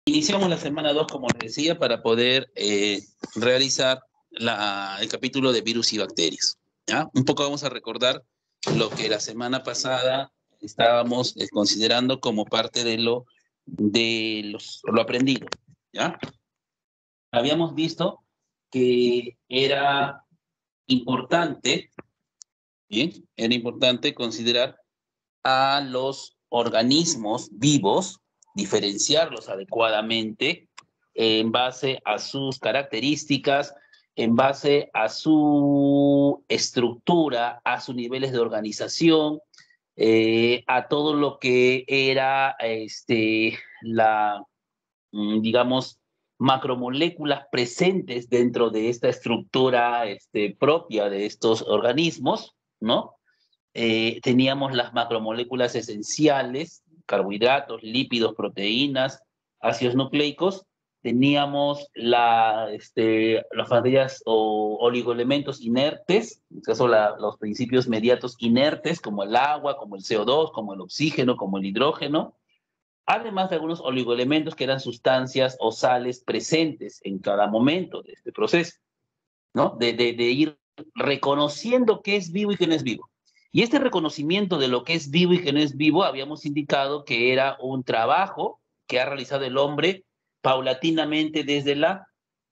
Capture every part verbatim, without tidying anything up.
Iniciamos la semana dos, como les decía, para poder eh, realizar la, el capítulo de virus y bacterias. ¿Ya? Un poco vamos a recordar lo que la semana pasada estábamos eh, considerando como parte de lo, de los, lo aprendido. ¿Ya? Habíamos visto que era importante, ¿bien? Era importante considerar a los organismos vivos, diferenciarlos adecuadamente en base a sus características, en base a su estructura, a sus niveles de organización, eh, a todo lo que era este, la, digamos, macromoléculas presentes dentro de esta estructura este, propia de estos organismos, ¿no? Eh, teníamos las macromoléculas esenciales, carbohidratos, lípidos, proteínas, ácidos nucleicos, teníamos la, este, las materias o oligoelementos inertes, en este caso la, los principios mediatos inertes, como el agua, como el C O dos, como el oxígeno, como el hidrógeno, además de algunos oligoelementos que eran sustancias o sales presentes en cada momento de este proceso, ¿no? De, de, de ir reconociendo qué es vivo y qué no es vivo. Y este reconocimiento de lo que es vivo y que no es vivo, habíamos indicado que era un trabajo que ha realizado el hombre paulatinamente desde la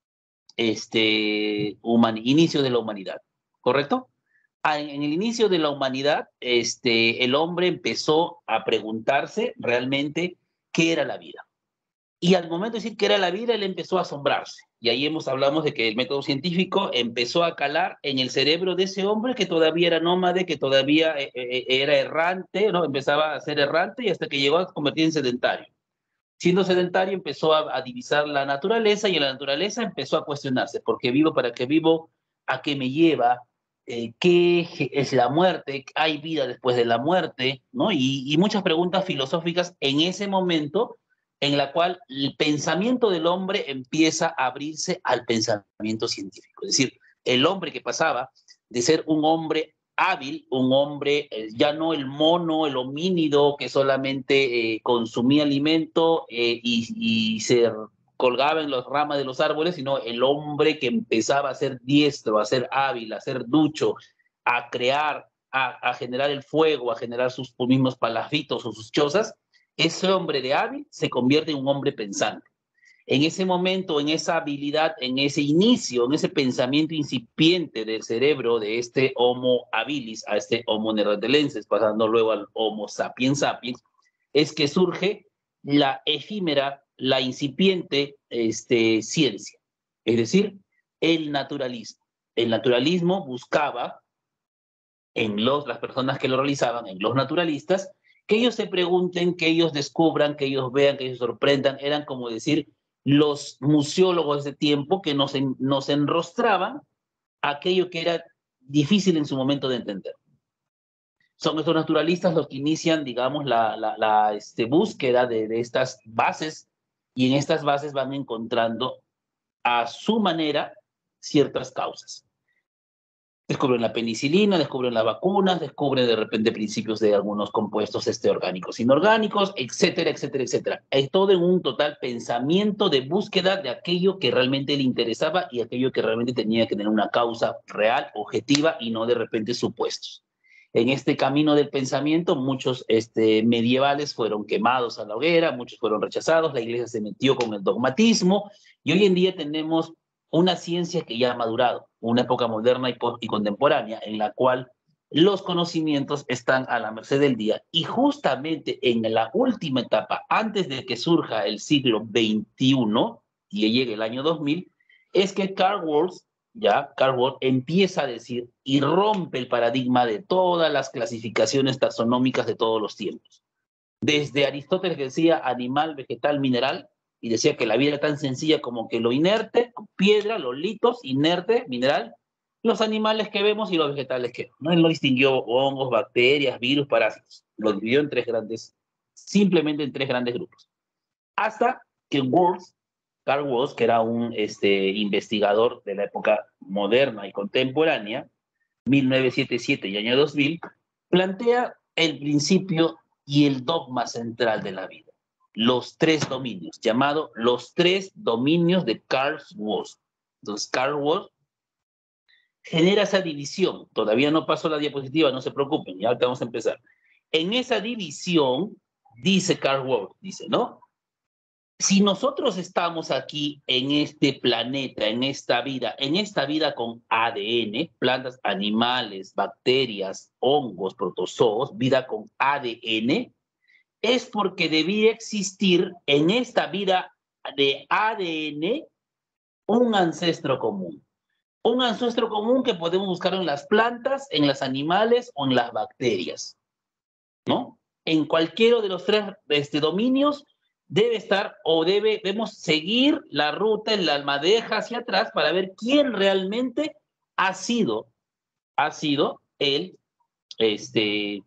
este, human, inicio de la humanidad, ¿correcto? En, en el inicio de la humanidad, este, el hombre empezó a preguntarse realmente qué era la vida. Y al momento de decir que era la vida, él empezó a asombrarse. Y ahí hemos, hablamos de que el método científico empezó a calar en el cerebro de ese hombre que todavía era nómade, que todavía eh, eh, era errante, ¿no? Empezaba a ser errante y hasta que llegó a convertirse en sedentario. Siendo sedentario empezó a, a divisar la naturaleza y en la naturaleza empezó a cuestionarse, ¿por qué vivo? ¿Para qué vivo? ¿A qué me lleva? Eh, ¿Qué es la muerte? ¿Hay vida después de la muerte? ¿No? Y, y muchas preguntas filosóficas en ese momento en la cual el pensamiento del hombre empieza a abrirse al pensamiento científico. Es decir, el hombre que pasaba de ser un hombre hábil, un hombre, eh, ya no el mono, el homínido que solamente eh, consumía alimento eh, y, y se colgaba en las ramas de los árboles, sino el hombre que empezaba a ser diestro, a ser hábil, a ser ducho, a crear, a, a generar el fuego, a generar sus mismos palafitos o sus chozas. Ese hombre de hábil se convierte en un hombre pensante. En ese momento, en esa habilidad, en ese inicio, en ese pensamiento incipiente del cerebro de este Homo habilis a este Homo neanderthalensis, pasando luego al Homo sapiens sapiens, es que surge la efímera, la incipiente este, ciencia, es decir, el naturalismo. El naturalismo buscaba en los, las personas que lo realizaban, en los naturalistas, que ellos se pregunten, que ellos descubran, que ellos vean, que ellos sorprendan. Eran como decir los museólogos de tiempo que nos, en, nos enrostraban aquello que era difícil en su momento de entender. Son estos naturalistas los que inician, digamos, la, la, la este, búsqueda de, de estas bases, y en estas bases van encontrando a su manera ciertas causas. Descubren la penicilina, descubren las vacunas, descubren de repente principios de algunos compuestos este, orgánicos, inorgánicos, etcétera, etcétera, etcétera. Es todo en un total pensamiento de búsqueda de aquello que realmente le interesaba y aquello que realmente tenía que tener una causa real, objetiva y no de repente supuestos. En este camino del pensamiento, muchos este, medievales fueron quemados a la hoguera, muchos fueron rechazados, la iglesia se metió con el dogmatismo y hoy en día tenemos una ciencia que ya ha madurado, una época moderna y, y contemporánea en la cual los conocimientos están a la merced del día y justamente en la última etapa, antes de que surja el siglo veintiuno y llegue el año dos mil, es que Karl Wolff, ya, Karl Wolff empieza a decir y rompe el paradigma de todas las clasificaciones taxonómicas de todos los tiempos. Desde Aristóteles que decía animal, vegetal, mineral, y decía que la vida era tan sencilla como que lo inerte, piedra, los litos, inerte, mineral, los animales que vemos y los vegetales que vemos. ¿No? Él no distinguió hongos, bacterias, virus, parásitos. Lo dividió en tres grandes, simplemente en tres grandes grupos. Hasta que Wolff, Karl Wolff, que era un este, investigador de la época moderna y contemporánea, mil novecientos setenta y siete y año dos mil, plantea el principio y el dogma central de la vida. los tres dominios, llamado los tres dominios de Karl Wolff. Entonces, Karl Wolff genera esa división. Todavía no pasó la diapositiva, no se preocupen, ya vamos a empezar. En esa división, dice Karl Wolff, dice, ¿no? Si nosotros estamos aquí en este planeta, en esta vida, en esta vida con A D N, plantas, animales, bacterias, hongos, protozoos, vida con A D N, es porque debía existir en esta vida de A D N un ancestro común. Un ancestro común que podemos buscar en las plantas, en los animales o en las bacterias, ¿no? En cualquiera de los tres este, dominios debe estar o debe, debemos seguir la ruta en la almadeja hacia atrás para ver quién realmente ha sido, ha sido el, este,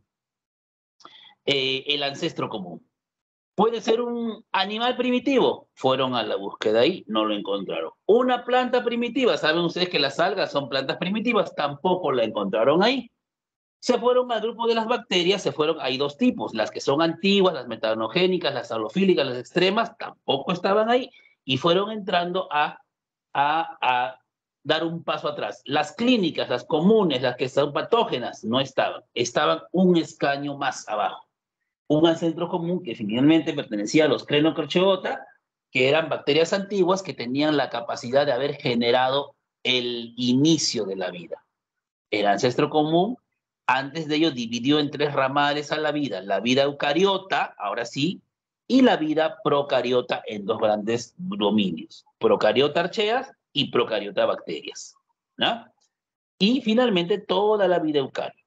eh, el ancestro común. Puede ser un animal primitivo, fueron a la búsqueda ahí, no lo encontraron. Una planta primitiva, saben ustedes que las algas son plantas primitivas, tampoco la encontraron ahí. Se fueron al grupo de las bacterias, se fueron, hay dos tipos, las que son antiguas, las metanogénicas, las halofílicas, las extremas, tampoco estaban ahí, y fueron entrando a, a, a dar un paso atrás. Las clínicas, las comunes, las que son patógenas, no estaban, estaban un escaño más abajo. Un ancestro común que finalmente pertenecía a los Crenocrocheota, que eran bacterias antiguas que tenían la capacidad de haber generado el inicio de la vida. El ancestro común, antes de ello, dividió en tres ramales a la vida. La vida eucariota, ahora sí, y la vida procariota en dos grandes dominios. Procariota archeas y procariota bacterias, ¿no? Y finalmente toda la vida eucaria.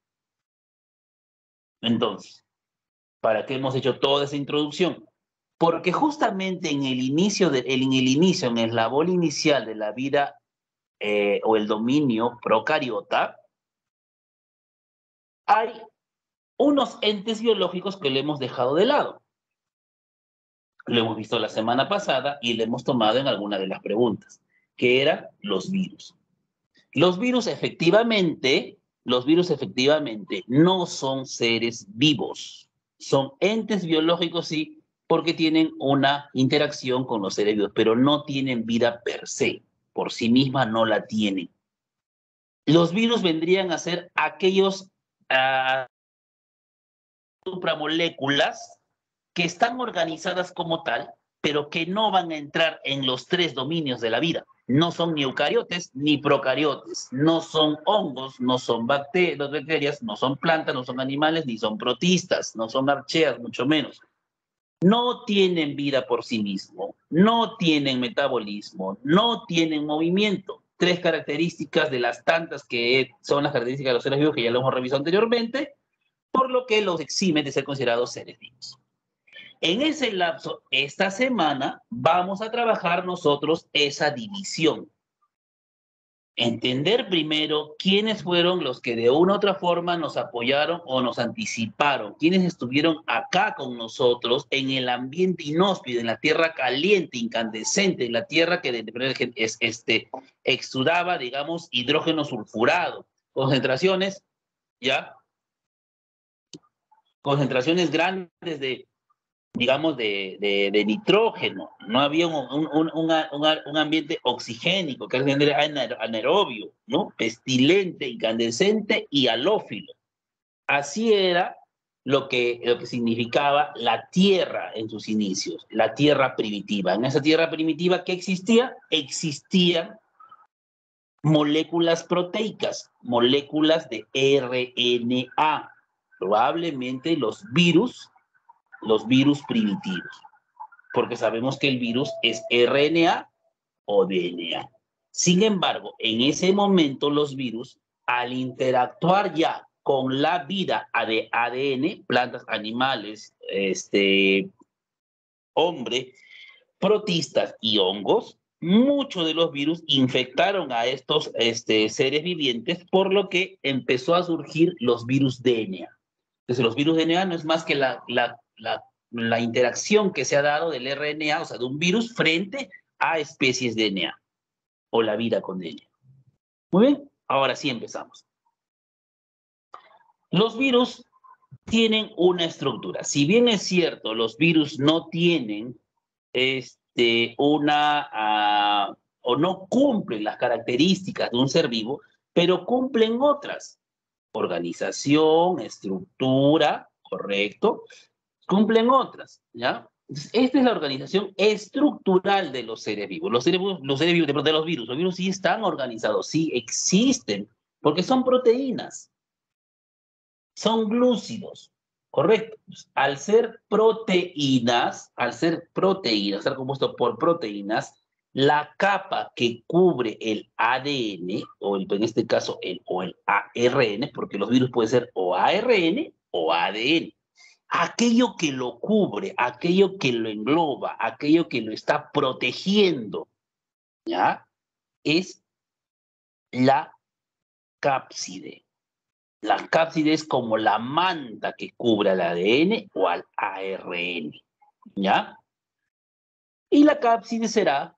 Entonces, ¿para qué hemos hecho toda esa introducción? Porque justamente en el inicio, de, en el inicio, en el eslabón inicial de la vida eh, o el dominio procariota, hay unos entes biológicos que le hemos dejado de lado. Lo hemos visto la semana pasada y lo hemos tomado en alguna de las preguntas, que eran los virus. Los virus efectivamente, los virus efectivamente no son seres vivos, son entes biológicos sí, porque tienen una interacción con los seres vivos, pero no tienen vida per se, por sí misma no la tienen. Los virus vendrían a ser aquellos uh, supramoléculas que están organizadas como tal, pero que no van a entrar en los tres dominios de la vida. No son ni eucariotes ni procariotes, no son hongos, no son bacterias, no son plantas, no son animales, ni son protistas, no son archeas, mucho menos. No tienen vida por sí mismo, no tienen metabolismo, no tienen movimiento. Tres características de las tantas que son las características de los seres vivos que ya lo hemos revisado anteriormente, por lo que los exime de ser considerados seres vivos. En ese lapso, esta semana, vamos a trabajar nosotros esa división. Entender primero quiénes fueron los que de una u otra forma nos apoyaron o nos anticiparon, quiénes estuvieron acá con nosotros en el ambiente inhóspito, en la tierra caliente, incandescente, en la tierra que de, es, este, exudaba, digamos, hidrógeno sulfurado, concentraciones, ¿ya? Concentraciones grandes de, digamos, de, de, de nitrógeno, no había un, un, un, una, una, un ambiente oxigénico, que era anaerobio, ¿no? Pestilente, incandescente y halófilo. Así era lo que, lo que significaba la Tierra en sus inicios, la Tierra primitiva. En esa Tierra primitiva, ¿qué existía? Existían moléculas proteicas, moléculas de R N A, probablemente los virus, los virus primitivos, porque sabemos que el virus es R N A o D N A. Sin embargo, en ese momento los virus, al interactuar ya con la vida de A D N, plantas, animales, este, hombre, protistas y hongos, muchos de los virus infectaron a estos este, seres vivientes, por lo que empezó a surgir los virus D N A. Entonces, los virus D N A no es más que la, la, la, la interacción que se ha dado del R N A, o sea, de un virus frente a especies de D N A, o la vida con D N A. Muy bien, ahora sí empezamos. Los virus tienen una estructura. Si bien es cierto, los virus no tienen este, una, uh, o no cumplen las características de un ser vivo, pero cumplen otras. Organización, estructura, correcto, cumplen otras, ¿ya? Entonces, esta es la organización estructural de los seres vivos. Los seres vivos, los seres vivos de, de los virus, los virus sí están organizados, sí existen, porque son proteínas, son glúcidos, correcto. Al ser proteínas, al ser proteínas, ser compuesto por proteínas, la capa que cubre el A D N, o el, en este caso el, o el A R N, porque los virus pueden ser o A R N o A D N, aquello que lo cubre, aquello que lo engloba, aquello que lo está protegiendo, ¿ya? Es la cápside. La cápside es como la manta que cubre al A D N o al A R N, ¿ya? Y la cápside será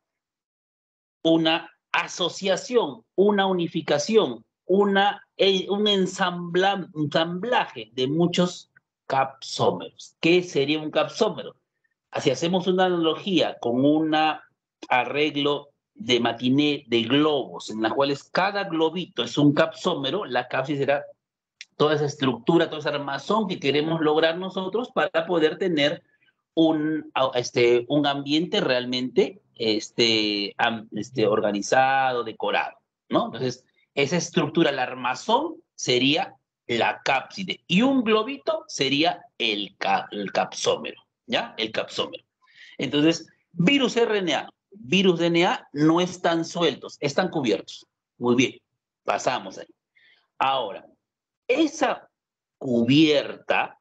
una asociación, una unificación, una, eh, un ensambla, ensamblaje de muchos capsómeros. ¿Qué sería un capsómero? Si hacemos una analogía con un arreglo de matiné de globos, en las cuales cada globito es un capsómero, la cápside será toda esa estructura, todo ese armazón que queremos lograr nosotros para poder tener un, este, un ambiente realmente este, este, organizado, decorado, ¿no? Entonces, esa estructura, el armazón, sería la cápside y un globito sería el, cap, el capsómero, ¿ya? El capsómero. Entonces, virus R N A, virus D N A no están sueltos, están cubiertos. Muy bien, pasamos ahí. Ahora, esa cubierta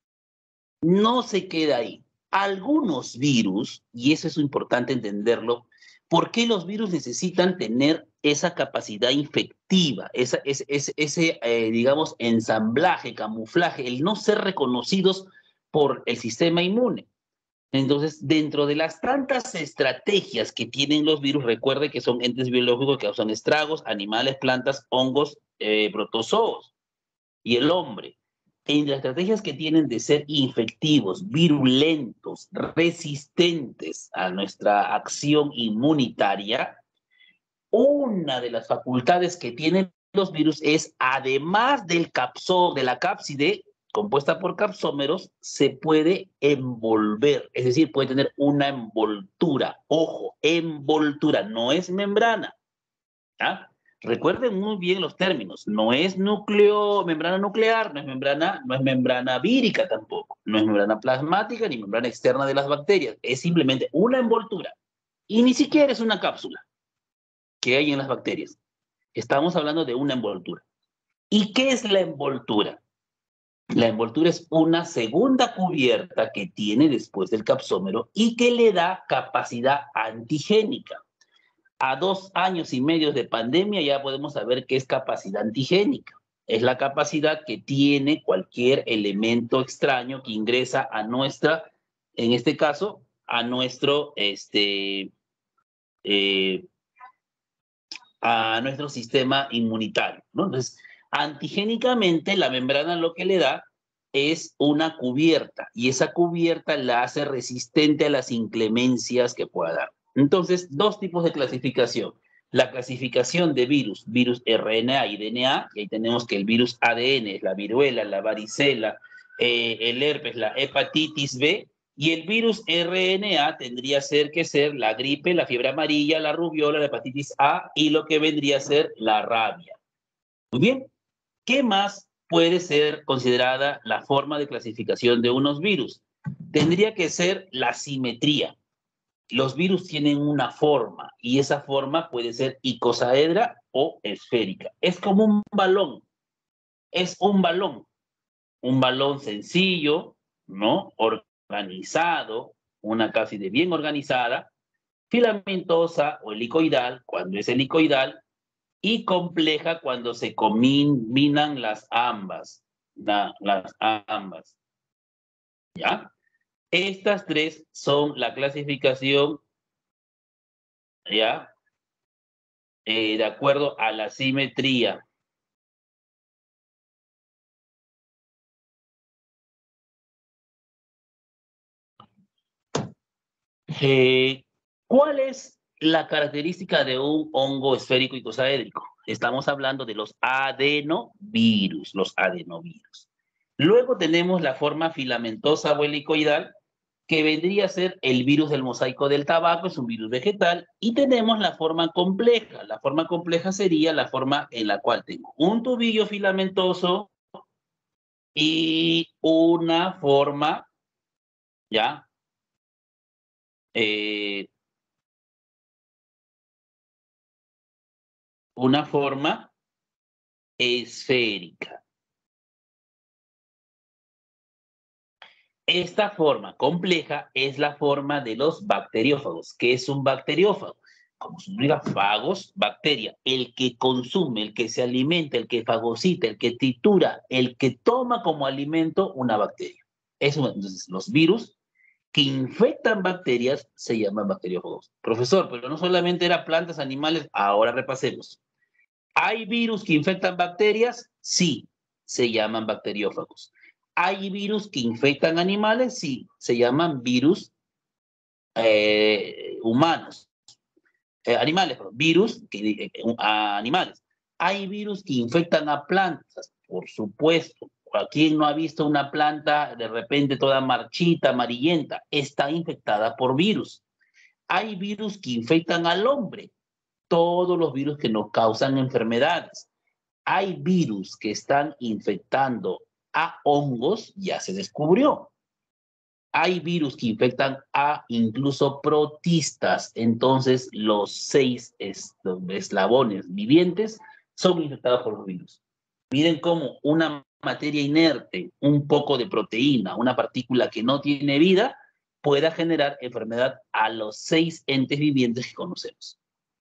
no se queda ahí. Algunos virus, y eso es importante entenderlo, ¿por qué los virus necesitan tener esa capacidad infectiva, esa, ese, ese, ese eh, digamos, ensamblaje, camuflaje, el no ser reconocidos por el sistema inmune? Entonces, dentro de las tantas estrategias que tienen los virus, recuerde que son entes biológicos que causan estragos, animales, plantas, hongos, eh, protozoos y el hombre. En las estrategias que tienen de ser infectivos, virulentos, resistentes a nuestra acción inmunitaria, una de las facultades que tienen los virus es, además del capsó, de la cápside, compuesta por capsómeros, se puede envolver, es decir, puede tener una envoltura. Ojo, envoltura, no es membrana. ¿Ah? Recuerden muy bien los términos. No es núcleo, membrana nuclear, no es membrana, no es membrana vírica tampoco, no es membrana plasmática ni membrana externa de las bacterias. Es simplemente una envoltura. Y ni siquiera es una cápsula que hay en las bacterias. Estamos hablando de una envoltura. ¿Y qué es la envoltura? La envoltura es una segunda cubierta que tiene después del capsómero y que le da capacidad antigénica. A dos años y medio de pandemia ya podemos saber qué es capacidad antigénica. Es la capacidad que tiene cualquier elemento extraño que ingresa a nuestra, en este caso, a nuestro, este, eh, a nuestro sistema inmunitario, ¿no? Entonces, antigénicamente la membrana lo que le da es una cubierta y esa cubierta la hace resistente a las inclemencias que pueda dar. Entonces, dos tipos de clasificación. La clasificación de virus, virus R N A y D N A, y ahí tenemos que el virus A D N es la viruela, la varicela, eh, el herpes, la hepatitis B, y el virus R N A tendría ser que ser la gripe, la fiebre amarilla, la rubiola, la hepatitis A y lo que vendría a ser la rabia. Muy bien, ¿qué más puede ser considerada la forma de clasificación de unos virus? Tendría que ser la simetría. Los virus tienen una forma y esa forma puede ser icosaedra o esférica. Es como un balón, es un balón, un balón sencillo, ¿no? Organizado, una cápside bien organizada, filamentosa o helicoidal cuando es helicoidal y compleja cuando se combinan las ambas, la, las ambas, ¿ya? Estas tres son la clasificación, ¿ya? Eh, de acuerdo a la simetría. Eh, ¿Cuál es la característica de un hongo esférico icosaédrico? Estamos hablando de los adenovirus, los adenovirus. Luego tenemos la forma filamentosa o helicoidal, que vendría a ser el virus del mosaico del tabaco, es un virus vegetal, y tenemos la forma compleja. La forma compleja sería la forma en la cual tengo un tubillo filamentoso y una forma, ¿ya? Eh, una forma esférica. Esta forma compleja es la forma de los bacteriófagos. ¿Qué es un bacteriófago? Como significa fagos, bacteria, el que consume, el que se alimenta, el que fagocita, el que tritura, el que toma como alimento una bacteria. Eso, entonces, los virus que infectan bacterias se llaman bacteriófagos. Profesor, pero no solamente era plantas, animales, ahora repasemos. ¿Hay virus que infectan bacterias? Sí, se llaman bacteriófagos. ¿Hay virus que infectan animales? Sí, se llaman virus eh, humanos. Eh, animales, perdón, virus que, eh, a animales. ¿Hay virus que infectan a plantas? Por supuesto. ¿A quién no ha visto una planta de repente toda marchita, amarillenta? Está infectada por virus. ¿Hay virus que infectan al hombre? Todos los virus que nos causan enfermedades. Hay virus que están infectando a hongos, ya se descubrió. Hay virus que infectan a incluso protistas. Entonces, los seis eslabones vivientes son infectados por los virus. Miren cómo una materia inerte, un poco de proteína, una partícula que no tiene vida, pueda generar enfermedad a los seis entes vivientes que conocemos.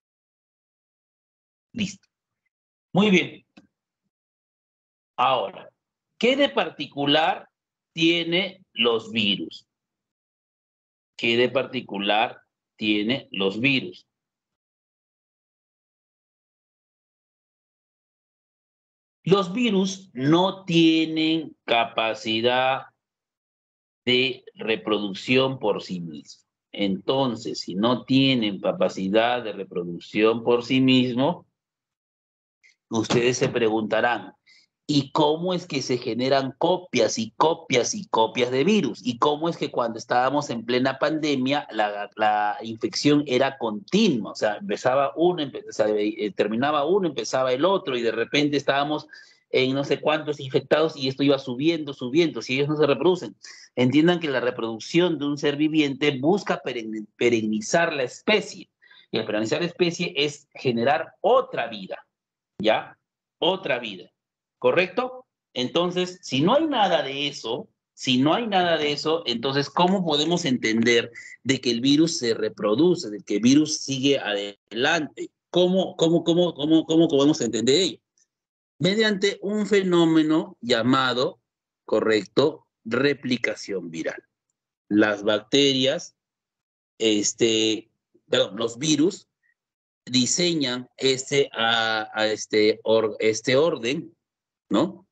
Listo. Muy bien. Ahora, ¿qué de particular tiene los virus? ¿Qué de particular tiene los virus? Los virus no tienen capacidad de reproducción por sí mismos. Entonces, si no tienen capacidad de reproducción por sí mismos, ustedes se preguntarán, ¿y cómo es que se generan copias y copias y copias de virus? ¿Y cómo es que cuando estábamos en plena pandemia la, la infección era continua? O sea, empezaba uno, empe- o sea, eh, terminaba uno, empezaba el otro y de repente estábamos en no sé cuántos infectados y esto iba subiendo, subiendo, si ellos no se reproducen. Entiendan que la reproducción de un ser viviente busca peren- perennizar la especie. Y el perennizar la especie es generar otra vida, ¿ya? Otra vida. ¿Correcto? Entonces, si no hay nada de eso, si no hay nada de eso, entonces, ¿cómo podemos entender de que el virus se reproduce, de que el virus sigue adelante? ¿Cómo, cómo, cómo, cómo, cómo podemos entender ello? Mediante un fenómeno llamado, correcto, replicación viral. Las bacterias, este, perdón, los virus diseñan este, a, a este, or, este orden, ¿no?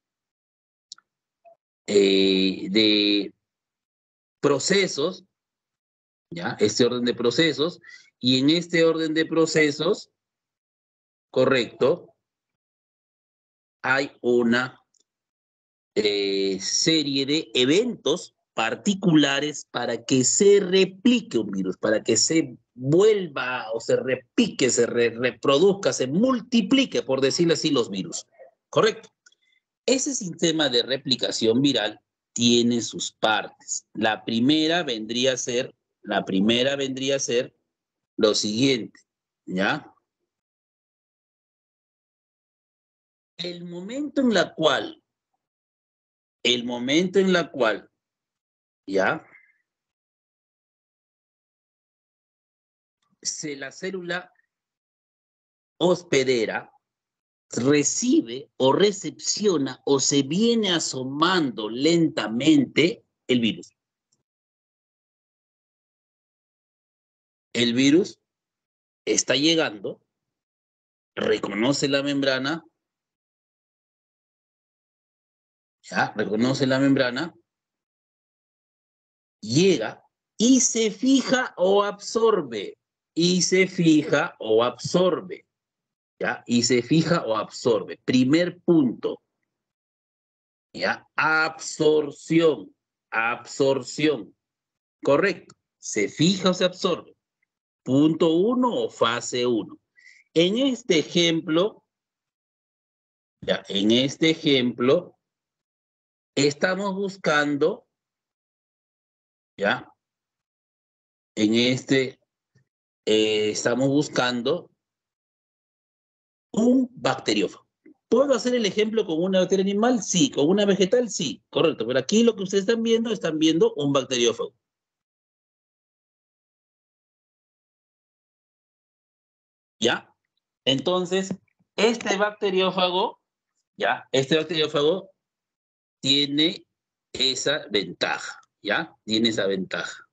Eh, de procesos, ¿ya? Este orden de procesos, y en este orden de procesos, correcto, hay una eh, serie de eventos particulares para que se replique un virus, para que se vuelva o se repique, se re reproduzca, se multiplique, por decirlo así, los virus. Correcto. Ese sistema de replicación viral tiene sus partes. La primera vendría a ser, la primera vendría a ser lo siguiente, ¿ya? El momento en la cual, el momento en la cual, ¿ya? Se la célula hospedera recibe o recepciona o se viene asomando lentamente el virus. El virus está llegando, reconoce la membrana, ya, reconoce la membrana, llega y se fija o absorbe, y se fija o absorbe, ¿ya? Y se fija o absorbe. Primer punto, ¿ya? Absorción, absorción, correcto. Se fija o se absorbe. Punto uno o fase uno. En este ejemplo, ya, en este ejemplo, estamos buscando, ¿ya? En este, eh, estamos buscando un bacteriófago. ¿Puedo hacer el ejemplo con una bacteria animal? Sí. ¿Con una vegetal? Sí. Correcto. Pero aquí lo que ustedes están viendo, están viendo un bacteriófago. ¿Ya? Entonces, este bacteriófago, ¿ya? Este bacteriófago tiene esa ventaja, ¿ya? Tiene esa ventaja.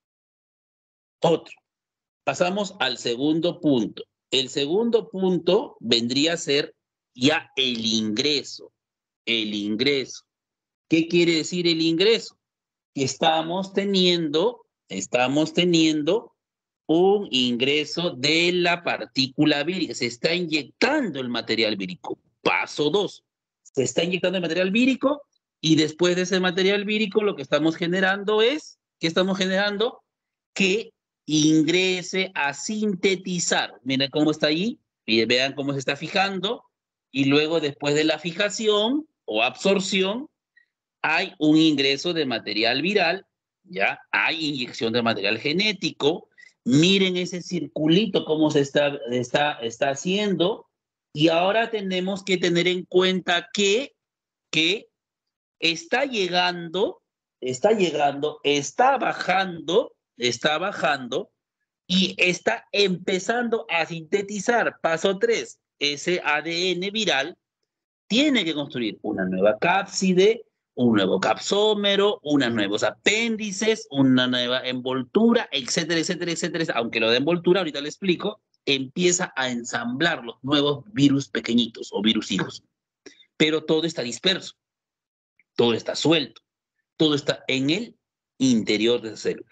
Otro. Pasamos al segundo punto. El segundo punto vendría a ser ya el ingreso. El ingreso. ¿Qué quiere decir el ingreso? Que estamos teniendo, estamos teniendo un ingreso de la partícula vírica. Se está inyectando el material vírico. Paso dos. Se está inyectando el material vírico y después de ese material vírico lo que estamos generando es, ¿qué estamos generando? Que ingrese a sintetizar. Miren cómo está ahí, y vean cómo se está fijando, y luego después de la fijación o absorción, hay un ingreso de material viral, ¿ya? Hay inyección de material genético. Miren ese circulito cómo se está, está, está haciendo. Y ahora tenemos que tener en cuenta que, que está llegando, está llegando, está bajando, está bajando y está empezando a sintetizar. Paso tres, ese A D N viral tiene que construir una nueva cápside, un nuevo capsómero, unos nuevos apéndices, una nueva envoltura, etcétera, etcétera, etcétera. Aunque lo de envoltura, ahorita le explico, empieza a ensamblar los nuevos virus pequeñitos o virus hijos. Pero todo está disperso, todo está suelto, todo está en el interior de esa célula.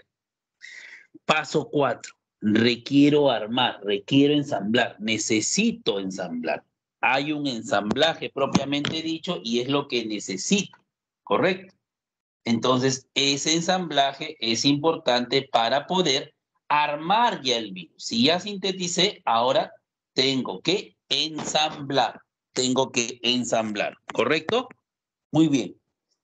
Paso cuatro, requiero armar, requiero ensamblar, necesito ensamblar. Hay un ensamblaje propiamente dicho y es lo que necesito, ¿correcto? Entonces, ese ensamblaje es importante para poder armar ya el virus. Si ya sinteticé, ahora tengo que ensamblar, tengo que ensamblar, ¿correcto? Muy bien.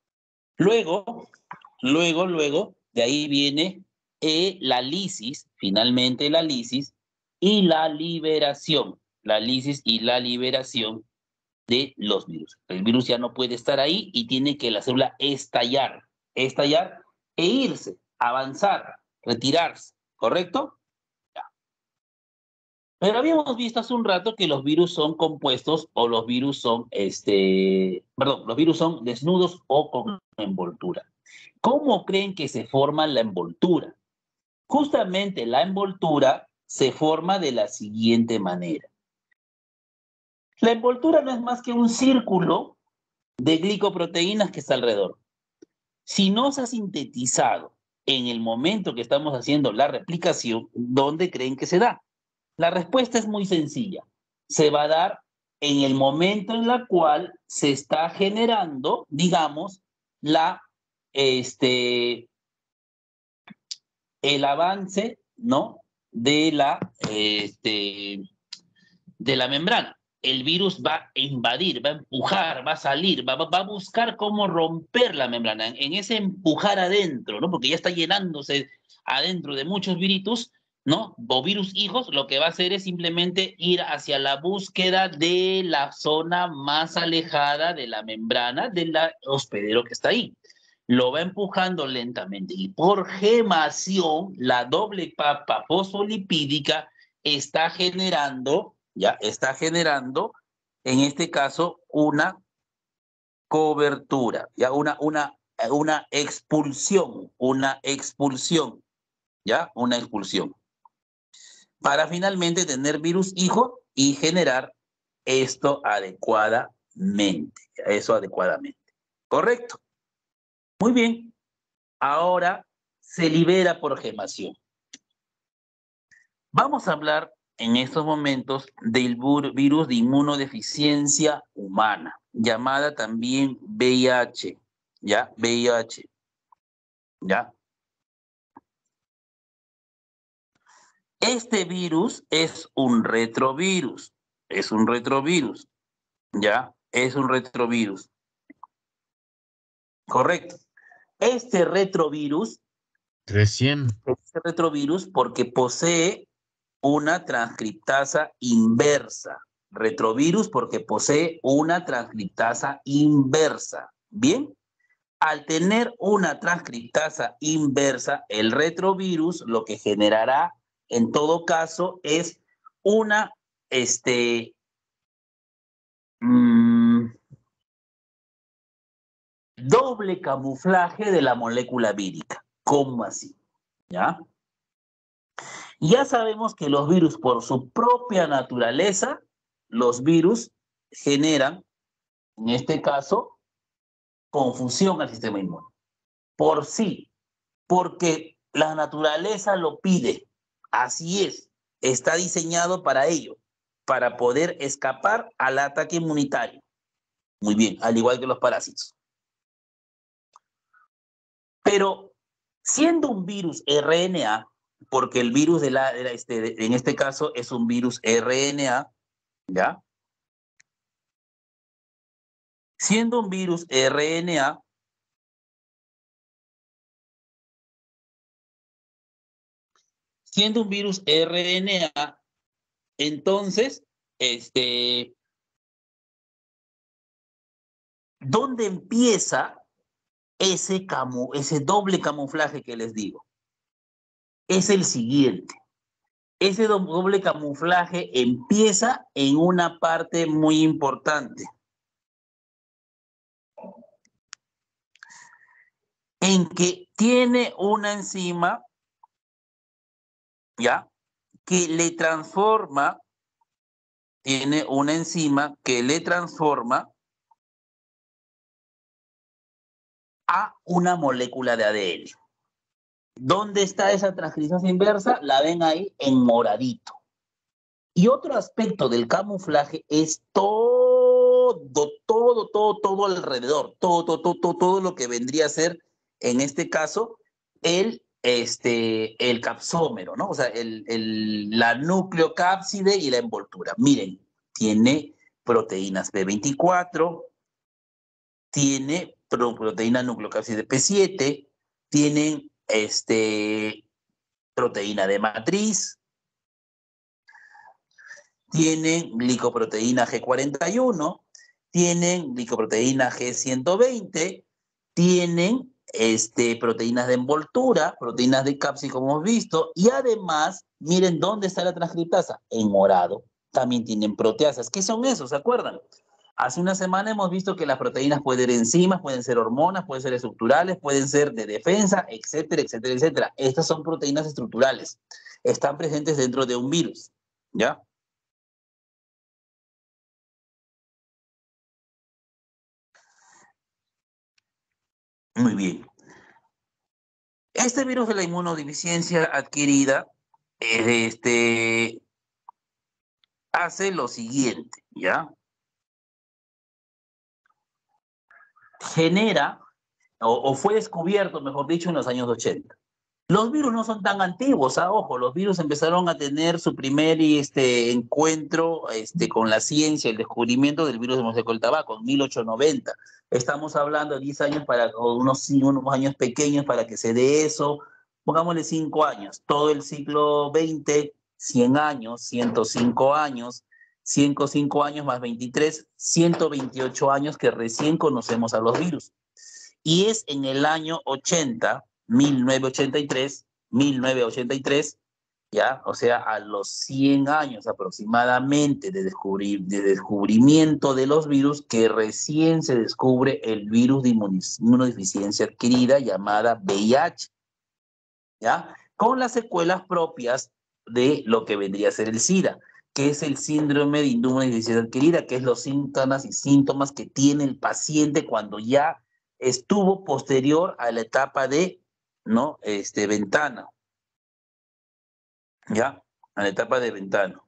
Luego, luego, luego, de ahí viene eh, la lisis, finalmente la lisis, y la liberación, la lisis y la liberación de los virus. El virus ya no puede estar ahí y tiene que la célula estallar, estallar e irse, avanzar, retirarse, ¿correcto? Ya. Pero habíamos visto hace un rato que los virus son compuestos o los virus son, este, perdón, los virus son desnudos o con envoltura. ¿Cómo creen que se forma la envoltura? Justamente la envoltura se forma de la siguiente manera. La envoltura no es más que un círculo de glicoproteínas que está alrededor. Si no se ha sintetizado en el momento que estamos haciendo la replicación, ¿dónde creen que se da? La respuesta es muy sencilla. Se va a dar en el momento en el cual se está generando, digamos, la, este, el avance, ¿no? De la, este, de la membrana. El virus va a invadir, va a empujar, va a salir, va, va a buscar cómo romper la membrana, en ese empujar adentro, ¿no? Porque ya está llenándose adentro de muchos viritus, ¿no? O virus hijos, lo que va a hacer es simplemente ir hacia la búsqueda de la zona más alejada de la membrana del hospedero que está ahí. Lo va empujando lentamente y por gemación, la doble capa fosfolipídica está generando, ya está generando, en este caso, una cobertura, ya una, una, una expulsión, una expulsión, ya una expulsión, para finalmente tener virus hijo y generar esto adecuadamente, eso adecuadamente. ¿Correcto? Muy bien. Ahora se libera por gemación. Vamos a hablar en estos momentos del virus de inmunodeficiencia humana, llamada también V I H, ¿ya? V I H, ¿ya? Este virus es un retrovirus, es un retrovirus, ¿ya? Es un retrovirus. Correcto. Este retrovirus, Recién. este retrovirus porque posee una transcriptasa inversa. Retrovirus porque posee una transcriptasa inversa. Bien, al tener una transcriptasa inversa, el retrovirus lo que generará en todo caso es una, este, mmm, doble camuflaje de la molécula vírica. ¿Cómo así? ¿Ya? Ya sabemos que los virus, por su propia naturaleza, los virus generan, en este caso, confusión al sistema inmune. Por sí, porque la naturaleza lo pide. Así es, está diseñado para ello, para poder escapar al ataque inmunitario. Muy bien, al igual que los parásitos. Pero siendo un virus R N A, porque el virus de la, de la, este, en este caso es un virus R N A, ¿ya? Siendo un virus R N A, siendo un virus R N A, entonces, este, ¿dónde empieza ese, camu, ese doble camuflaje que les digo? Es el siguiente. Ese doble camuflaje empieza en una parte muy importante. En que tiene una enzima, ¿ya? Que le transforma, tiene una enzima que le transforma a una molécula de A D N. ¿Dónde está esa transcriptasa inversa? La ven ahí en moradito. Y otro aspecto del camuflaje es todo, todo, todo, todo alrededor, todo, todo, todo, todo lo que vendría a ser, en este caso, el, este, el capsómero, ¿no? O sea, el, el, la nucleocápside y la envoltura. Miren, tiene proteínas P veinticuatro, tiene proteína nucleocápside P siete, tienen este, proteína de matriz, tienen glicoproteína G cuarenta y uno, tienen glicoproteína G ciento veinte, tienen este, proteínas de envoltura, proteínas de cápside como hemos visto, y además, miren dónde está la transcriptasa, en morado. También tienen proteasas. ¿Qué son esos? ¿Se acuerdan? Hace una semana hemos visto que las proteínas pueden ser enzimas, pueden ser hormonas, pueden ser estructurales, pueden ser de defensa, etcétera, etcétera, etcétera. Estas son proteínas estructurales. Están presentes dentro de un virus, ¿ya? Muy bien. Este virus de la inmunodeficiencia adquirida este, hace lo siguiente, ¿ya? Genera, o, o fue descubierto, mejor dicho, en los años ochenta. Los virus no son tan antiguos, ¿ah? Ojo, los virus empezaron a tener su primer este, encuentro este, con la ciencia, el descubrimiento del virus de mosaico del tabaco en mil ochocientos noventa. Estamos hablando de diez años para, o unos, unos años pequeños para que se dé eso, pongámosle cinco años, todo el siglo veinte, cien años, ciento cinco años, ciento cinco años más veintitrés, ciento veintiocho años que recién conocemos a los virus. Y es en el año ochenta, mil novecientos ochenta y tres, mil novecientos ochenta y tres, ¿ya? O sea, a los cien años aproximadamente de, descubrir, de descubrimiento de los virus, que recién se descubre el virus de inmunodeficiencia adquirida llamada V I H, ¿ya? Con las secuelas propias de lo que vendría a ser el SIDA, que es el síndrome de inmunodeficiencia adquirida, que es los síntomas y síntomas que tiene el paciente cuando ya estuvo posterior a la etapa de ¿no? Este, ventana, ¿ya? En la etapa de ventana.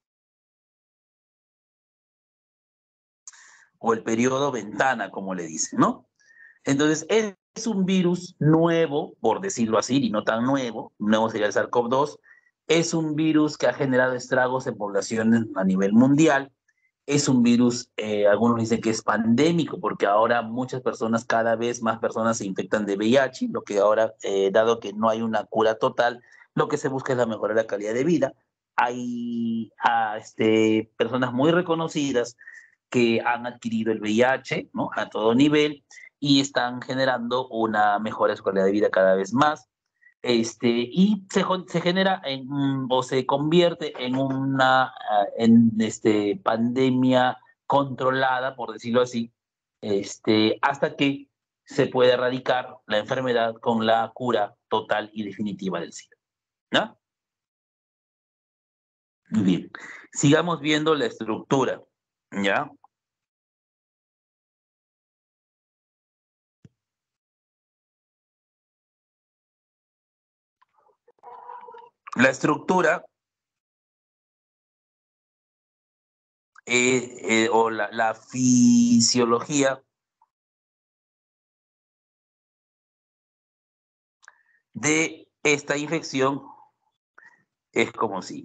O el periodo ventana, como le dicen, ¿no? Entonces, es un virus nuevo, por decirlo así, y no tan nuevo, nuevo sería el SARS-CoV dos, es un virus que ha generado estragos en poblaciones a nivel mundial, es un virus, eh, algunos dicen que es pandémico, porque ahora muchas personas, cada vez más personas se infectan de V I H, lo que ahora, eh, dado que no hay una cura total, lo que se busca es la mejora de la calidad de vida. Hay a, este, personas muy reconocidas que han adquirido el V I H, ¿no? A todo nivel y están generando una mejora de su calidad de vida cada vez más. Este, y se, se genera en, o se convierte en una en este, pandemia controlada, por decirlo así, este, hasta que se puede erradicar la enfermedad con la cura total y definitiva del SIDA. ¿No? Muy bien. Sigamos viendo la estructura. ¿Ya? La estructura eh, eh, o la, la fisiología de esta infección es como si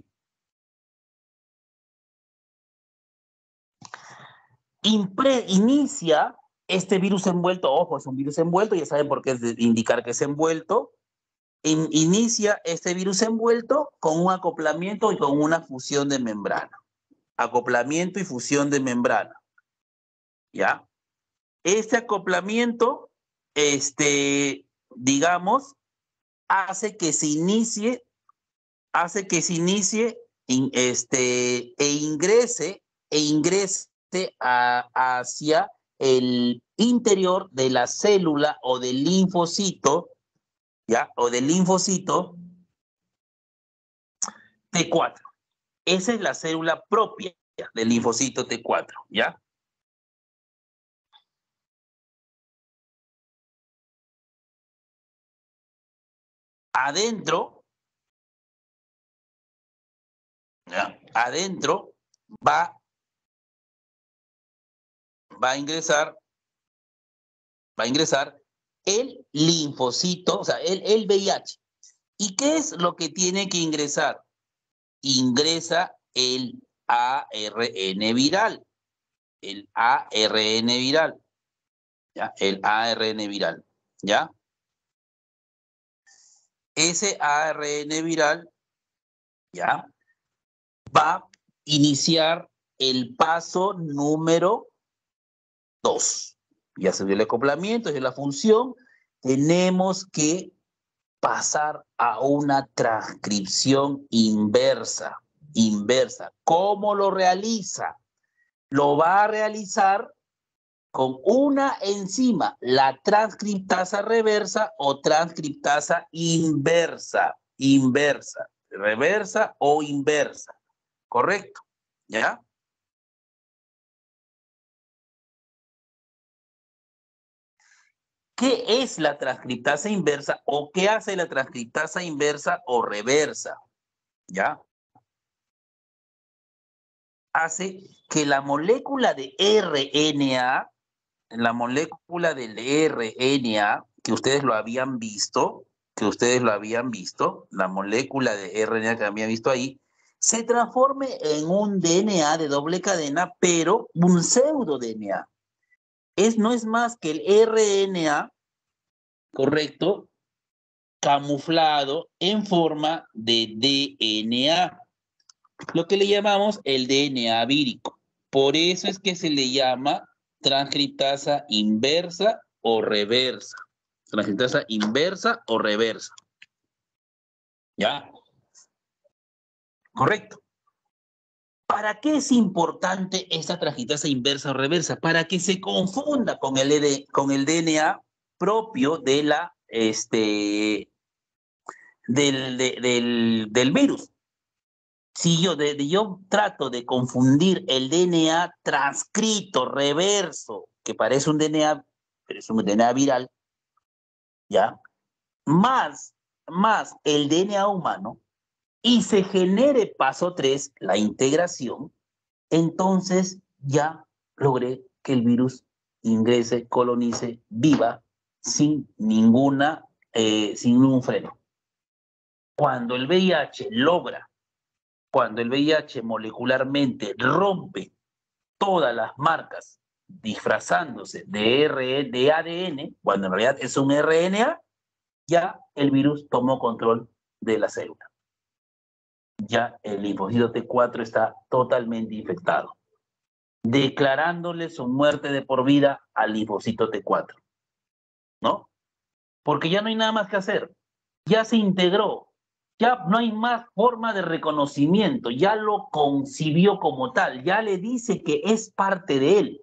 impre, inicia este virus envuelto, ojo, es un virus envuelto, ya saben por qué es de indicar que es envuelto, in, inicia este virus envuelto con un acoplamiento y con una fusión de membrana. Acoplamiento y fusión de membrana. ¿Ya? Este acoplamiento, este, digamos, hace que se inicie, hace que se inicie in, este, e ingrese, e ingrese a, hacia el interior de la célula o del linfocito, ¿ya? O del linfocito T cuatro. Esa es la célula propia del linfocito T cuatro, ¿ya? Adentro, ¿ya? Adentro va, va a ingresar, va a ingresar el linfocito, o sea, el, el V I H. ¿Y qué es lo que tiene que ingresar? Ingresa el A R N viral, el A R N viral, ¿ya? El A R N viral, ¿ya? Ese A R N viral, ¿ya? Va a iniciar el paso número dos. Ya se dio el acoplamiento, es la función. Tenemos que pasar a una transcripción inversa. Inversa. ¿Cómo lo realiza? Lo va a realizar con una enzima, la transcriptasa reversa o transcriptasa inversa. Inversa. Reversa o inversa. ¿Correcto? ¿Ya? ¿Qué es la transcriptasa inversa o qué hace la transcriptasa inversa o reversa? ¿Ya? Hace que la molécula de R N A, la molécula del R N A, que ustedes lo habían visto, que ustedes lo habían visto, la molécula de R N A que habían visto ahí, se transforme en un D N A de doble cadena, pero un pseudo D N A. Es, no es más que el R N A, correcto, camuflado en forma de D N A, lo que le llamamos el D N A vírico. Por eso es que se le llama transcriptasa inversa o reversa. Transcriptasa inversa o reversa. ¿Ya? Correcto. ¿Para qué es importante esta transcriptasa inversa o reversa? Para que se confunda con el, con el D N A propio de la, este, del, de, del, del virus. Si yo, de, de, yo trato de confundir el D N A transcrito reverso, que parece un D N A, pero es un D N A viral, ¿ya? más, más el D N A humano y se genere paso tres, la integración, entonces ya logré que el virus ingrese, colonice, viva sin ninguna, eh, sin ningún freno. Cuando el V I H logra, cuando el V I H molecularmente rompe todas las marcas disfrazándose de, R de A D N, cuando en realidad es un R N A, ya el virus tomó control de la célula. Ya el linfocito T cuatro está totalmente infectado, declarándole su muerte de por vida al linfocito T cuatro, ¿no? Porque ya no hay nada más que hacer, ya se integró, ya no hay más forma de reconocimiento, ya lo concibió como tal, ya le dice que es parte de él.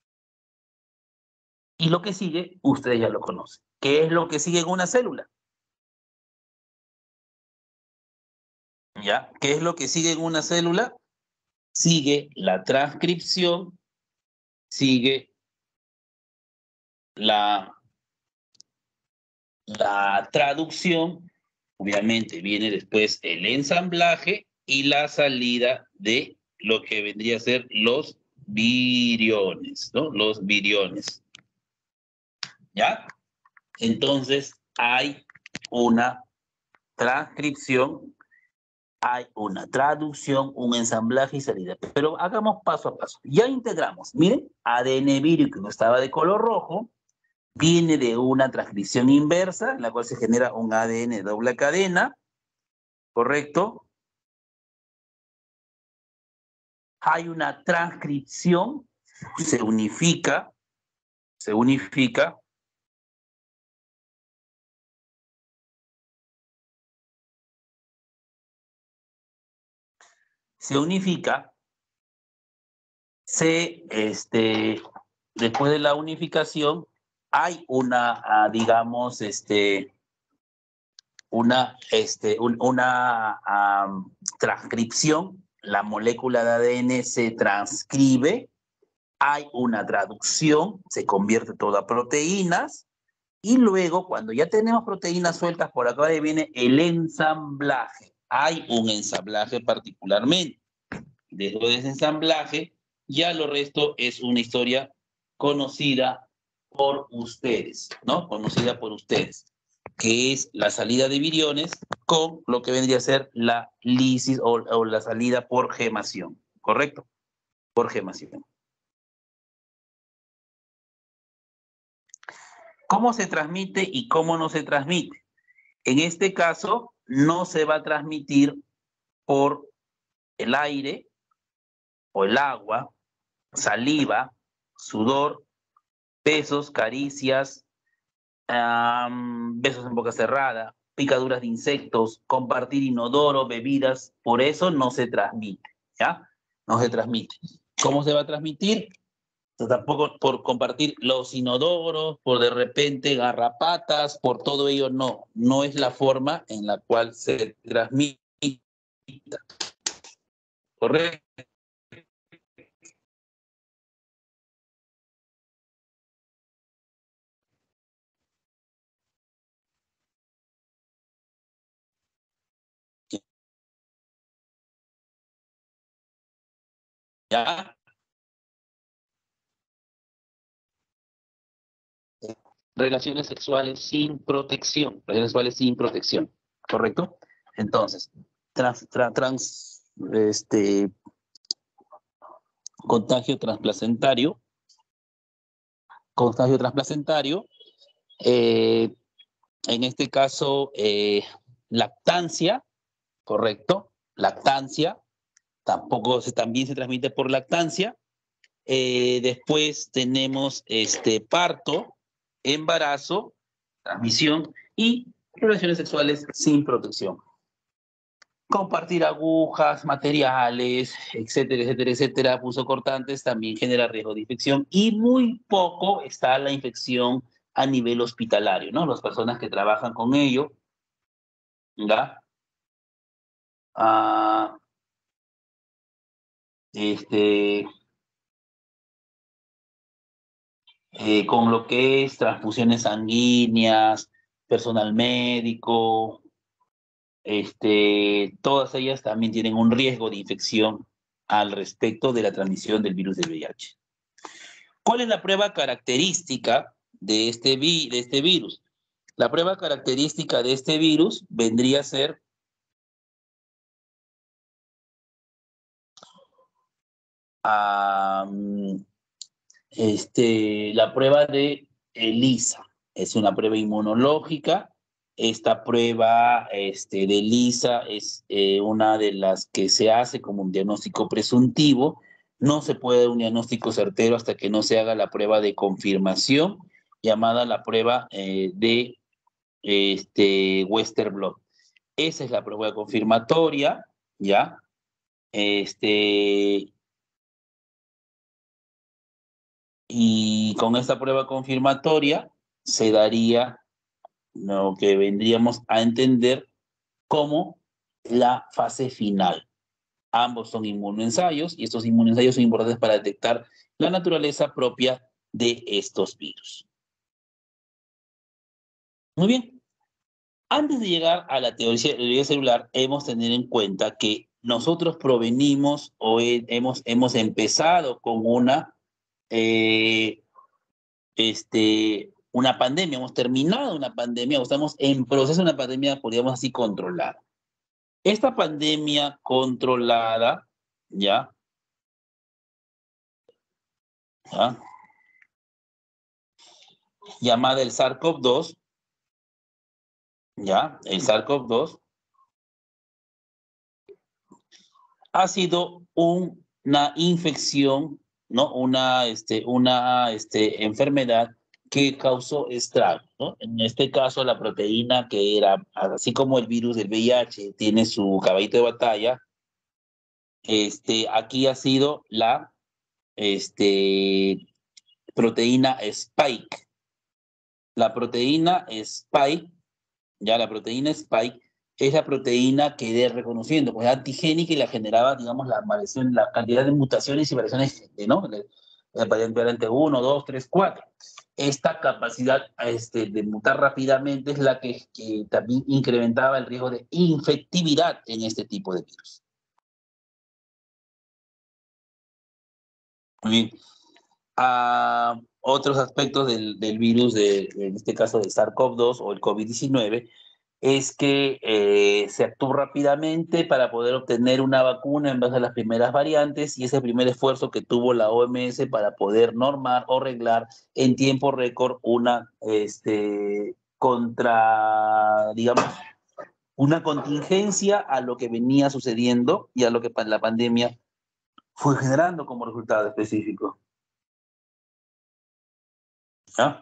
Y lo que sigue, ustedes ya lo conocen. ¿Qué es lo que sigue en una célula? ¿Ya? ¿Qué es lo que sigue en una célula? Sigue la transcripción, sigue la, la traducción, obviamente viene después el ensamblaje y la salida de lo que vendría a ser los viriones, ¿no? Los viriones. ¿Ya? Entonces hay una transcripción, hay una traducción, un ensamblaje y salida. Pero hagamos paso a paso. Ya integramos. Miren, A D N vírico que estaba de color rojo, viene de una transcripción inversa, en la cual se genera un A D N de doble cadena, ¿correcto? Hay una transcripción, se unifica, se unifica, se unifica, se, este, después de la unificación, hay una, ah, digamos, este, una, este, un, una um, transcripción, la molécula de A D N se transcribe, hay una traducción, se convierte todo a proteínas, y luego, cuando ya tenemos proteínas sueltas, por acá viene el ensamblaje. Hay un ensamblaje particularmente. Después de ese ensamblaje, ya lo resto es una historia conocida por ustedes, ¿no? Conocida por ustedes, que es la salida de viriones con lo que vendría a ser la lisis o, o la salida por gemación, ¿correcto? Por gemación. ¿Cómo se transmite y cómo no se transmite? En este caso, no se va a transmitir por el aire o el agua, saliva, sudor, besos, caricias, um, besos en boca cerrada, picaduras de insectos, compartir inodoro, bebidas, por eso no se transmite, ¿ya? No se transmite. ¿Cómo se va a transmitir? Tampoco por compartir los inodoros, por de repente garrapatas, por todo ello, no. No es la forma en la cual se transmite. ¿Correcto? ¿Ya? Relaciones sexuales sin protección. Relaciones sexuales sin protección. ¿Correcto? Entonces, trans, trans, trans este, contagio transplacentario, contagio transplacentario, eh, en este caso, eh, lactancia, ¿correcto? Lactancia, tampoco se, también se transmite por lactancia. Eh, después tenemos este parto, embarazo, transmisión y relaciones sexuales sin protección. Compartir agujas, materiales, etcétera, etcétera, etcétera, punzocortantes también genera riesgo de infección y muy poco está la infección a nivel hospitalario, ¿no? Las personas que trabajan con ello, ¿ya? Ah, este, eh, con lo que es transfusiones sanguíneas, personal médico, este, todas ellas también tienen un riesgo de infección al respecto de la transmisión del virus del V I H. ¿Cuál es la prueba característica de este, vi de este virus? La prueba característica de este virus vendría a ser um, este, la prueba de ELISA. Es una prueba inmunológica. Esta prueba este, de ELISA es eh, una de las que se hace como un diagnóstico presuntivo. No se puede dar un diagnóstico certero hasta que no se haga la prueba de confirmación, llamada la prueba eh, de este, Western blot. Esa es la prueba confirmatoria, ¿ya? Este, y con esta prueba confirmatoria se daría lo que vendríamos a entender como la fase final. Ambos son inmunoensayos y estos inmunoensayos son importantes para detectar la naturaleza propia de estos virus. Muy bien. Antes de llegar a la teoría, teoría celular, hemos de tener en cuenta que nosotros provenimos o he, hemos, hemos empezado con una, eh, este, una pandemia, hemos terminado una pandemia o estamos en proceso de una pandemia, podríamos así, controlada. Esta pandemia controlada, ¿ya? ¿Ya? Llamada el SARS-CoV dos, ¿ya? El SARS-CoV dos ha sido un, una infección, ¿no? Una, este, una este, enfermedad que causó estrago, ¿no? En este caso, la proteína que era, así como el virus del V I H tiene su caballito de batalla, este, aquí ha sido la este, proteína Spike. La proteína Spike, ya la proteína Spike, es la proteína que de reconociendo, pues antigénica y la generaba, digamos, la variación, la cantidad de mutaciones y variaciones, ¿no? Variante uno, dos, tres, cuatro. Esta capacidad este, de mutar rápidamente es la que, que también incrementaba el riesgo de infectividad en este tipo de virus. Muy bien. Uh, otros aspectos del, del virus, de, en este caso del SARS-CoV dos o el COVID diecinueve, es que eh, se actuó rápidamente para poder obtener una vacuna en base a las primeras variantes y ese primer esfuerzo que tuvo la O M S para poder normar o arreglar en tiempo récord una este, contra, digamos, una contingencia a lo que venía sucediendo y a lo que la pandemia fue generando como resultado específico. ¿Ya?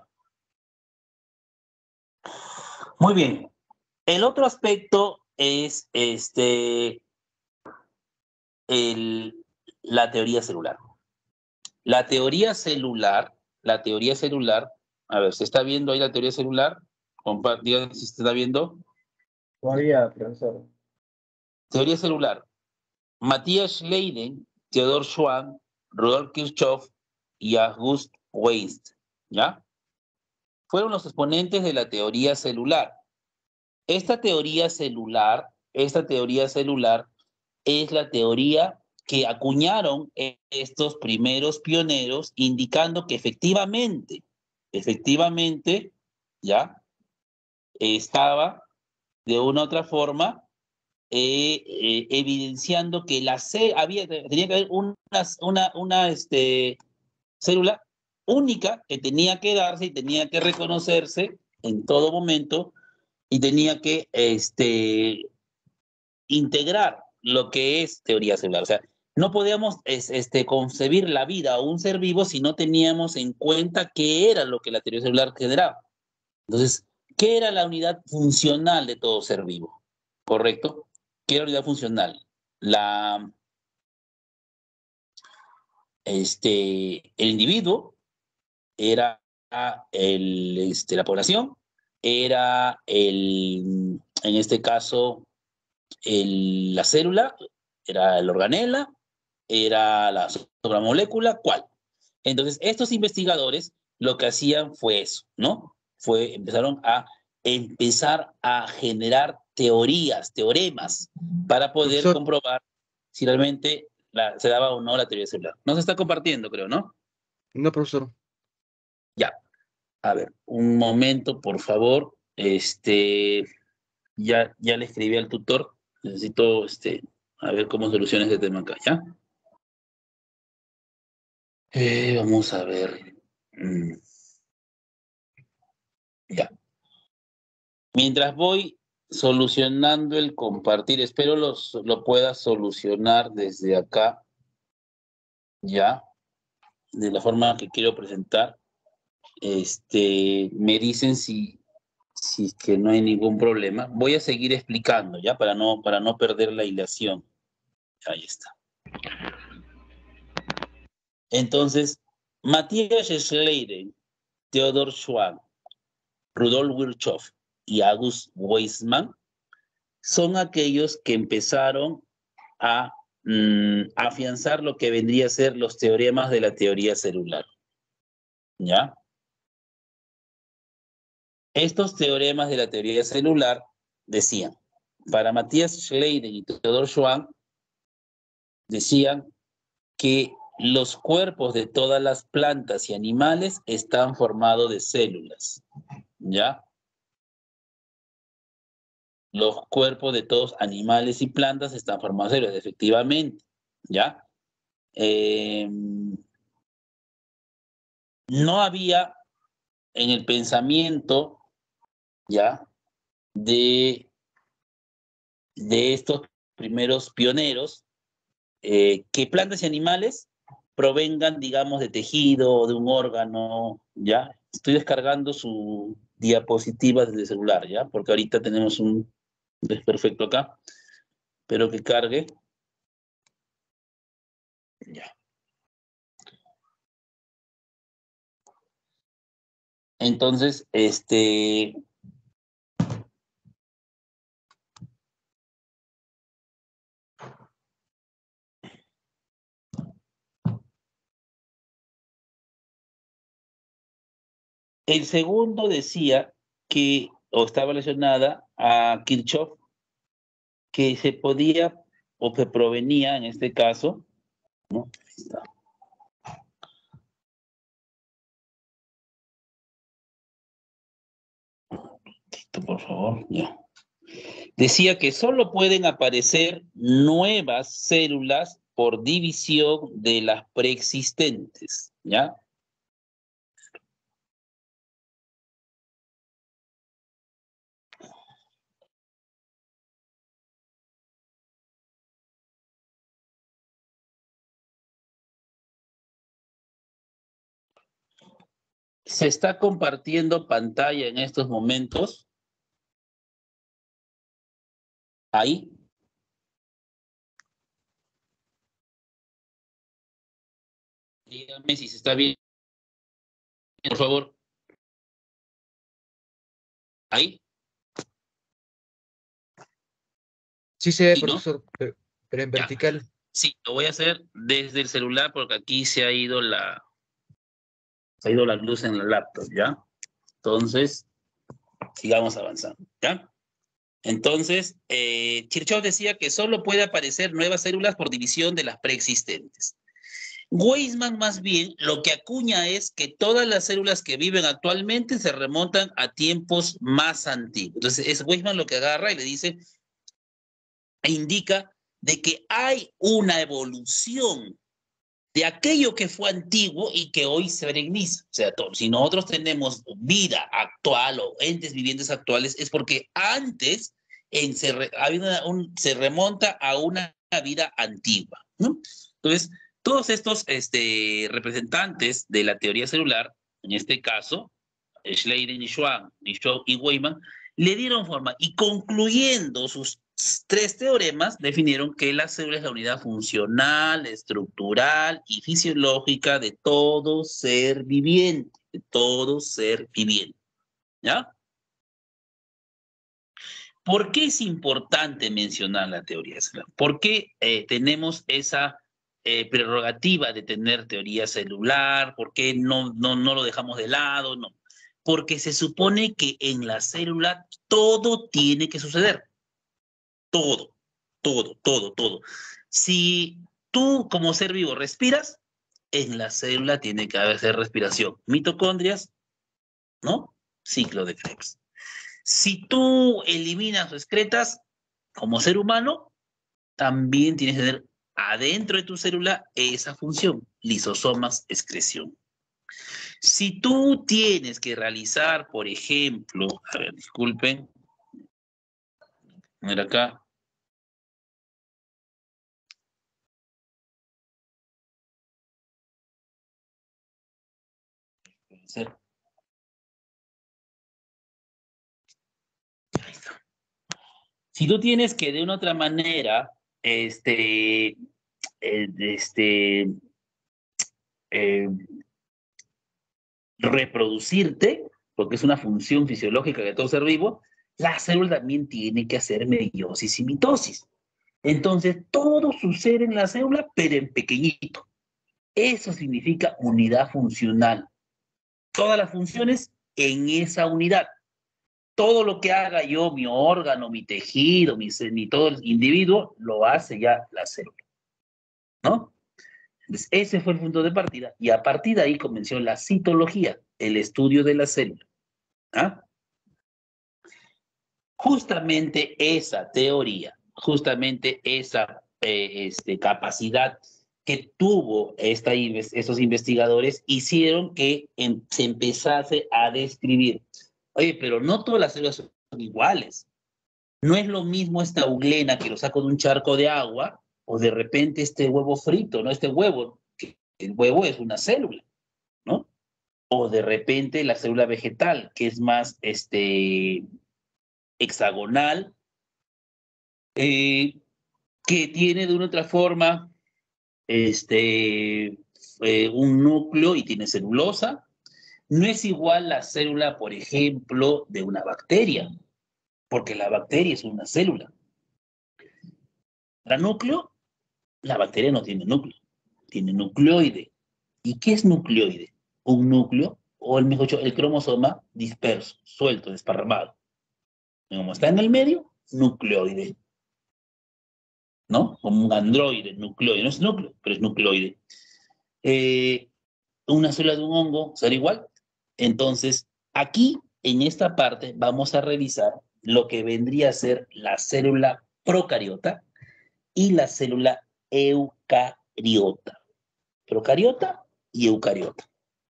Muy bien. El otro aspecto es este, el, la teoría celular. La teoría celular, la teoría celular, a ver, ¿se está viendo ahí la teoría celular? Compa díganme si se está viendo. Todavía, profesor. Teoría celular. Matthias Leiden, Theodor Schwann, Rudolf Kirchhoff y August Weist, ¿ya? Fueron los exponentes de la teoría celular. Esta teoría celular, esta teoría celular es la teoría que acuñaron estos primeros pioneros, indicando que efectivamente, efectivamente, ya estaba de una u otra forma eh, eh, evidenciando que la C había, tenía que haber una, una, una este, célula única que tenía que darse y tenía que reconocerse en todo momento y tenía que este, integrar lo que es teoría celular. O sea, no podíamos es, este, concebir la vida o un ser vivo si no teníamos en cuenta qué era lo que la teoría celular generaba. Entonces, ¿qué era la unidad funcional de todo ser vivo? ¿Correcto? ¿Qué era la unidad funcional? La, este, el individuo era el, este, la población, era el, en este caso, el, la célula, era la organela, era la supramolécula, ¿cuál? Entonces, estos investigadores lo que hacían fue eso, ¿no? Fue, empezaron a empezar a generar teorías, teoremas, para poder Profesor. comprobar si realmente la, se daba o no la teoría celular. No se está compartiendo, creo, ¿no? No, profesor. Ya. A ver, un momento, por favor. Este, ya, ya le escribí al tutor. Necesito, este, a ver cómo soluciona este tema acá, ¿ya? Eh, vamos a ver. Mm, ya. Mientras voy solucionando el compartir, espero los, lo pueda solucionar desde acá, ya, de la forma que quiero presentar. Este, me dicen si, si es que no hay ningún problema. Voy a seguir explicando, ya, para no, para no perder la hilación. Ahí está. Entonces, Matthias Schleiden, Theodor Schwann, Rudolf Virchow y August Weismann son aquellos que empezaron a mm, afianzar lo que vendría a ser los teoremas de la teoría celular. ¿Ya? Estos teoremas de la teoría celular decían, para Matthias Schleiden y Theodor Schwann, decían que los cuerpos de todas las plantas y animales están formados de células. ¿Ya? Los cuerpos de todos animales y plantas están formados de células, efectivamente. ¿Ya? Eh, no había en el pensamiento, ¿ya? De, de estos primeros pioneros, eh, que plantas y animales provengan, digamos, de tejido o de un órgano, ¿ya? Estoy descargando su diapositiva desde el celular, ¿ya? Porque ahorita tenemos un desperfecto acá, pero que cargue. Ya. Entonces, este... el segundo decía que, o estaba relacionada a Kirchhoff, que se podía, o que provenía en este caso, ¿no? Ahí está. Por favor, ya. Decía que solo pueden aparecer nuevas células por división de las preexistentes, ¿ya? Se está compartiendo pantalla en estos momentos. Ahí. Dígame si se está bien, por favor. Ahí. Sí se ve, Sí, ¿no? profesor, pero, pero en Ya. vertical. Sí, lo voy a hacer desde el celular porque aquí se ha ido la, se ha ido la luz en la laptop, ¿ya? Entonces, sigamos avanzando, ¿ya? Entonces, eh, Kirchhoff decía que solo puede aparecer nuevas células por división de las preexistentes. Weismann, más bien, lo que acuña es que todas las células que viven actualmente se remontan a tiempos más antiguos. Entonces, es Weismann lo que agarra y le dice, e indica de que hay una evolución de aquello que fue antiguo y que hoy se pereniza. O sea, todo, si nosotros tenemos vida actual o entes vivientes actuales, es porque antes en, se, re, una, un, se remonta a una vida antigua, ¿no? Entonces, todos estos este, representantes de la teoría celular, en este caso, Schleiden y Schwann, y Weismann, le dieron forma y concluyendo sus tres teoremas definieron que la célula es la unidad funcional, estructural y fisiológica de todo ser viviente, de todo ser viviente. ¿Ya? ¿Por qué es importante mencionar la teoría celular? ¿Por qué eh, tenemos esa eh, prerrogativa de tener teoría celular? ¿Por qué no, no, no lo dejamos de lado? No. Porque se supone que en la célula todo tiene que suceder. Todo, todo, todo, todo. Si tú como ser vivo respiras, en la célula tiene que haber respiración. Mitocondrias, ¿no? Ciclo de Krebs. Si tú eliminas o excretas, como ser humano, también tienes que tener adentro de tu célula esa función, lisosomas, excreción. Si tú tienes que realizar, por ejemplo, a ver, disculpen, a ver acá. Si tú tienes que de una otra manera, este, eh, este, eh, reproducirte, porque es una función fisiológica de todo ser vivo, la célula también tiene que hacer meiosis y mitosis. Entonces, todo sucede en la célula, pero en pequeñito. Eso significa unidad funcional. Todas las funciones en esa unidad. Todo lo que haga yo, mi órgano, mi tejido, mi, mi todo el individuo, lo hace ya la célula, ¿no? Entonces, ese fue el punto de partida, y a partir de ahí comenzó la citología, el estudio de la célula. ¿Ah? Justamente esa teoría, justamente esa eh, este, capacidad que tuvo esta, estos investigadores, hicieron que en, se empezase a describir. Oye, pero no todas las células son iguales. No es lo mismo esta uglena que lo saco de un charco de agua, o de repente este huevo frito, ¿no? Este huevo, que el huevo es una célula, ¿no? O de repente la célula vegetal, que es más este, hexagonal, eh, que tiene de una otra forma este, eh, un núcleo y tiene celulosa. No es igual la célula, por ejemplo, de una bacteria, porque la bacteria es una célula. ¿La núcleo? La bacteria no tiene núcleo, tiene nucleoide. ¿Y qué es nucleoide? Un núcleo, o el mejor dicho, el cromosoma disperso, suelto, desparramado. Como está en el medio, nucleoide. ¿No? Como un androide, nucleoide. No es núcleo, pero es nucleoide. Eh, una célula de un hongo será igual. Entonces, aquí, en esta parte, vamos a revisar lo que vendría a ser la célula procariota y la célula eucariota. Procariota y eucariota.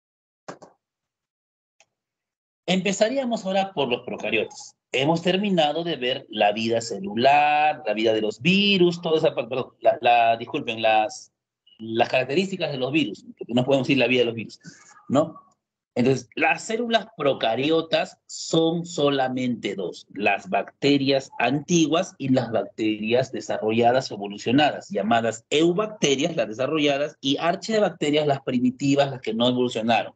Empezaríamos ahora por los procariotas. Hemos terminado de ver la vida celular, la vida de los virus, toda esa parte, perdón, la, la, disculpen, las, las características de los virus, porque no podemos decir la vida de los virus, ¿no? Entonces, las células procariotas son solamente dos, las bacterias antiguas y las bacterias desarrolladas, evolucionadas, llamadas eubacterias, las desarrolladas, y archaebacterias, las primitivas, las que no evolucionaron.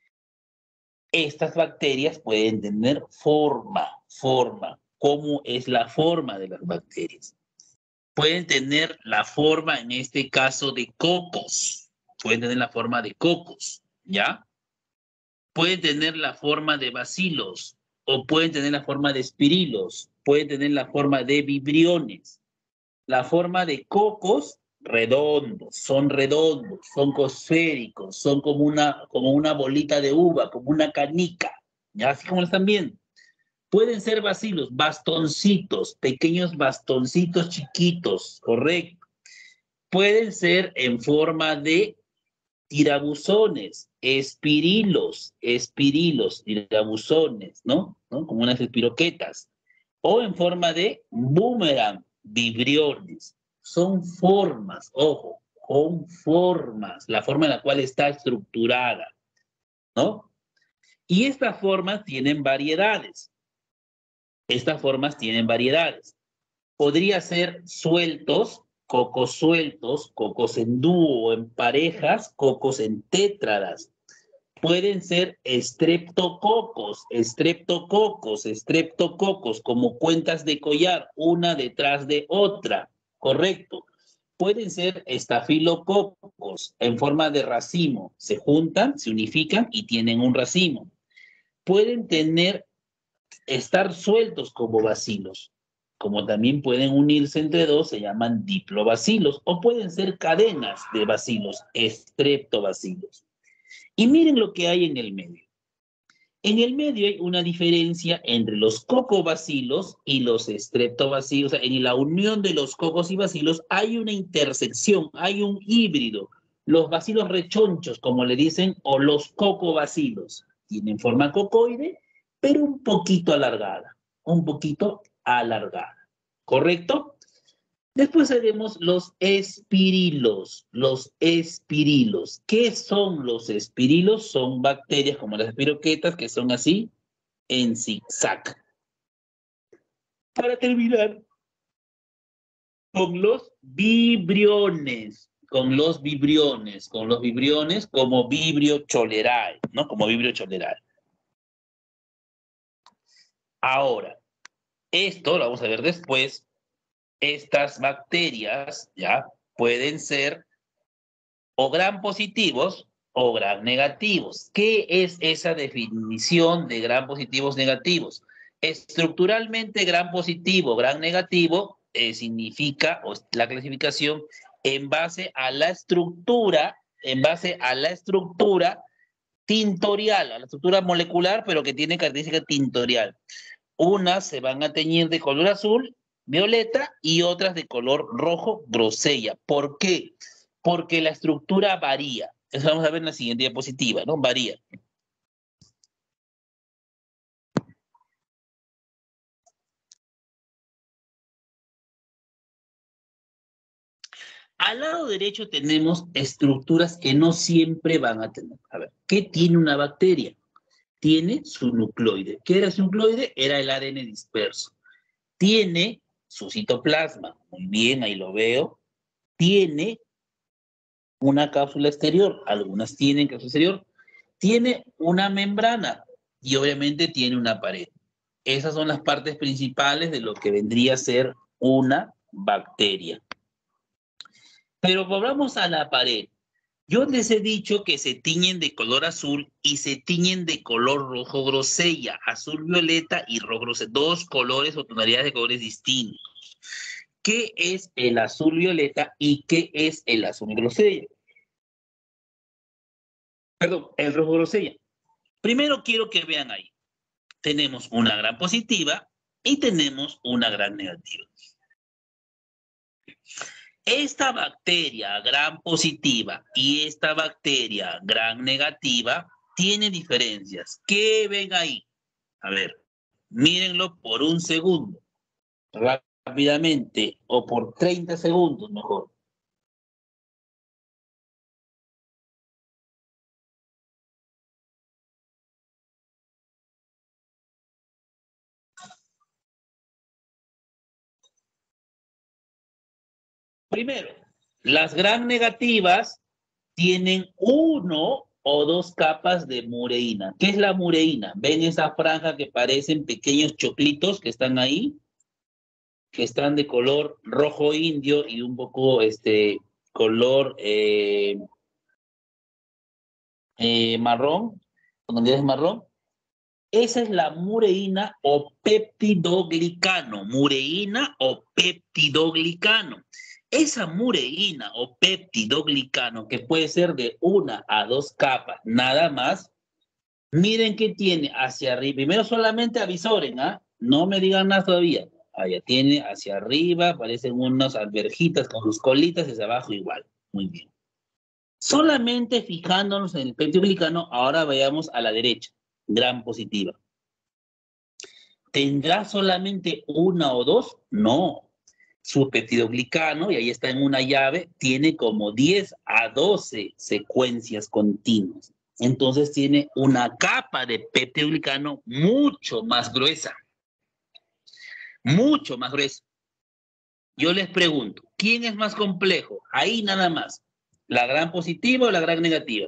Estas bacterias pueden tener forma, forma. ¿Cómo es la forma de las bacterias? Pueden tener la forma, en este caso, de cocos. Pueden tener la forma de cocos, ¿ya? Pueden tener la forma de bacilos, o pueden tener la forma de espirilos, pueden tener la forma de vibriones. La forma de cocos, redondos, son redondos, son cosféricos, son como una, como una bolita de uva, como una canica, ¿ya? Así como lo están viendo. Pueden ser bacilos, bastoncitos, pequeños bastoncitos chiquitos, correcto. Pueden ser en forma de tirabuzones, espirilos, espirilos, tirabuzones, ¿no? ¿no? Como unas espiroquetas. O en forma de boomerang, vibriones. Son formas, ojo, con formas, la forma en la cual está estructurada, ¿no? Y estas formas tienen variedades. Estas formas tienen variedades. Podría ser sueltos, cocos sueltos, cocos en dúo o en parejas, cocos en tétradas. Pueden ser estreptococos, estreptococos, estreptococos, como cuentas de collar, una detrás de otra, correcto. Pueden ser estafilococos en forma de racimo, se juntan, se unifican y tienen un racimo. pueden tener, estar sueltos como bacilos. Como también pueden unirse entre dos, se llaman diplobacilos, o pueden ser cadenas de bacilos, estreptobacilos. Y miren lo que hay en el medio. En el medio hay una diferencia entre los cocobacilos y los estreptobacilos. O sea, en la unión de los cocos y bacilos hay una intersección, hay un híbrido. Los bacilos rechonchos, como le dicen, o los cocobacilos, tienen forma cocoide, pero un poquito alargada, un poquito alargada. ¿Correcto? Después tenemos los espirilos, los espirilos. ¿Qué son los espirilos? Son bacterias como las espiroquetas que son así en zigzag. Para terminar, con los vibriones, con los vibriones, con los vibriones como Vibrio cholerae, ¿no? Como Vibrio cholerae. Ahora, esto lo vamos a ver después. Estas bacterias, ¿ya? Pueden ser o gram positivos o gram negativos. ¿Qué es esa definición de gram positivos negativos? Estructuralmente, gram positivo, gram negativo, eh, significa, o la clasificación, en base a la estructura, en base a la estructura tintorial, a la estructura molecular, pero que tiene característica tintorial. Unas se van a teñir de color azul, violeta, y otras de color rojo, grosella. ¿Por qué? Porque la estructura varía. Eso vamos a ver en la siguiente diapositiva, ¿no? Varía. Al lado derecho tenemos estructuras que no siempre van a tener. A ver, ¿qué tiene una bacteria? Tiene su nucleoide. ¿Qué era su nucleoide? Era el A D N disperso. Tiene su citoplasma. Muy bien, ahí lo veo. Tiene una cápsula exterior. Algunas tienen cápsula exterior. Tiene una membrana y obviamente tiene una pared. Esas son las partes principales de lo que vendría a ser una bacteria. Pero volvamos a la pared. Yo les he dicho que se tiñen de color azul y se tiñen de color rojo grosella, azul violeta y rojo grosella, dos colores o tonalidades de colores distintos. ¿Qué es el azul violeta y qué es el azul grosella? Perdón, el rojo grosella. Primero quiero que vean ahí. Tenemos una gran positiva y tenemos una gran negativa. Esta bacteria gran positiva y esta bacteria gran negativa tiene diferencias. ¿Qué ven ahí? A ver, mírenlo por un segundo, rápidamente, o por treinta segundos mejor. Primero, las gran negativas tienen uno o dos capas de mureína. ¿Qué es la mureína? ¿Ven esa franja que parecen pequeños choclitos que están ahí? Que están de color rojo indio y un poco este color eh, eh, marrón, tonalidades marrón. Esa es la mureína o peptidoglicano, mureína o peptidoglicano. Esa mureína o peptidoglicano, que puede ser de una a dos capas, nada más, miren qué tiene hacia arriba. Primero solamente avisoren, ¿ah? No me digan nada todavía. Allá tiene hacia arriba, aparecen unas alberjitas con sus colitas, y hacia abajo igual. Muy bien. Solamente fijándonos en el peptidoglicano, ahora vayamos a la derecha, gran positiva. ¿Tendrá solamente una o dos? No. Su peptidoglicano, y ahí está en una llave, tiene como diez a doce secuencias continuas. Entonces tiene una capa de peptidoglicano mucho más gruesa. Mucho más gruesa. Yo les pregunto, ¿quién es más complejo? Ahí nada más. ¿La gran positiva o la gran negativa?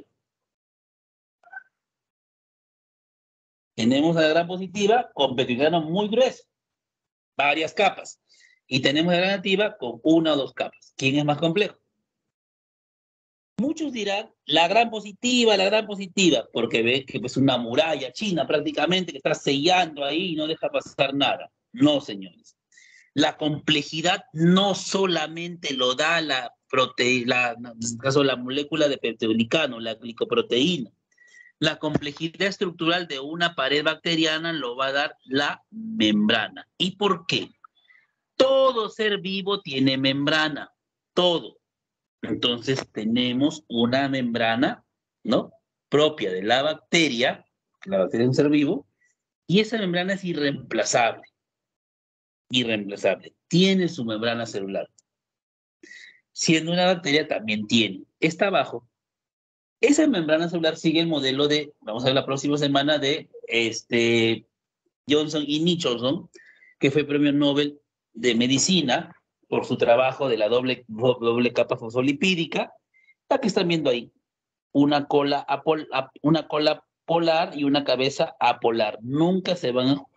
Tenemos a la gran positiva con peptidoglicano muy grueso, varias capas. Y tenemos la gran negativa con una o dos capas. ¿Quién es más complejo? Muchos dirán, la gran positiva, la gran positiva, porque ves que es una muralla china prácticamente que está sellando ahí y no deja pasar nada. No, señores. La complejidad no solamente lo da la proteína, en este caso la molécula de peptidoglicano, la glicoproteína. La complejidad estructural de una pared bacteriana lo va a dar la membrana. ¿Y por qué? Todo ser vivo tiene membrana, todo. Entonces tenemos una membrana, ¿no? Propia de la bacteria, la bacteria es un ser vivo, y esa membrana es irreemplazable. Irreemplazable. Tiene su membrana celular. Siendo una bacteria también tiene. Está abajo. Esa membrana celular sigue el modelo de, vamos a ver la próxima semana, de este, Johnson y Nicholson, que fue premio Nobel de Medicina por su trabajo de la doble, doble capa fosfolipídica, la que están viendo ahí. Una cola, apol, ap, una cola polar y una cabeza apolar. Nunca se van a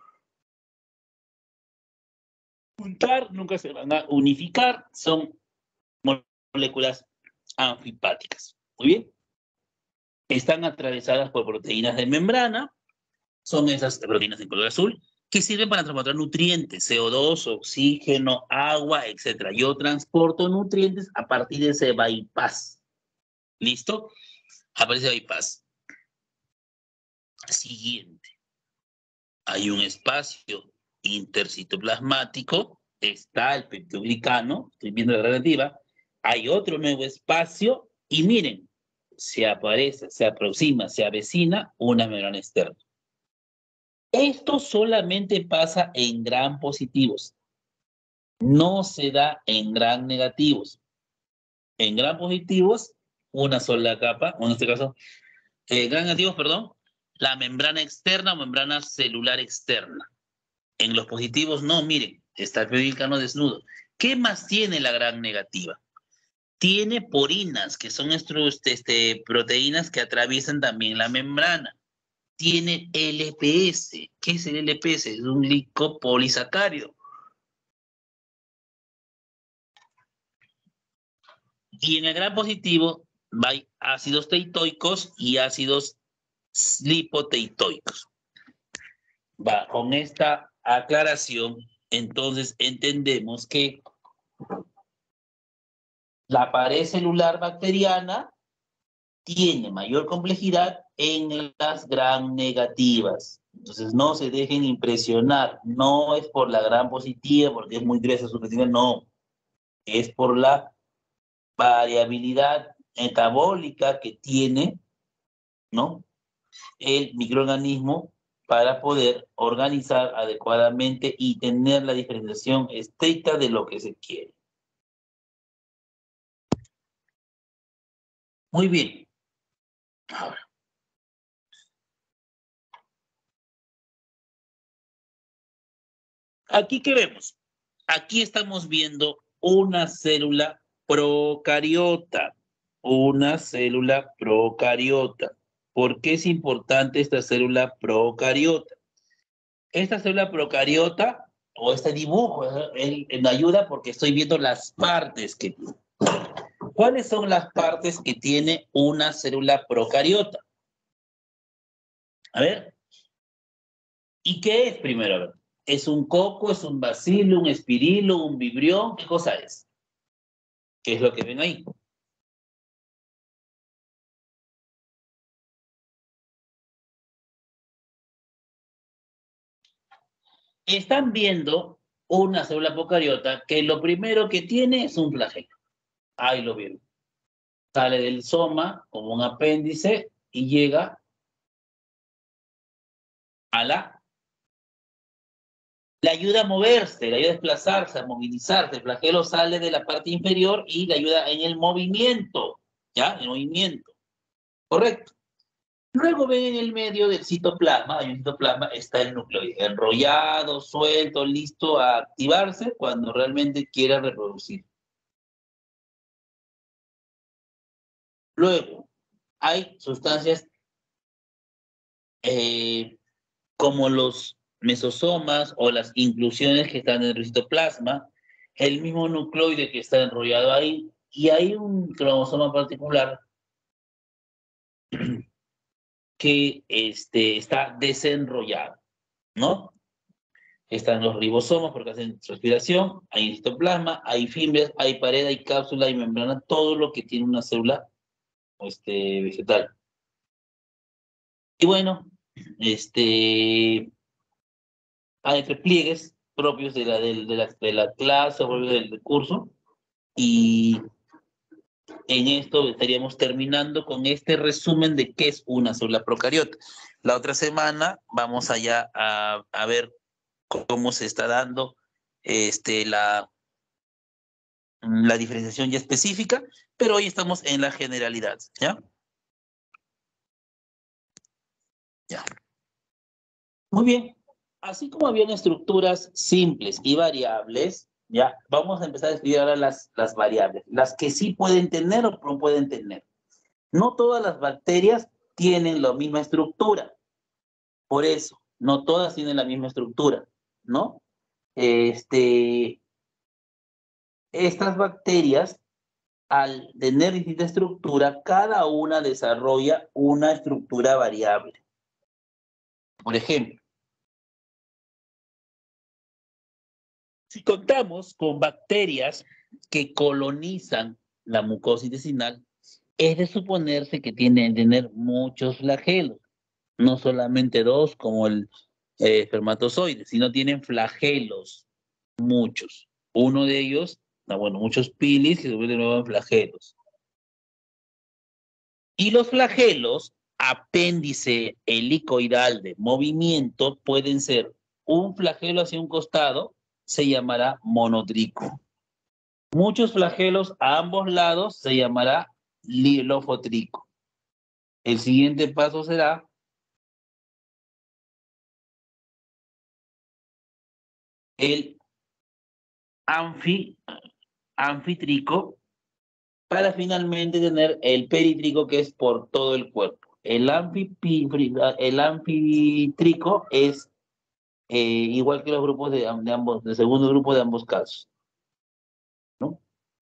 juntar, nunca se van a unificar, son moléculas anfipáticas. Muy bien. Están atravesadas por proteínas de membrana, son esas proteínas en color azul, que sirven para transportar nutrientes, C O dos, oxígeno, agua, etcétera. Yo transporto nutrientes a partir de ese bypass. ¿Listo? Aparece bypass. Siguiente. Hay un espacio intercitoplasmático, está el peptidoglicano, estoy viendo la relativa, hay otro nuevo espacio, y miren, se aparece, se aproxima, se avecina una membrana externa. Esto solamente pasa en gran positivos. No se da en gran negativos. En gran positivos, una sola capa, o en este caso, eh, gran negativos, perdón, la membrana externa o membrana celular externa. En los positivos, no, miren, está el peptidoglicano desnudo. ¿Qué más tiene la gran negativa? Tiene porinas, que son estos, este, proteínas que atraviesan también la membrana. Tiene L P S. ¿Qué es el L P S? Es un licopolisacárido. Y en el gran positivo hay ácidos teitoicos y ácidos lipoteitoicos. Va, con esta aclaración, entonces entendemos que la pared celular bacteriana tiene mayor complejidad en las gran negativas. Entonces no se dejen impresionar, no es por la gran positiva, porque es muy gruesa su proteína, no. Es por la variabilidad metabólica que tiene, ¿no?, el microorganismo para poder organizar adecuadamente y tener la diferenciación estricta de lo que se quiere. Muy bien. Ahora. Aquí, ¿qué vemos? Aquí estamos viendo una célula procariota. Una célula procariota. ¿Por qué es importante esta célula procariota? Esta célula procariota, o este dibujo, él, él ayuda porque estoy viendo las partes que tiene. ¿Cuáles son las partes que tiene una célula procariota? A ver. ¿Y qué es primero? A ver. ¿Es un coco, es un bacilo, un espirilo, un vibrión? ¿Qué cosa es? ¿Qué es lo que ven ahí? Están viendo una célula procariota que lo primero que tiene es un flagelo. Ahí lo vieron. Sale del soma como un apéndice y llega a la... Le ayuda a moverse, le ayuda a desplazarse, a movilizarse. El flagelo sale de la parte inferior y le ayuda en el movimiento. ¿Ya? El movimiento. Correcto. Luego ven en el medio del citoplasma, hay un citoplasma, está el nucleoide, enrollado, suelto, listo a activarse cuando realmente quiera reproducir. Luego, hay sustancias eh, como los mesosomas o las inclusiones que están en el citoplasma, el mismo nucleoide que está enrollado ahí, y hay un cromosoma particular que este, está desenrollado, ¿no? Están los ribosomas porque hacen respiración, hay citoplasma, hay fibras, hay pared, hay cápsula, hay membrana, todo lo que tiene una célula este, vegetal. Y bueno, este, hay repliegues propios de la, de, de la, de la clase o propios del, del curso, y en esto estaríamos terminando con este resumen de qué es una célula procariota. La otra semana vamos allá a, a ver cómo se está dando este, la, la diferenciación ya específica, pero hoy estamos en la generalidad, ¿ya? Ya. Muy bien. Así como habían estructuras simples y variables, ya, vamos a empezar a estudiar ahora las, las variables, las que sí pueden tener o no pueden tener. No todas las bacterias tienen la misma estructura, por eso, no todas tienen la misma estructura, ¿no? Este, estas bacterias, al tener distinta estructura, cada una desarrolla una estructura variable. Por ejemplo, si contamos con bacterias que colonizan la mucosa intestinal, es de suponerse que tienen que tener muchos flagelos, no solamente dos como el eh, espermatozoide, sino tienen flagelos, muchos. Uno de ellos, no, bueno, muchos pilis que se vuelven en flagelos. Y los flagelos, apéndice helicoidal de movimiento, pueden ser un flagelo hacia un costado, se llamará monotrico. Muchos flagelos a ambos lados se llamará lilofotrico. El siguiente paso será el anfi, anfitrico, para finalmente tener el peritrico, que es por todo el cuerpo. El, anfi, el anfitrico es eh, igual que los grupos de, de ambos, de segundo grupo de ambos casos, ¿no?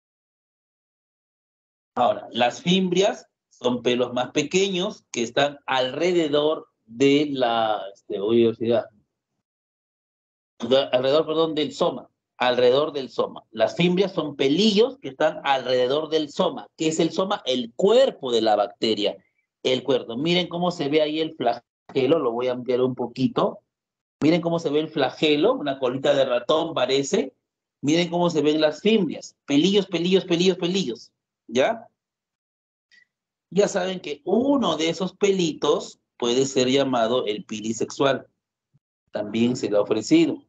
Ahora, las fimbrias son pelos más pequeños que están alrededor de la este, universidad, alrededor, perdón, del soma, alrededor del soma. Las fimbrias son pelillos que están alrededor del soma. ¿Qué es el soma? El cuerpo de la bacteria, el cuerpo. Miren cómo se ve ahí el flagelo, lo voy a ampliar un poquito. Miren cómo se ve el flagelo, una colita de ratón parece. Miren cómo se ven las fimbrias, pelillos, pelillos, pelillos, pelillos, ¿ya? Ya saben que uno de esos pelitos puede ser llamado el pili sexual. También se le ha ofrecido.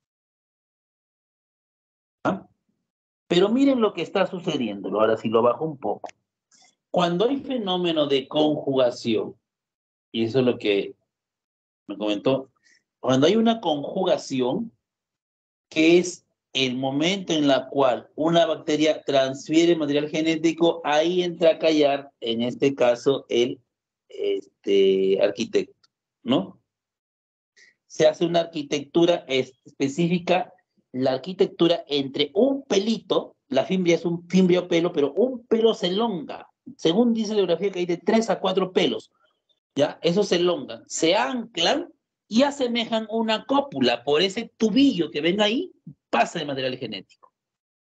¿Ah? Pero miren lo que está sucediendo. Ahora sí lo bajo un poco. Cuando hay fenómeno de conjugación, y eso es lo que me comentó, cuando hay una conjugación, que es el momento en la cual una bacteria transfiere material genético, ahí entra a callar, en este caso, el este, arquitecto, ¿no? Se hace una arquitectura específica, la arquitectura entre un pelito, la fimbria es un fimbrio pelo, pero un pelo se elonga, según dice la bibliografía que hay de tres a cuatro pelos, ¿ya? Esos se elongan, se anclan y asemejan una cópula. Por ese tubillo que ven ahí, pasa el material genético.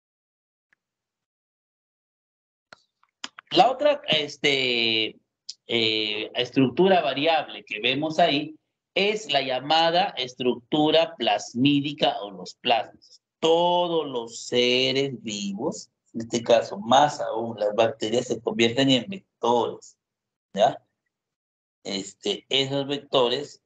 La otra este, eh, estructura variable que vemos ahí es la llamada estructura plasmídica o los plasmas. Todos los seres vivos, en este caso más aún las bacterias, se convierten en vectores, ¿ya? Este, esos vectores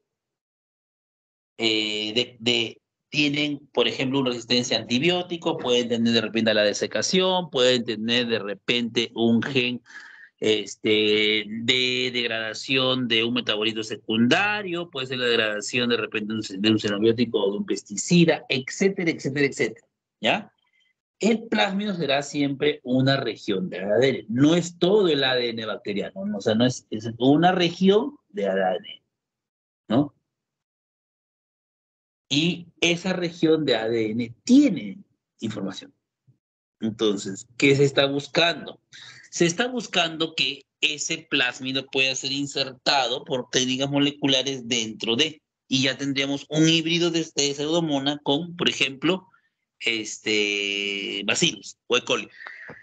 eh, de, de, tienen, por ejemplo, una resistencia a antibióticos, pueden tener de repente a la desecación, pueden tener de repente un gen este, de degradación de un metabolito secundario, puede ser la degradación de repente de un xenobiótico o de un pesticida, etcétera, etcétera, etcétera, ¿ya? El plásmido será siempre una región de A D N, no es todo el A D N bacteriano, ¿no? O sea, no es, es una región de A D N, ¿no? Y esa región de A D N tiene información. Entonces, ¿qué se está buscando? Se está buscando que ese plásmido pueda ser insertado por técnicas moleculares dentro de, y ya tendríamos un híbrido de, de Pseudomonas con, por ejemplo, este, Bacillus o E. coli.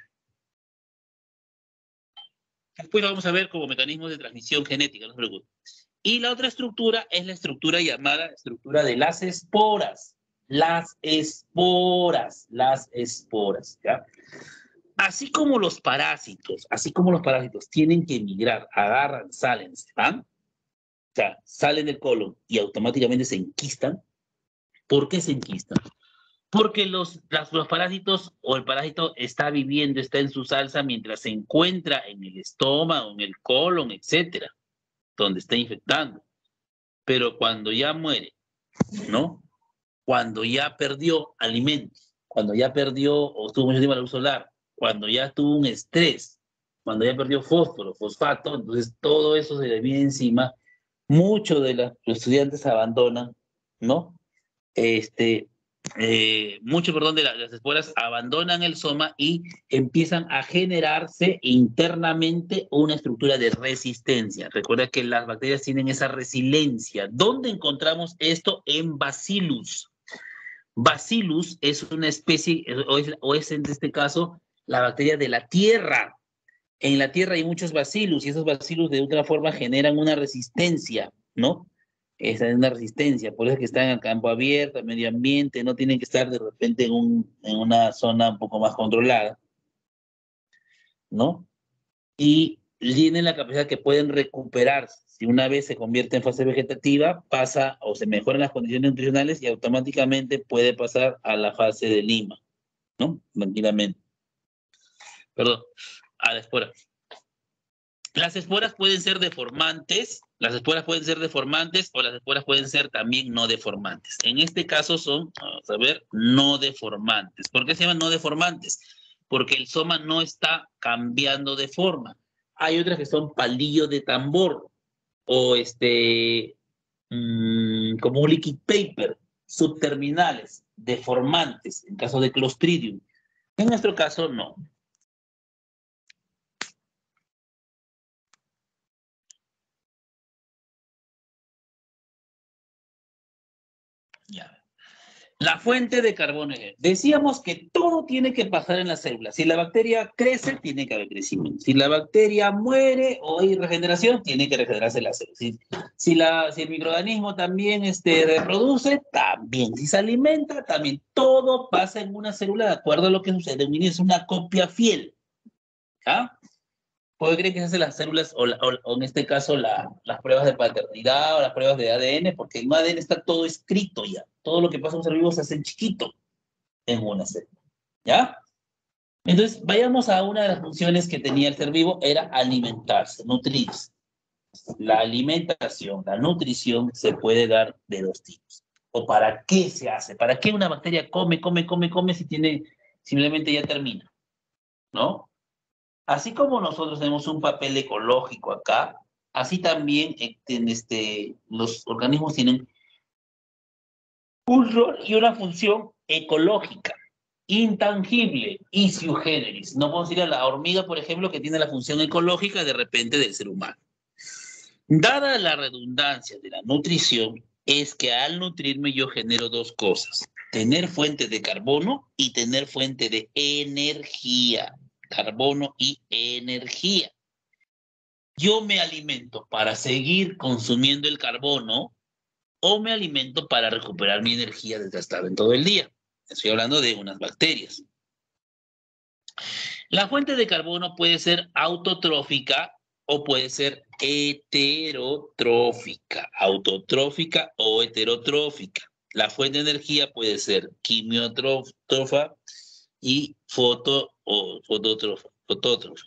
Después lo vamos a ver como mecanismos de transmisión genética, no se preocupen. Y la otra estructura es la estructura llamada estructura de las esporas. Las esporas, las esporas, ¿ya? Así como los parásitos, así como los parásitos tienen que emigrar, agarran, salen, se van, o sea, salen del colon y automáticamente se enquistan. ¿Por qué se enquistan? Porque los, las, los parásitos o el parásito está viviendo, está en su salsa mientras se encuentra en el estómago, en el colon, etcétera, donde está infectando. Pero cuando ya muere, ¿no? Cuando ya perdió alimentos, cuando ya perdió o estuvo mucho tiempo a la luz solar, cuando ya tuvo un estrés, cuando ya perdió fósforo, fosfato, entonces todo eso se le viene encima. Muchos de la, los estudiantes abandonan, ¿no? Este, eh, mucho, perdón, de la, las esporas abandonan el soma y empiezan a generarse internamente una estructura de resistencia. Recuerda que las bacterias tienen esa resiliencia. ¿Dónde encontramos esto? En Bacillus. Bacillus es una especie, o es, o es en este caso, la bacteria de la tierra. En la tierra hay muchos bacillus y esos bacillus de otra forma generan una resistencia, ¿no? Esa es una resistencia, por eso es que están en campo abierto, medio ambiente, no tienen que estar de repente en, un, en una zona un poco más controlada, ¿no? Y tienen la capacidad que pueden recuperarse. Si una vez se convierte en fase vegetativa, pasa o se mejoran las condiciones nutricionales y automáticamente puede pasar a la fase de lima, ¿no? Tranquilamente. Perdón, a la espora. Las esporas pueden ser deformantes, las esporas pueden ser deformantes o las esporas pueden ser también no deformantes. En este caso son, vamos a ver, no deformantes. ¿Por qué se llaman no deformantes? Porque el soma no está cambiando de forma. Hay otras que son palillo de tambor o este, mmm, como un liquid paper, subterminales, deformantes, en caso de Clostridium. En nuestro caso, no. Ya. La fuente de carbono. Decíamos que todo tiene que pasar en la célula. Si la bacteria crece, tiene que haber crecimiento. Si la bacteria muere o hay regeneración, tiene que regenerarse la célula. Si, si, la, si el microorganismo también este, reproduce, también. Si se alimenta, también. Todo pasa en una célula de acuerdo a lo que sucede. Un es una copia fiel. ¿Ah? ¿Puede creer que se hacen las células, o, la, o, o en este caso la, las pruebas de paternidad o las pruebas de A D N? Porque en A D N está todo escrito ya. Todo lo que pasa en un ser vivo se hace chiquito en una célula. ¿Ya? Entonces, vayamos a una de las funciones que tenía el ser vivo, era alimentarse, nutrirse. La alimentación, la nutrición se puede dar de dos tipos. ¿O para qué se hace? ¿Para qué una bacteria come, come, come, come si tiene, simplemente ya termina? ¿No? Así como nosotros tenemos un papel ecológico acá, así también en este, los organismos tienen un rol y una función ecológica, intangible, y sui generis. No podemos decir a la hormiga, por ejemplo, que tiene la función ecológica de repente del ser humano. Dada la redundancia de la nutrición, es que al nutrirme yo genero dos cosas: tener fuente de carbono y tener fuente de energía. Carbono y energía. Yo me alimento para seguir consumiendo el carbono o me alimento para recuperar mi energía desgastada en todo el día. Estoy hablando de unas bacterias. La fuente de carbono puede ser autotrófica o puede ser heterotrófica. Autotrófica o heterotrófica. La fuente de energía puede ser quimiotrófa y foto o fotótrofa. fotótrofa.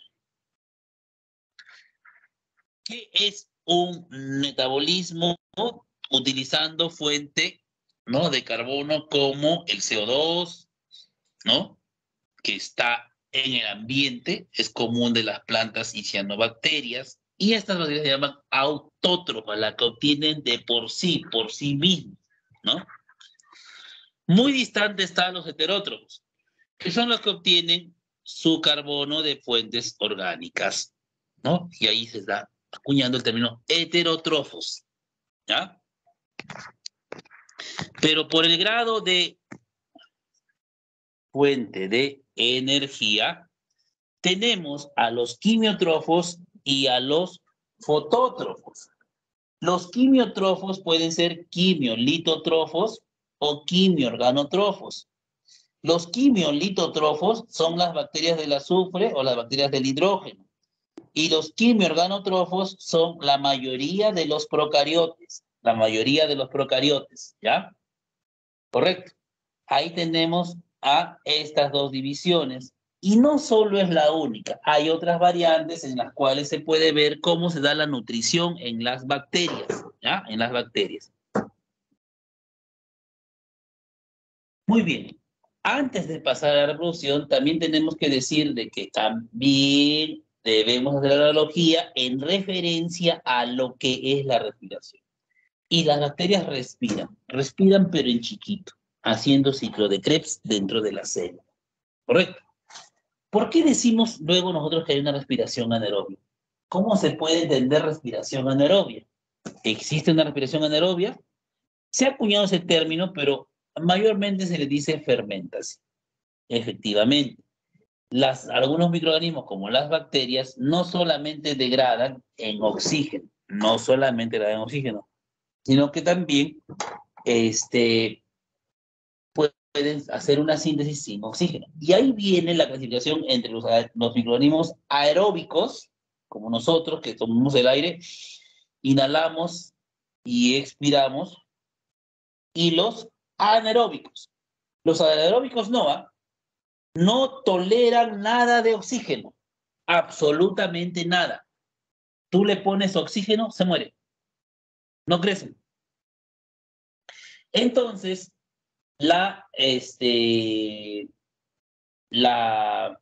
¿Qué es un metabolismo utilizando fuente, ¿no?, de carbono como el C O dos, ¿no?, que está en el ambiente, es común de las plantas y cianobacterias, y estas bacterias se llaman autótrofas, las que obtienen de por sí, por sí mismas, ¿no? Muy distante están los heterótrofos, que son los que obtienen su carbono de fuentes orgánicas, ¿no? Y ahí se está acuñando el término heterótrofos, ¿ya? Pero por el grado de fuente de energía, tenemos a los quimiotrófos y a los fotótrofos. Los quimiotrófos pueden ser quimiolitotrófos o quimiorganotrófos. Los quimiolitotrófos son las bacterias del azufre o las bacterias del hidrógeno. Y los quimiorganotrófos son la mayoría de los procariotes. La mayoría de los procariotes, ¿ya? Correcto. Ahí tenemos a estas dos divisiones. Y no solo es la única, hay otras variantes en las cuales se puede ver cómo se da la nutrición en las bacterias, ¿ya? En las bacterias. Muy bien. Antes de pasar a la reproducción, también tenemos que decir de que también debemos hacer la analogía en referencia a lo que es la respiración. Y las bacterias respiran, respiran pero en chiquito, haciendo ciclo de Krebs dentro de la célula. ¿Correcto? ¿Por qué decimos luego nosotros que hay una respiración anaerobia? ¿Cómo se puede entender respiración anaerobia? ¿Existe una respiración anaerobia? Se ha acuñado ese término, pero mayormente se le dice fermentación. Efectivamente, las, algunos microorganismos como las bacterias no solamente degradan en oxígeno, no solamente degradan en oxígeno, sino que también este, pueden hacer una síntesis sin oxígeno. Y ahí viene la clasificación entre los, los microorganismos aeróbicos, como nosotros, que tomamos el aire, inhalamos y expiramos, y los anaeróbicos. Los anaeróbicos no, ¿eh? No toleran nada de oxígeno, absolutamente nada. Tú le pones oxígeno, se muere, no crecen. Entonces, la, este, la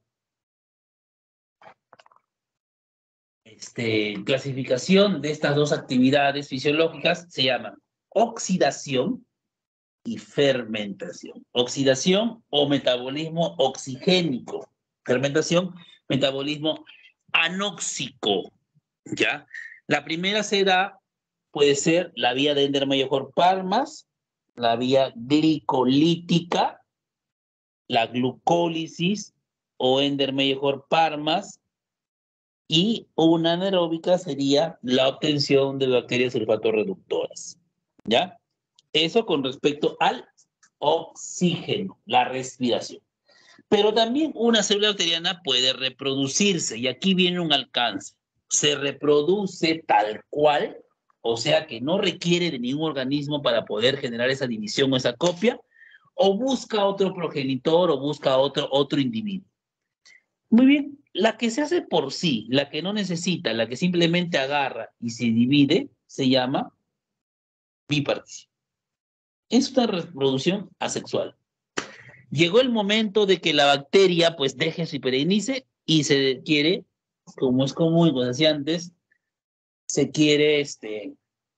este, clasificación de estas dos actividades fisiológicas se llaman oxidación y fermentación. Oxidación o metabolismo oxigénico. Fermentación, metabolismo anóxico. ¿Ya? La primera se da, puede ser la vía de Ender-Mayer-Parmas, la vía glicolítica, la glucólisis o Ender-Mayer-Parmas, y una anaeróbica sería la obtención de bacterias sulfatorreductoras. ¿Ya? Eso con respecto al oxígeno, la respiración. Pero también una célula bacteriana puede reproducirse, y aquí viene un alcance. Se reproduce tal cual, o sea que no requiere de ningún organismo para poder generar esa división o esa copia, o busca otro progenitor o busca otro, otro individuo. Muy bien, la que se hace por sí, la que no necesita, la que simplemente agarra y se divide, se llama bipartición. Es una reproducción asexual. Llegó el momento de que la bacteria pues deje su hiperenice y se quiere, como es común, como decía antes, se quiere este,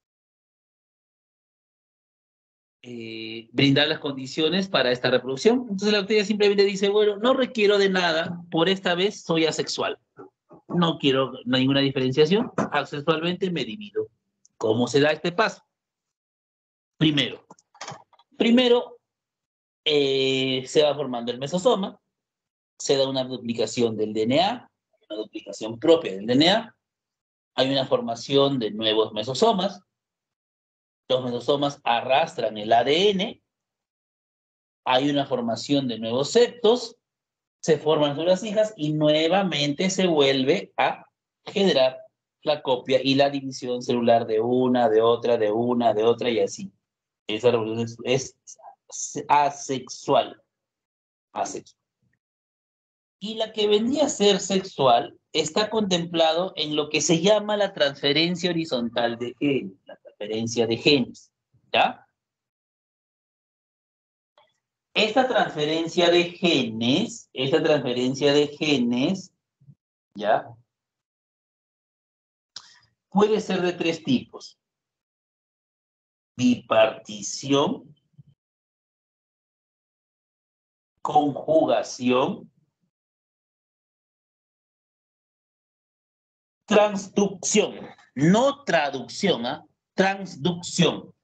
eh, brindar las condiciones para esta reproducción. Entonces la bacteria simplemente dice, bueno, no requiero de nada, por esta vez soy asexual. No quiero ninguna diferenciación, asexualmente me divido. ¿Cómo se da este paso? Primero, primero eh, se va formando el mesosoma, se da una duplicación del D N A, una duplicación propia del D N A, hay una formación de nuevos mesosomas, los mesosomas arrastran el A D N, hay una formación de nuevos septos, se forman células hijas y nuevamente se vuelve a generar la copia y la división celular de una, de otra, de una, de otra y así. Esa revolución es, es asexual. Asexual. Y la que vendría a ser sexual está contemplado en lo que se llama la transferencia horizontal de genes, la transferencia de genes, ¿ya? Esta transferencia de genes, esta transferencia de genes, ¿ya? Puede ser de tres tipos. Bipartición, conjugación, transducción, no traducción, ¿ah? Transducción.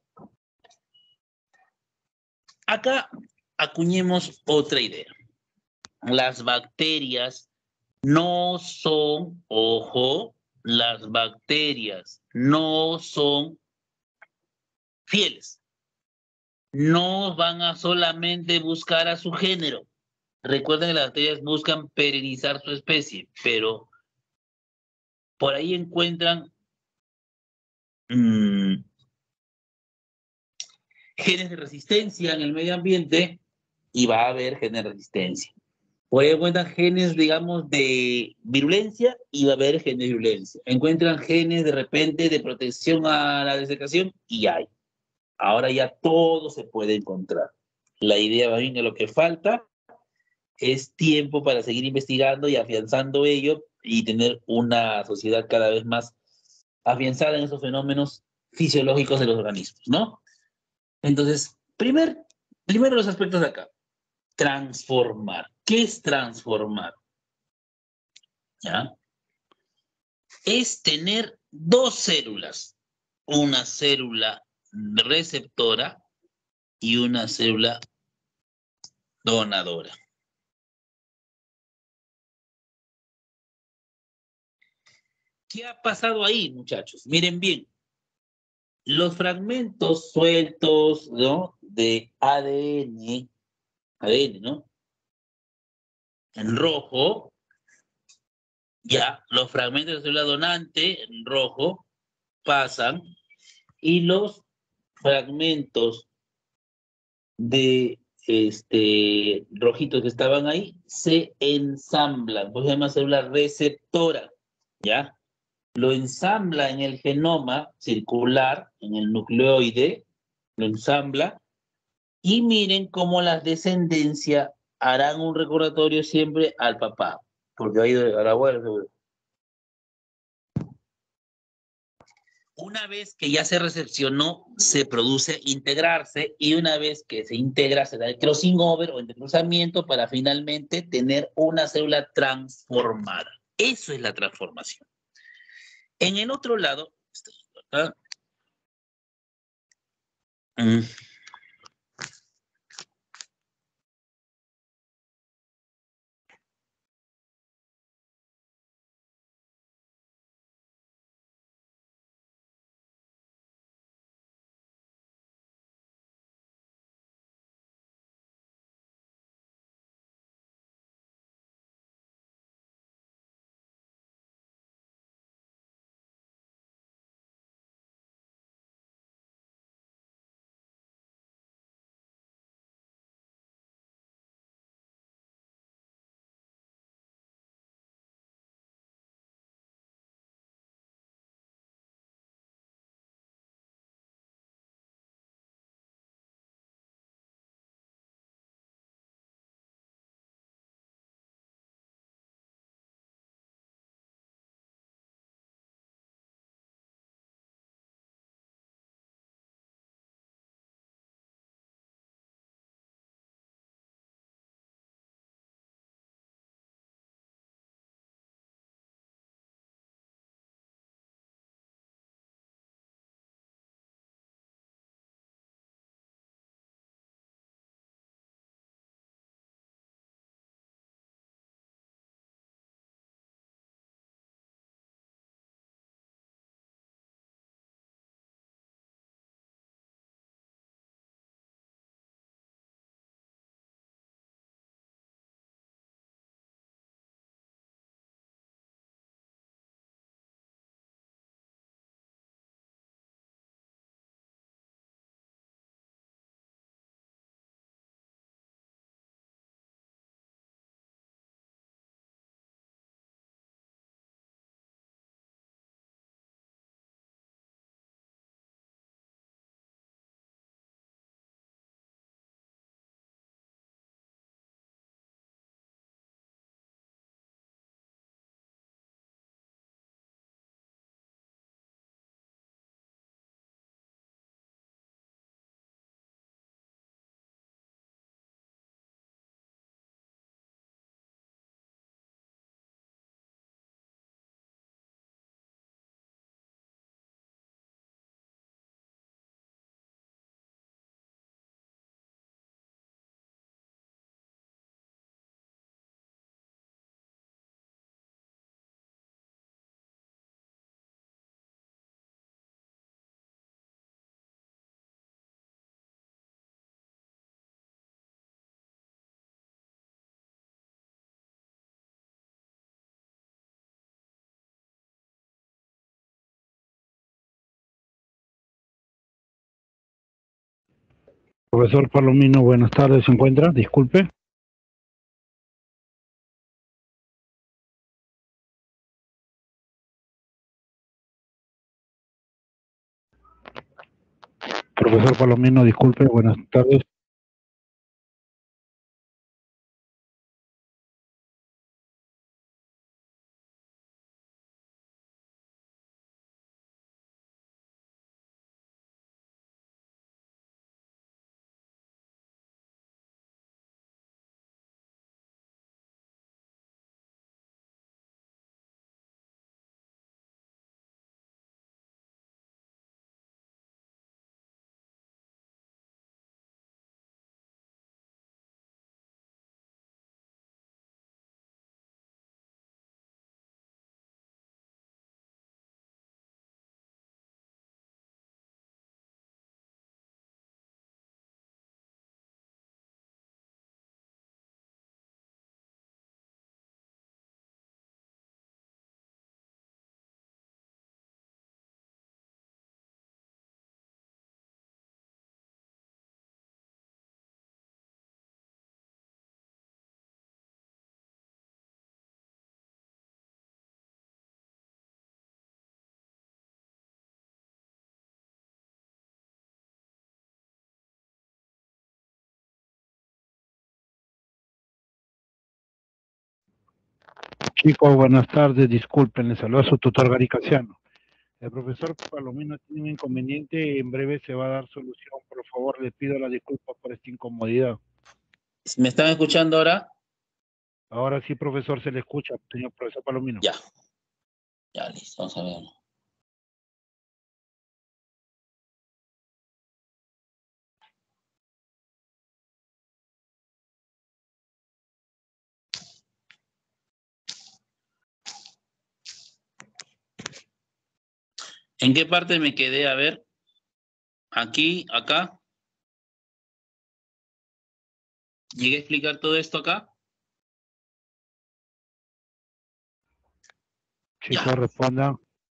Acá acuñemos otra idea. Las bacterias no son, ojo, las bacterias no son fieles. No van a solamente buscar a su género. Recuerden que las bacterias buscan perenizar su especie, pero por ahí encuentran mmm, genes de resistencia en el medio ambiente y va a haber genes de resistencia. Por ahí encuentran genes, digamos, de virulencia y va a haber genes de virulencia. Encuentran genes de repente de protección a la desecación y hay. Ahora ya todo se puede encontrar. La idea, más bien, que lo que falta es tiempo para seguir investigando y afianzando ello y tener una sociedad cada vez más afianzada en esos fenómenos fisiológicos de los organismos, ¿no? Entonces, primer, primero los aspectos de acá. Transformar. ¿Qué es transformar? ¿Ya? Es tener dos células, una célula receptora y una célula donadora. ¿Qué ha pasado ahí, muchachos? Miren bien, los fragmentos sueltos, ¿no? De A D N, A D N, ¿no? En rojo, ya, los fragmentos de célula donante en rojo pasan y los fragmentos de este rojitos que estaban ahí se ensamblan, pues se llama célula receptora, ¿ya? Lo ensambla en el genoma circular, en el nucleoide, lo ensambla, y miren cómo la descendencia harán un recordatorio siempre al papá, porque ha ido a la abuela seguro. Una vez que ya se recepcionó, se produce integrarse y una vez que se integra se da el crossing over o entrecruzamiento para finalmente tener una célula transformada. Eso es la transformación. En el otro lado, ¿ah? Mm. Profesor Palomino, buenas tardes, ¿se encuentra? Disculpe. Profesor Palomino, disculpe, buenas tardes. Chicos, buenas tardes, disculpen, les saluda su tutor Gary Casiano. El profesor Palomino tiene un inconveniente y en breve se va a dar solución. Por favor, le pido las disculpas por esta incomodidad. ¿Me están escuchando ahora? Ahora sí, profesor, se le escucha, señor profesor Palomino. Ya. Ya, listo, vamos a ver. ¿En qué parte me quedé? A ver. Aquí, acá. ¿Llegué a explicar todo esto acá? Chicos, Ya. respondan.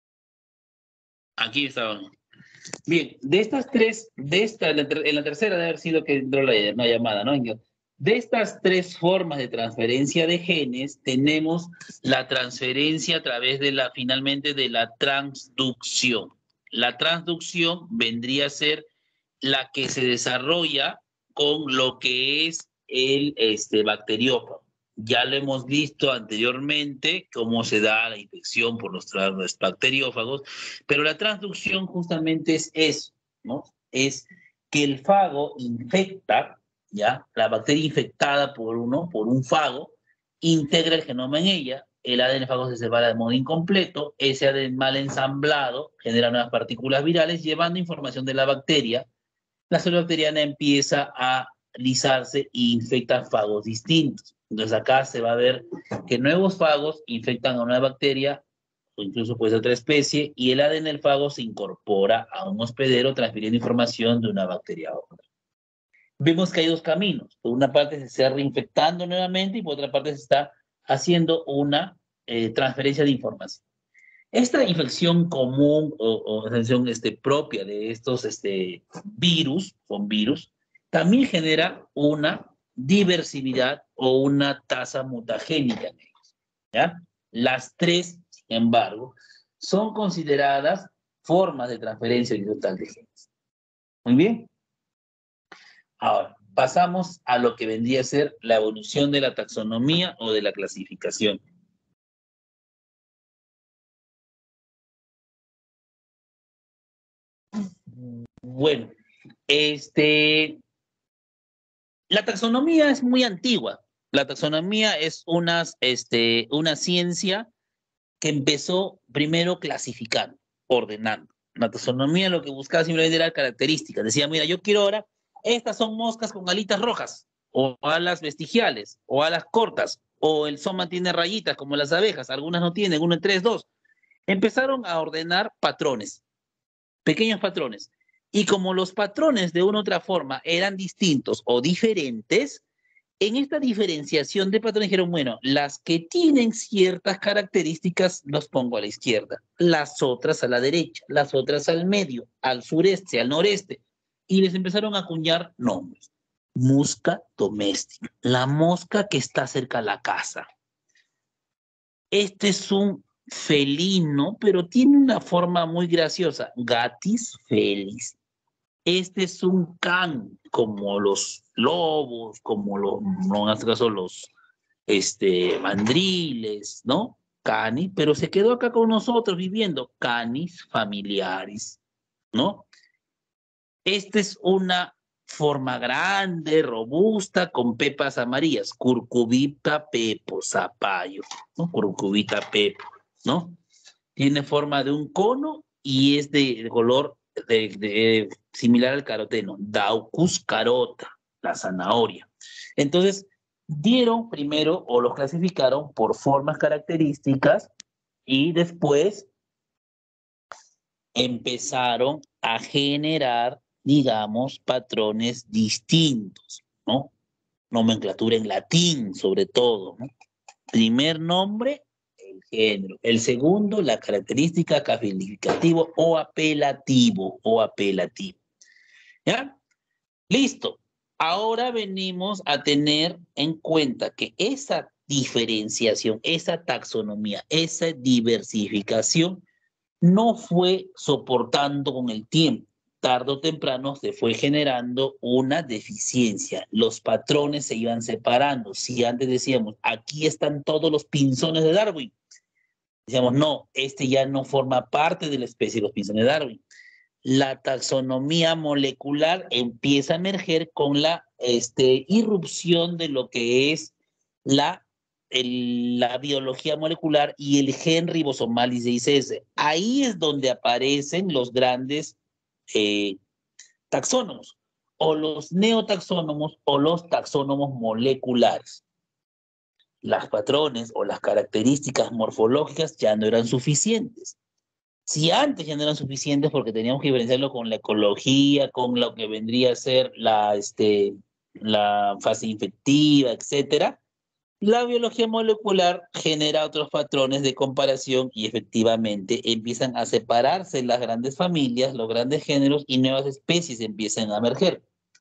Aquí estaba. Bien, de estas tres, de esta, en la, ter- en la tercera debe haber sido que entró la, una llamada, ¿no? De estas tres formas de transferencia de genes, tenemos la transferencia a través de la, finalmente, de la transducción. La transducción vendría a ser la que se desarrolla con lo que es el este, bacteriófago. Ya lo hemos visto anteriormente, cómo se da la infección por los, los bacteriófagos, pero la transducción justamente es eso, ¿no? Es que el fago infecta, ¿ya? La bacteria infectada por uno, por un fago, integra el genoma en ella, el A D N fago se separa de modo incompleto, ese A D N mal ensamblado genera nuevas partículas virales llevando información de la bacteria. La célula bacteriana empieza a lisarse e infecta fagos distintos. Entonces acá se va a ver que nuevos fagos infectan a una bacteria o incluso puede ser otra especie y el A D N del fago se incorpora a un hospedero transfiriendo información de una bacteria a otra. Vemos que hay dos caminos. Por una parte se está reinfectando nuevamente y por otra parte se está haciendo una eh, transferencia de información. Esta infección común o, o infección este, propia de estos este, virus, son virus, también genera una diversidad o una tasa mutagénica en ellos. ¿Ya? Las tres, sin embargo, son consideradas formas de transferencia horizontal de genes. Muy bien. Ahora, pasamos a lo que vendría a ser la evolución de la taxonomía o de la clasificación. Bueno, este, la taxonomía es muy antigua. La taxonomía es una, este, una ciencia que empezó primero clasificando, ordenando. La taxonomía lo que buscaba simplemente era características. Decía, mira, yo quiero ahora, estas son moscas con alitas rojas, o alas vestigiales, o alas cortas, o el soma tiene rayitas como las abejas, algunas no tienen, uno en tres, dos. Empezaron a ordenar patrones, pequeños patrones. Y como los patrones de una u otra forma eran distintos o diferentes, en esta diferenciación de patrones dijeron, bueno, las que tienen ciertas características los pongo a la izquierda, las otras a la derecha, las otras al medio, al sureste, al noreste. y les empezaron a acuñar nombres. Musca doméstica, la mosca que está cerca de la casa. Este es un felino, pero tiene una forma muy graciosa. Gatis felis. Este es un can, como los lobos, como los, no en este caso los este, mandriles, ¿no? Canis, pero se quedó acá con nosotros viviendo. Canis familiaris, ¿no? Esta es una forma grande, robusta, con pepas amarillas. Curcubita pepo, zapallo, ¿no? Curcubita pepo, ¿no? Tiene forma de un cono y es de color de, de, similar al caroteno. Daucus carota, la zanahoria. Entonces, dieron primero o los clasificaron por formas características y después empezaron a generar, digamos, patrones distintos, ¿no? Nomenclatura en latín, sobre todo, ¿no? Primer nombre, el género. El segundo, la característica calificativo o apelativo, o apelativo. ¿Ya? Listo. Ahora venimos a tener en cuenta que esa diferenciación, esa taxonomía, esa diversificación no fue soportando con el tiempo. Tarde o temprano se fue generando una deficiencia. Los patrones se iban separando. Si antes decíamos, aquí están todos los pinzones de Darwin, decíamos, no, este ya no forma parte de la especie de los pinzones de Darwin. La taxonomía molecular empieza a emerger con la este, irrupción de lo que es la, el, la biología molecular y el gen ribosomal I C S. Ahí es donde aparecen los grandes eh, taxónomos, o los neotaxónomos o los taxónomos moleculares. Las patrones o las características morfológicas ya no eran suficientes. Si antes ya no eran suficientes porque teníamos que diferenciarlo con la ecología, con lo que vendría a ser la, este, la fase infectiva, etcétera, la biología molecular genera otros patrones de comparación y efectivamente empiezan a separarse las grandes familias, los grandes géneros y nuevas especies empiezan a emerger.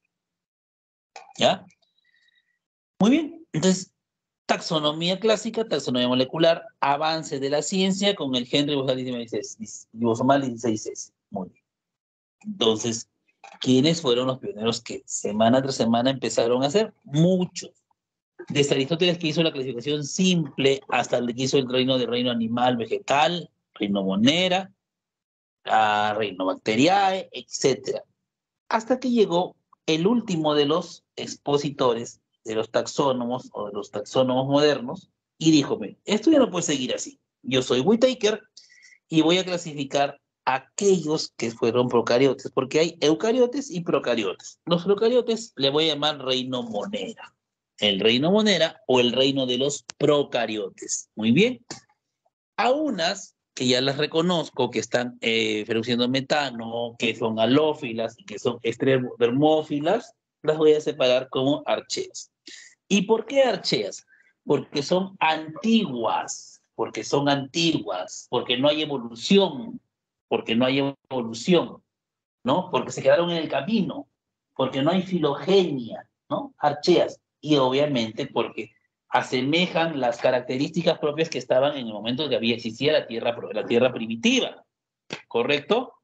¿Ya? Muy bien, entonces taxonomía clásica, taxonomía molecular, avance de la ciencia con el gen ribosomal dieciséis S. Muy bien. Entonces, ¿quiénes fueron los pioneros que semana tras semana empezaron a hacer? Muchos. Desde Aristóteles, que hizo la clasificación simple, hasta el que hizo el reino de reino animal, vegetal, reino monera, a reino bacteriae, etcétera. Hasta que llegó el último de los expositores de los taxónomos o de los taxónomos modernos, y dijo, esto ya no puede seguir así. Yo soy Whittaker y voy a clasificar aquellos que fueron procariotes, porque hay eucariotes y procariotes. Los procariotes le voy a llamar reino monera. El reino monera o el reino de los procariotes. Muy bien. A unas que ya las reconozco, que están eh, produciendo metano, que son halófilas y que son extradermófilas, las voy a separar como archeas. ¿Y por qué archeas? Porque son antiguas, porque son antiguas, porque no hay evolución, porque no hay evolución, ¿no? Porque se quedaron en el camino, porque no hay filogenia, ¿no? Archeas. Y obviamente porque asemejan las características propias que estaban en el momento que había existía la tierra, la tierra primitiva, ¿correcto?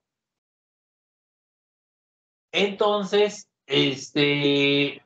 Entonces, este...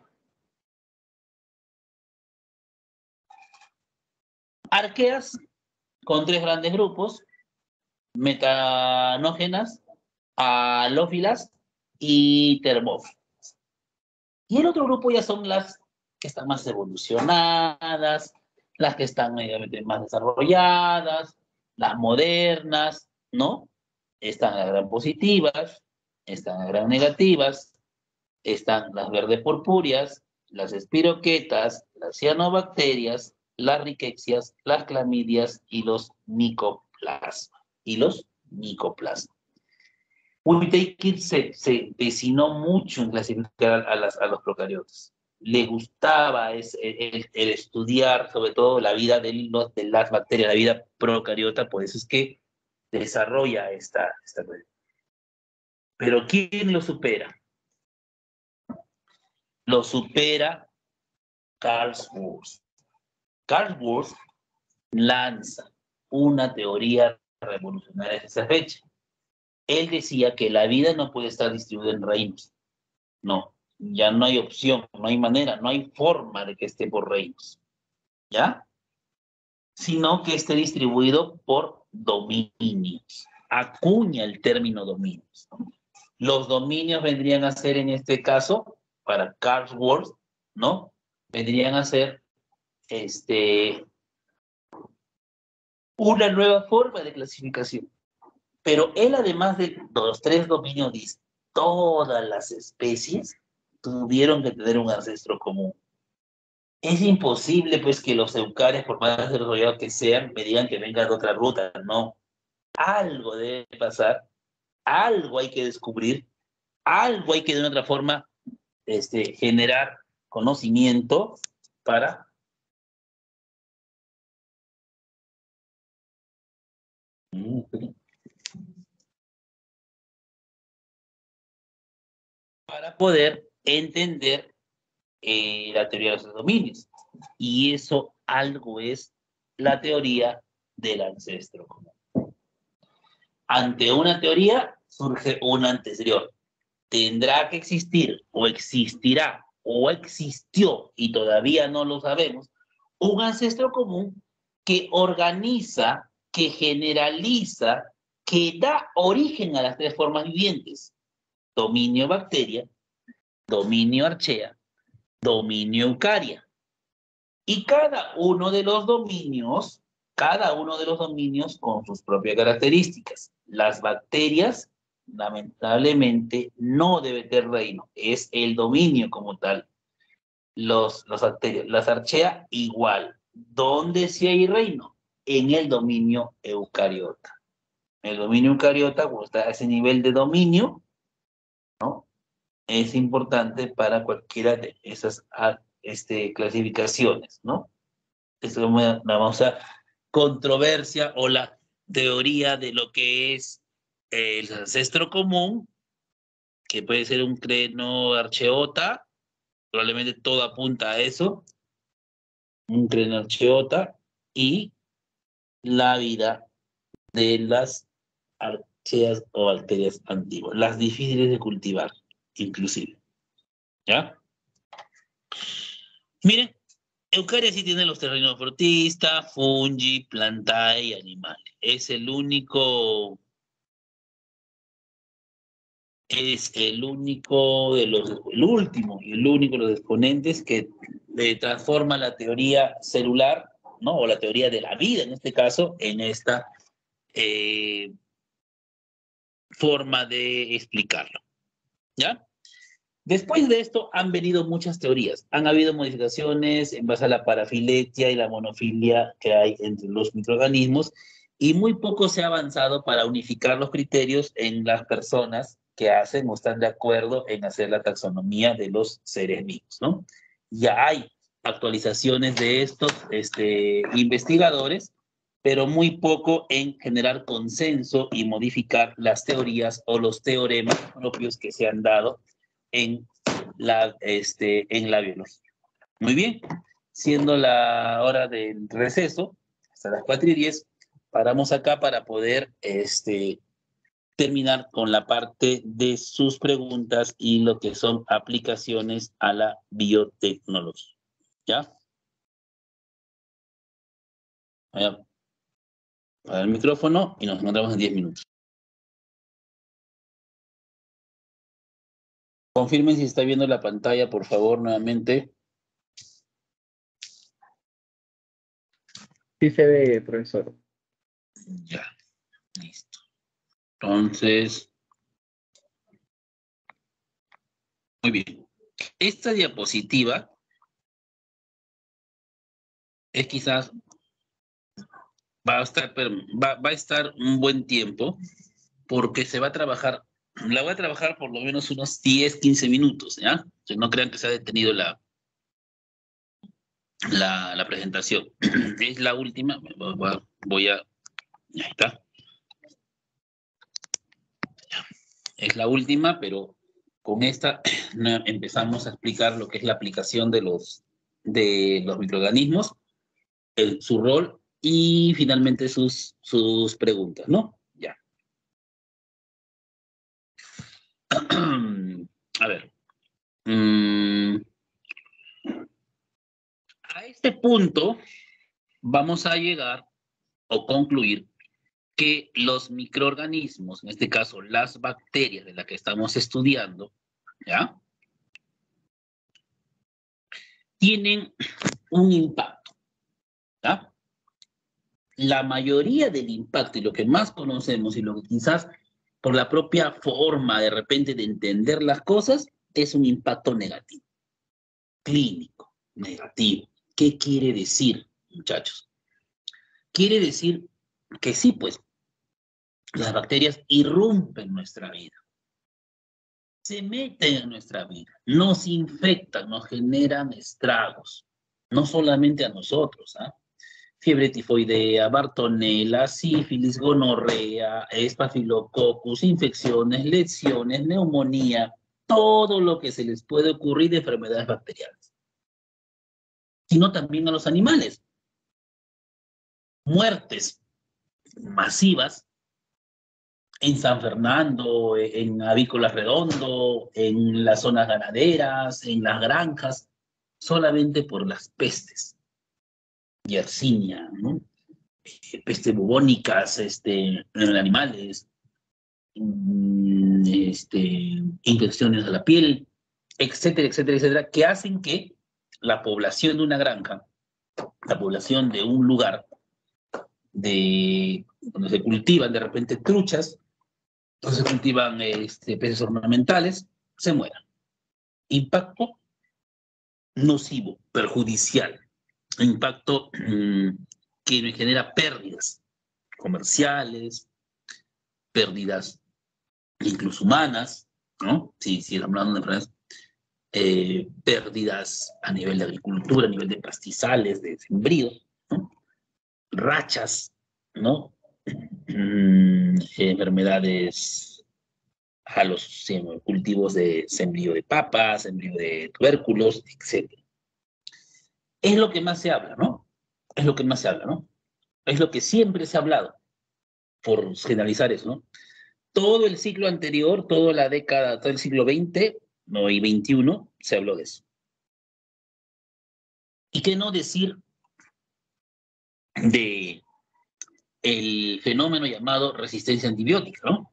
arqueas con tres grandes grupos, metanógenas, halófilas y termófilas. Y el otro grupo ya son las que están más evolucionadas, las que están mediamente más desarrolladas, las modernas, ¿no? Están las gran positivas, están las gran negativas, están las verdes purpúreas, las espiroquetas, las cianobacterias, las riquecias, las clamidias y los micoplasmas. Y los micoplasmas. Whittaker se, se vecinó mucho en clasificar a, las, a los procariotes. Le gustaba es, el, el estudiar sobre todo la vida de, los, de las bacterias, la vida procariota, por eso es que desarrolla esta, esta. Pero ¿quién lo supera? Lo supera Karl Schwarz. Karl Schwarz lanza una teoría revolucionaria de esa fecha. Él decía que la vida no puede estar distribuida en reinos. No, ya no hay opción, no hay manera, no hay forma de que esté por reinos. ¿Ya? Sino que esté distribuido por dominios. Acuña el término dominios. Los dominios vendrían a ser, en este caso, para Karl Schwarz, ¿no? Vendrían a ser este, una nueva forma de clasificación. Pero él, además de los tres dominios, dice, todas las especies tuvieron que tener un ancestro común. Es imposible, pues, que los eucarios, por más desarrollados que sean, me digan que vengan de otra ruta. No. Algo debe pasar, algo hay que descubrir, algo hay que de una otra forma este, generar conocimiento para para poder entender eh, la teoría de los dominios. Y eso algo es la teoría del ancestro común. Ante una teoría surge una anterior. Tendrá que existir o existirá o existió y todavía no lo sabemos, un ancestro común que organiza, que generaliza, que da origen a las tres formas vivientes: dominio bacteria, dominio archea, dominio eucaria. Y cada uno de los dominios, cada uno de los dominios con sus propias características. Las bacterias, lamentablemente, no deben tener reino, es el dominio como tal. Los, los bacterias, las archea igual. ¿Dónde sí hay reino? En el dominio eucariota. El dominio eucariota, cuando está a ese nivel de dominio, ¿no? Es importante para cualquiera de esas este, clasificaciones, ¿no? Es como la famosa controversia o la teoría de lo que es el ancestro común, que puede ser un creno archeota, probablemente todo apunta a eso, un creno archeota, y la vida de las archeas o bacterias antiguas, las difíciles de cultivar, inclusive. ¿Ya? Miren, Eucaria sí tiene los terrenos frutistas, fungi, plantae y animales. Es el único, es el único de los, el último y el único de los exponentes que eh, transforma la teoría celular, ¿no? O la teoría de la vida, en este caso, en esta eh, forma de explicarlo. ¿Ya? Después de esto han venido muchas teorías. Han habido modificaciones en base a la parafiletia y la monofilia que hay entre los microorganismos, y muy poco se ha avanzado para unificar los criterios en las personas que hacen o están de acuerdo en hacer la taxonomía de los seres vivos, ¿no? Ya hay actualizaciones de estos este, investigadores, pero muy poco en generar consenso y modificar las teorías o los teoremas propios que se han dado en la, este, en la biología. Muy bien, siendo la hora del receso, hasta las cuatro y diez, paramos acá para poder este, terminar con la parte de sus preguntas y lo que son aplicaciones a la biotecnología. ¿Ya? Voy a apagar el micrófono y nos encontramos en diez minutos. Confirmen si está viendo la pantalla, por favor, nuevamente. Sí se ve, profesor. Ya, listo. Entonces, muy bien. Esta diapositiva es quizás, va a estar, va, va a estar un buen tiempo, porque se va a trabajar, la voy a trabajar por lo menos unos diez, quince minutos, ¿ya? Entonces no crean que se ha detenido la, la, la presentación. Es la última, voy a, ahí está. Es la última, pero con esta empezamos a explicar lo que es la aplicación de los, de los microorganismos, el, su rol y finalmente sus, sus preguntas, ¿no? Ya. A ver. Mm, a este punto vamos a llegar o concluir que los microorganismos, en este caso las bacterias de las que estamos estudiando, ¿ya? Tienen un impacto, ¿ya? La mayoría del impacto y lo que más conocemos y lo que quizás por la propia forma de repente de entender las cosas es un impacto negativo, clínico, negativo. ¿Qué quiere decir, muchachos? Quiere decir que sí, pues, las bacterias irrumpen nuestra vida, se meten en nuestra vida, nos infectan, nos generan estragos, no solamente a nosotros, ¿ah? Fiebre tifoidea, bartonella, sífilis, gonorrea, estafilococcus, infecciones, lesiones, neumonía, todo lo que se les puede ocurrir de enfermedades bacterianas. Sino también a los animales. Muertes masivas en San Fernando, en Avícola Redondo, en las zonas ganaderas, en las granjas, solamente por las pestes. Yersinia, ¿no? Pestes bubónicas, este, en animales, este, infecciones de la piel, etcétera, etcétera, etcétera, que hacen que la población de una granja, la población de un lugar, de, donde se cultivan de repente truchas, donde se cultivan este, peces ornamentales, se mueran. Impacto nocivo, perjudicial, impacto mmm, que me genera pérdidas comerciales, pérdidas incluso humanas, ¿no? Si, si estamos hablando de enfermedades, eh, pérdidas a nivel de agricultura, a nivel de pastizales, de sembríos, ¿no? Rachas, ¿no? Mm, enfermedades a los sí, cultivos de sembrío de papas, sembrío de tubérculos, etcétera. Es lo que más se habla, ¿no? Es lo que más se habla, ¿no? Es lo que siempre se ha hablado, por generalizar eso, ¿no? Todo el ciclo anterior, toda la década, todo el siglo veinte, ¿no? Y veintiuno, se habló de eso. ¿Y qué no decir de el fenómeno llamado resistencia antibiótica, ¿no?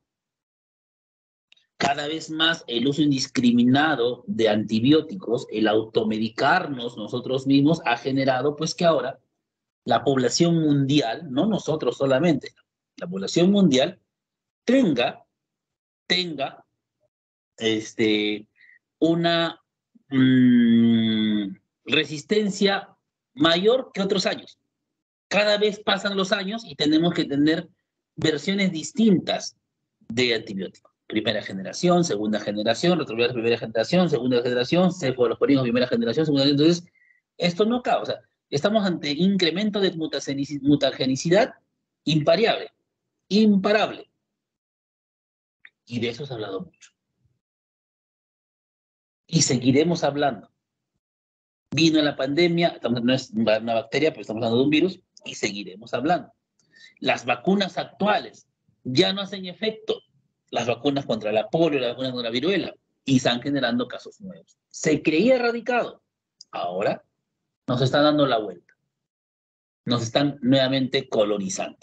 Cada vez más el uso indiscriminado de antibióticos, el automedicarnos nosotros mismos, ha generado pues que ahora la población mundial, no nosotros solamente, la población mundial tenga, tenga este, una mmm, resistencia mayor que otros años. Cada vez pasan los años y tenemos que tener versiones distintas de antibióticos. Primera generación, segunda generación, retrovirales primera generación, segunda generación, cefalosporins primera generación, segunda generación. Entonces, esto no causa. Estamos ante incremento de mutagenicidad impariable, imparable. Y de eso se ha hablado mucho. Y seguiremos hablando. Vino la pandemia, estamos, no es una bacteria, pero estamos hablando de un virus, y seguiremos hablando. Las vacunas actuales ya no hacen efecto. Las vacunas contra la polio, las vacunas contra la viruela, y están generando casos nuevos. Se creía erradicado. Ahora nos están dando la vuelta. Nos están nuevamente colonizando.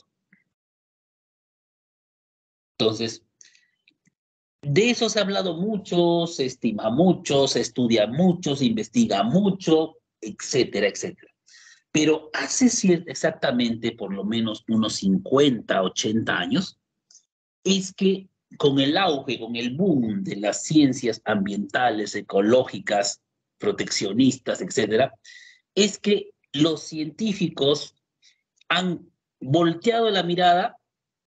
Entonces, de eso se ha hablado mucho, se estima mucho, se estudia mucho, se investiga mucho, etcétera, etcétera. Pero hace exactamente por lo menos unos cincuenta, ochenta años, es que con el auge, con el boom de las ciencias ambientales, ecológicas, proteccionistas, etcétera, es que los científicos han volteado la mirada,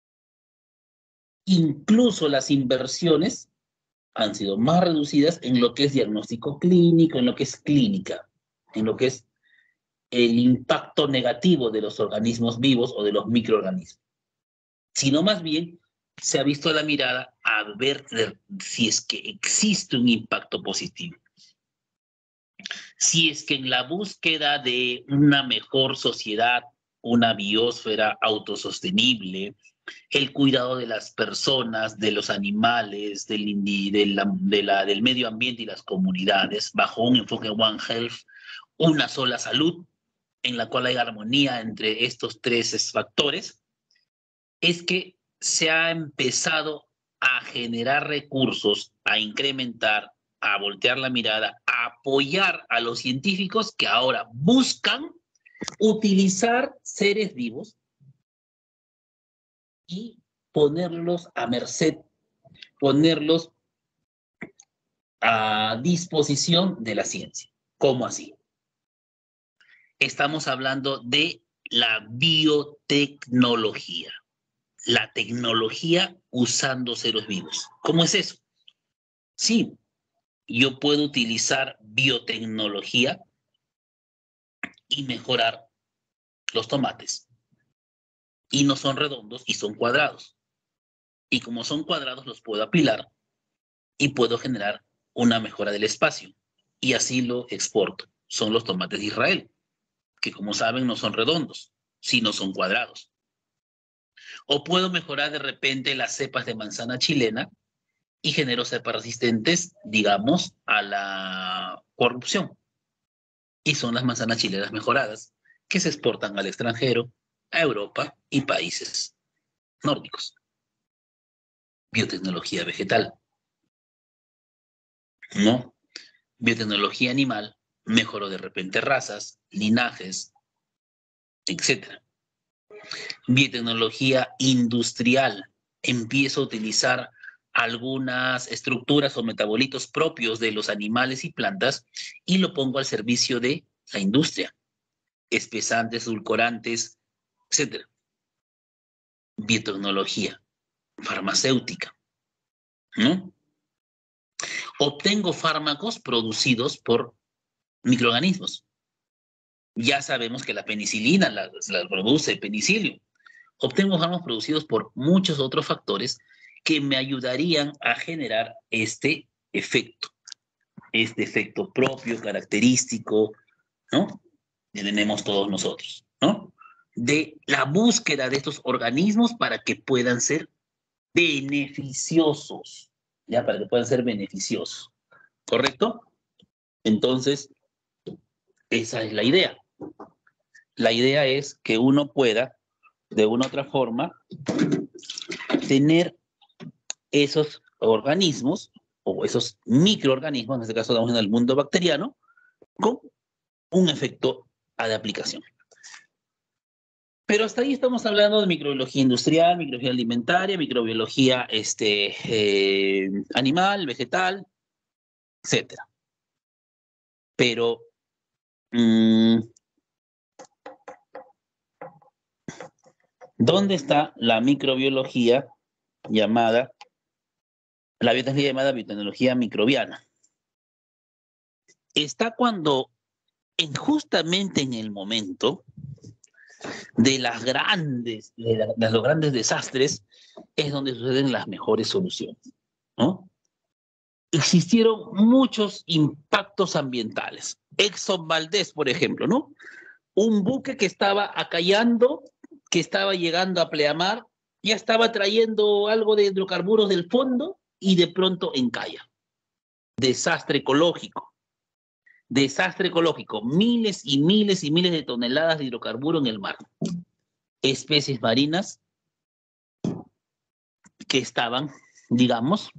incluso las inversiones han sido más reducidas en lo que es diagnóstico clínico, en lo que es clínica, en lo que es el impacto negativo de los organismos vivos o de los microorganismos, sino más bien se ha visto la mirada a ver si es que existe un impacto positivo. Si es que en la búsqueda de una mejor sociedad, una biosfera autosostenible, el cuidado de las personas, de los animales, del, de la, de la, del medio ambiente y las comunidades, bajo un enfoque One Health, una sola salud, en la cual hay armonía entre estos tres factores, es que se ha empezado a generar recursos, a incrementar, a voltear la mirada, a apoyar a los científicos que ahora buscan utilizar seres vivos y ponerlos a merced, ponerlos a disposición de la ciencia. ¿Cómo así? Estamos hablando de la biotecnología, la tecnología usando seres vivos. ¿Cómo es eso? Sí, yo puedo utilizar biotecnología y mejorar los tomates. Y no son redondos y son cuadrados. Y como son cuadrados los puedo apilar y puedo generar una mejora del espacio. Y así lo exporto. Son los tomates de Israel, que como saben no son redondos, sino son cuadrados. O puedo mejorar de repente las cepas de manzana chilena y genero cepas resistentes, digamos, a la corrupción. Y son las manzanas chilenas mejoradas que se exportan al extranjero, a Europa y países nórdicos. Biotecnología vegetal. ¿No? Biotecnología animal, mejoró de repente razas, linajes, etcétera. Biotecnología industrial, empiezo a utilizar algunas estructuras o metabolitos propios de los animales y plantas y lo pongo al servicio de la industria. Espesantes, edulcorantes, etcétera. Biotecnología farmacéutica, ¿no? Obtengo fármacos producidos por microorganismos. Ya sabemos que la penicilina la, la produce penicilio. Obtengo fármacos producidos por muchos otros factores que me ayudarían a generar este efecto, este efecto propio, característico, ¿no? Que tenemos todos nosotros, ¿no? De la búsqueda de estos organismos para que puedan ser beneficiosos, ¿ya? Para que puedan ser beneficiosos, ¿correcto? Entonces, esa es la idea. La idea es que uno pueda, de una u otra forma, tener esos organismos, o esos microorganismos, en este caso estamos en el mundo bacteriano, con un efecto de aplicación. Pero hasta ahí estamos hablando de microbiología industrial, microbiología alimentaria, microbiología este, eh, animal, vegetal, etcétera. Pero mmm, ¿dónde está la microbiología llamada, la biotecnología llamada biotecnología microbiana? Está cuando, en, justamente en el momento de las grandes, de, la, de los grandes desastres, es donde suceden las mejores soluciones, ¿no? Existieron muchos impactos ambientales. Exxon Valdez, por ejemplo, ¿no? Un buque que estaba acallando, que estaba llegando a pleamar, ya estaba trayendo algo de hidrocarburos del fondo y de pronto encalla. Desastre ecológico. Desastre ecológico. Miles y miles y miles de toneladas de hidrocarburo en el mar. Especies marinas que estaban, digamos,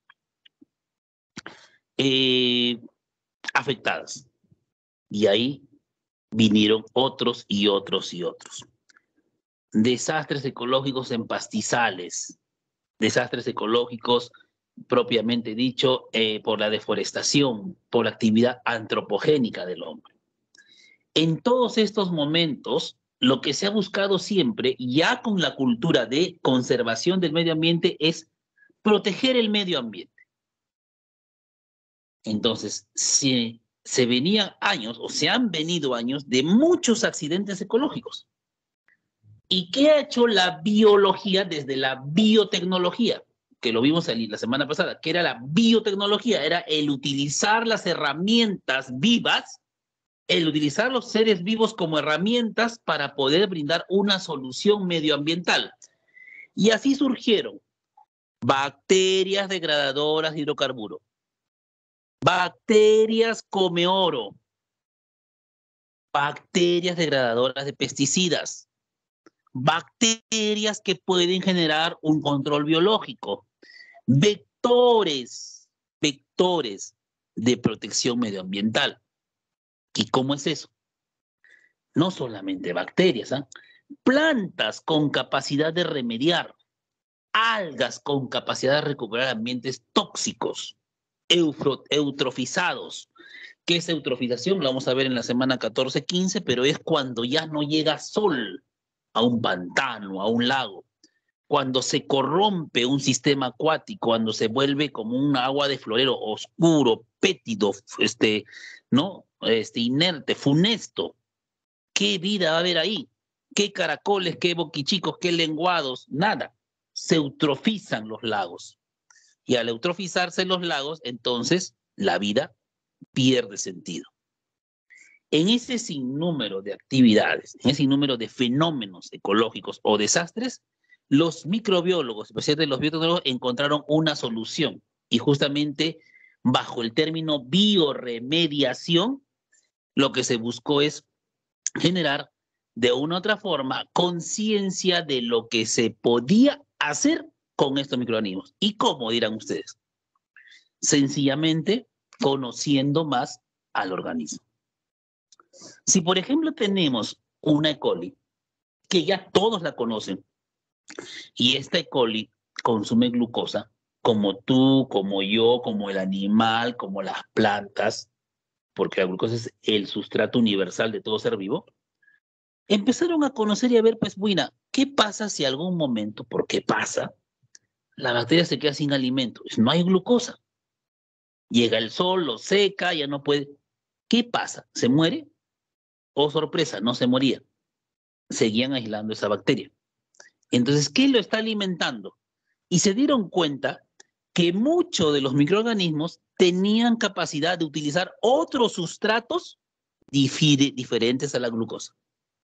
eh, afectadas. Y ahí vinieron otros y otros y otros. Desastres ecológicos en pastizales, desastres ecológicos propiamente dicho eh, por la deforestación, por la actividad antropogénica del hombre. En todos estos momentos, lo que se ha buscado siempre, ya con la cultura de conservación del medio ambiente, es proteger el medio ambiente. Entonces, se, se venían años, o se han venido años, de muchos accidentes ecológicos. ¿Y qué ha hecho la biología desde la biotecnología? que lo vimos la semana pasada, que era la biotecnología, era el utilizar las herramientas vivas, el utilizar los seres vivos como herramientas para poder brindar una solución medioambiental. Y así surgieron bacterias degradadoras de hidrocarburos, bacterias come oro, bacterias degradadoras de pesticidas, bacterias que pueden generar un control biológico, vectores, vectores de protección medioambiental. ¿Y cómo es eso? No solamente bacterias, ¿eh? Plantas con capacidad de remediar, algas con capacidad de recuperar ambientes tóxicos, eufro, eutrofizados. ¿Qué es eutrofización? Lo vamos a ver en la semana catorce quince, pero es cuando ya no llega sol a un pantano, a un lago, cuando se corrompe un sistema acuático, cuando se vuelve como un agua de florero oscuro, pétido, este, ¿no? Este, inerte, funesto. ¿Qué vida va a haber ahí? ¿Qué caracoles, qué boquichicos, qué lenguados? Nada. Se eutrofizan los lagos. Y al eutrofizarse los lagos, entonces la vida pierde sentido. En ese sinnúmero de actividades, en ese sinnúmero de fenómenos ecológicos o desastres, los microbiólogos, especialmente los biotecnólogos, encontraron una solución. Y justamente bajo el término bioremediación, lo que se buscó es generar de una u otra forma conciencia de lo que se podía hacer con estos microorganismos. ¿Y cómo, dirán ustedes? Sencillamente conociendo más al organismo. Si, por ejemplo, tenemos una E. coli, que ya todos la conocen, y esta E. coli consume glucosa, como tú, como yo, como el animal, como las plantas, porque la glucosa es el sustrato universal de todo ser vivo, empezaron a conocer y a ver, pues, bueno, ¿qué pasa si algún momento, por qué pasa, la bacteria se queda sin alimento? Pues no hay glucosa. Llega el sol, lo seca, ya no puede. ¿Qué pasa? ¿Se muere? Oh, sorpresa, no se moría. Seguían aislando esa bacteria. Entonces, ¿qué lo está alimentando? Y se dieron cuenta que muchos de los microorganismos tenían capacidad de utilizar otros sustratos difire, diferentes a la glucosa.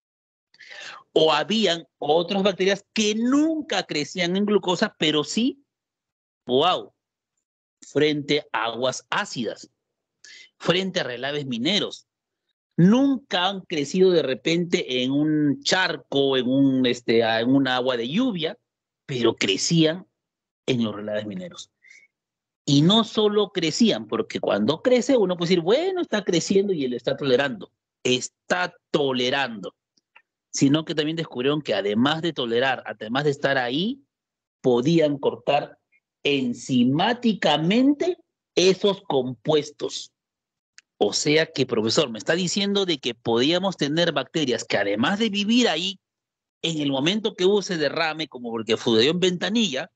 O habían otras bacterias que nunca crecían en glucosa, pero sí, wow, frente a aguas ácidas, frente a relaves mineros. Nunca han crecido de repente en un charco, en un, este, en un agua de lluvia, pero crecían en los relaves mineros. Y no solo crecían, porque cuando crece uno puede decir, bueno, está creciendo y él está tolerando. Está tolerando. Sino que también descubrieron que además de tolerar, además de estar ahí, podían cortar enzimáticamente esos compuestos. O sea que, profesor, me está diciendo de que podíamos tener bacterias que además de vivir ahí, en el momento que hubo ese derrame, como porque sucedió en Ventanilla,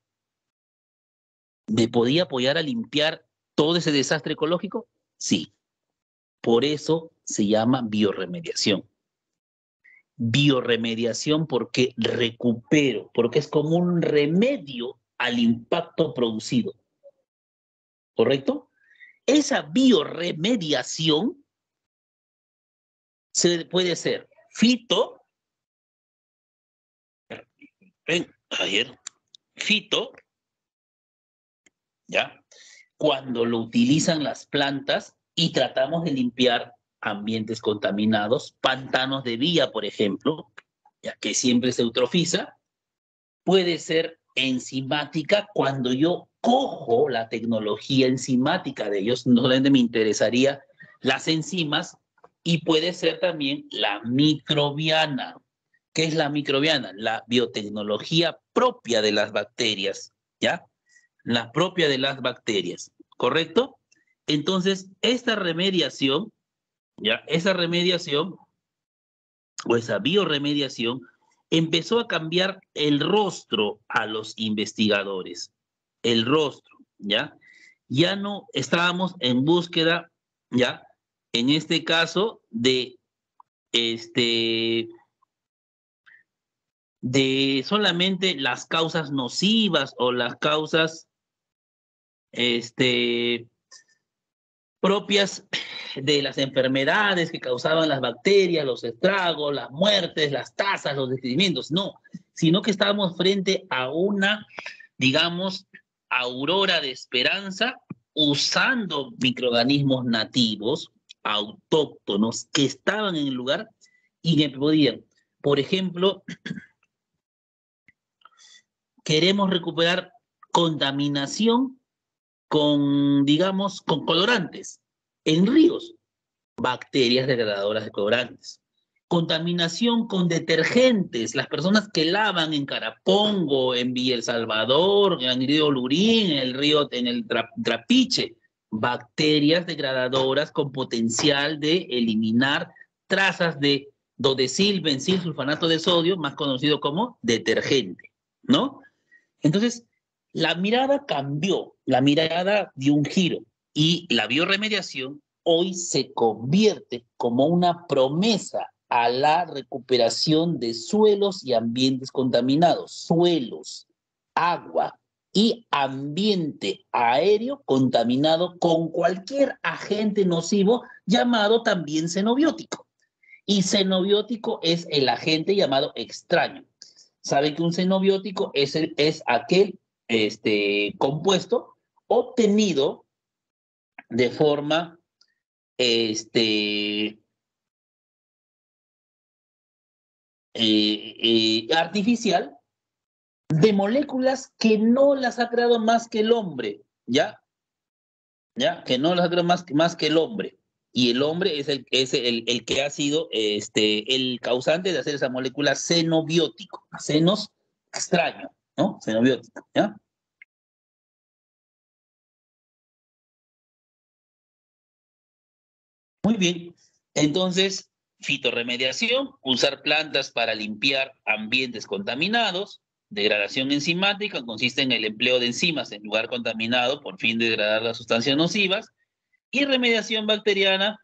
¿me podía apoyar a limpiar todo ese desastre ecológico? Sí. Por eso se llama bioremediación. Bioremediación porque recupero, porque es como un remedio al impacto producido. ¿Correcto? Esa bioremediación se puede ser fito, ven, ayer, fito, ¿ya? Cuando lo utilizan las plantas y tratamos de limpiar ambientes contaminados, pantanos de vía, por ejemplo, ya que siempre se eutrofiza, puede ser enzimática cuando yo cojo la tecnología enzimática de ellos, no solamente me interesaría las enzimas, y puede ser también la microbiana. ¿Qué es la microbiana? La biotecnología propia de las bacterias, ¿ya? La propia de las bacterias, ¿correcto? Entonces, esta remediación, ¿ya? Esa remediación, o esa bioremediación, empezó a cambiar el rostro a los investigadores. El rostro, ¿ya? Ya no estábamos en búsqueda, ¿ya? En este caso, de, este, de solamente las causas nocivas o las causas este, propias de las enfermedades que causaban las bacterias, los estragos, las muertes, las tasas, los descubrimientos, no, sino que estábamos frente a una, digamos, aurora de esperanza usando microorganismos nativos, autóctonos, que estaban en el lugar y que podían. Por ejemplo, queremos recuperar contaminación con, digamos, con colorantes en ríos, bacterias degradadoras de colorantes. Contaminación con detergentes, las personas que lavan en Carapongo, en Villa El Salvador, en el río Lurín, en el río, en el tra Trapiche, bacterias degradadoras con potencial de eliminar trazas de dodecil, bencil, sulfanato de sodio, más conocido como detergente, ¿no? Entonces, la mirada cambió, la mirada dio un giro y la bioremediación hoy se convierte como una promesa a la recuperación de suelos y ambientes contaminados, suelos, agua y ambiente aéreo contaminado con cualquier agente nocivo llamado también xenobiótico. Y xenobiótico es el agente llamado extraño. Saben que un xenobiótico es, el, es aquel este, compuesto obtenido de forma este, eh, eh, artificial de moléculas que no las ha creado más que el hombre, ¿ya? ¿Ya? Que no las ha creado más, más que el hombre. Y el hombre es el, es el, el que ha sido este, el causante de hacer esa molécula xenobiótico. Xenos, extraño, ¿no? Xenobiótico, ¿ya? Muy bien. Entonces, fitorremediación, usar plantas para limpiar ambientes contaminados. Degradación enzimática consiste en el empleo de enzimas en lugar contaminado por fin de degradar las sustancias nocivas. Y remediación bacteriana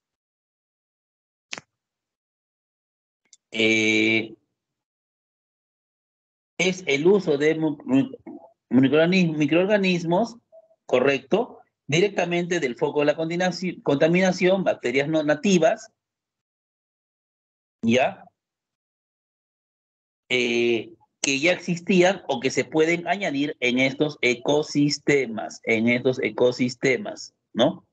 eh, es el uso de microorganismos, correcto, directamente del foco de la contaminación, contaminación bacterias no nativas, ¿ya? Eh, que ya existían o que se pueden añadir en estos ecosistemas, en estos ecosistemas, ¿no?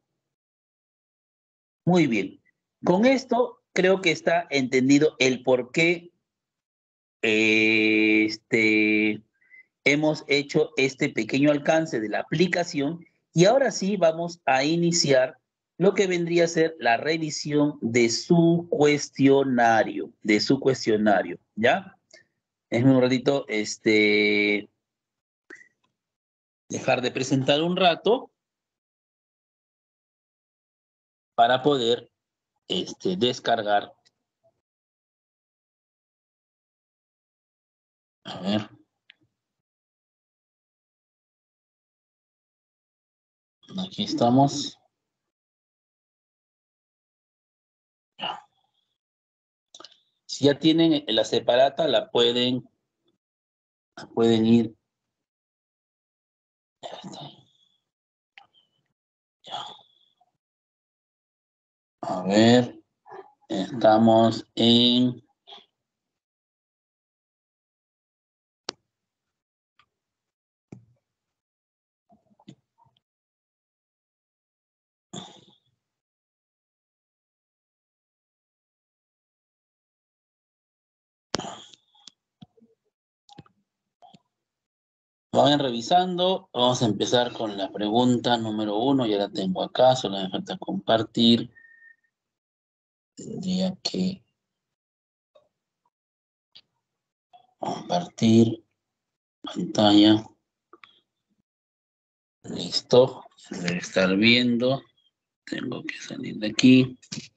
Muy bien. Con esto creo que está entendido el por qué eh, este, hemos hecho este pequeño alcance de la aplicación y ahora sí vamos a iniciar lo que vendría a ser la revisión de su cuestionario, de su cuestionario, ¿ya? Es un ratito, este, dejar de presentar un rato para poder, este, descargar. A ver. Aquí estamos. Si ya tienen la separata, la pueden, la pueden ir. Ya. A ver, estamos en... Vayan revisando. Vamos a empezar con la pregunta número uno. Ya la tengo acá, solo me falta compartir. Tendría que compartir pantalla. Listo. Debe estar viendo. Tengo que salir de aquí.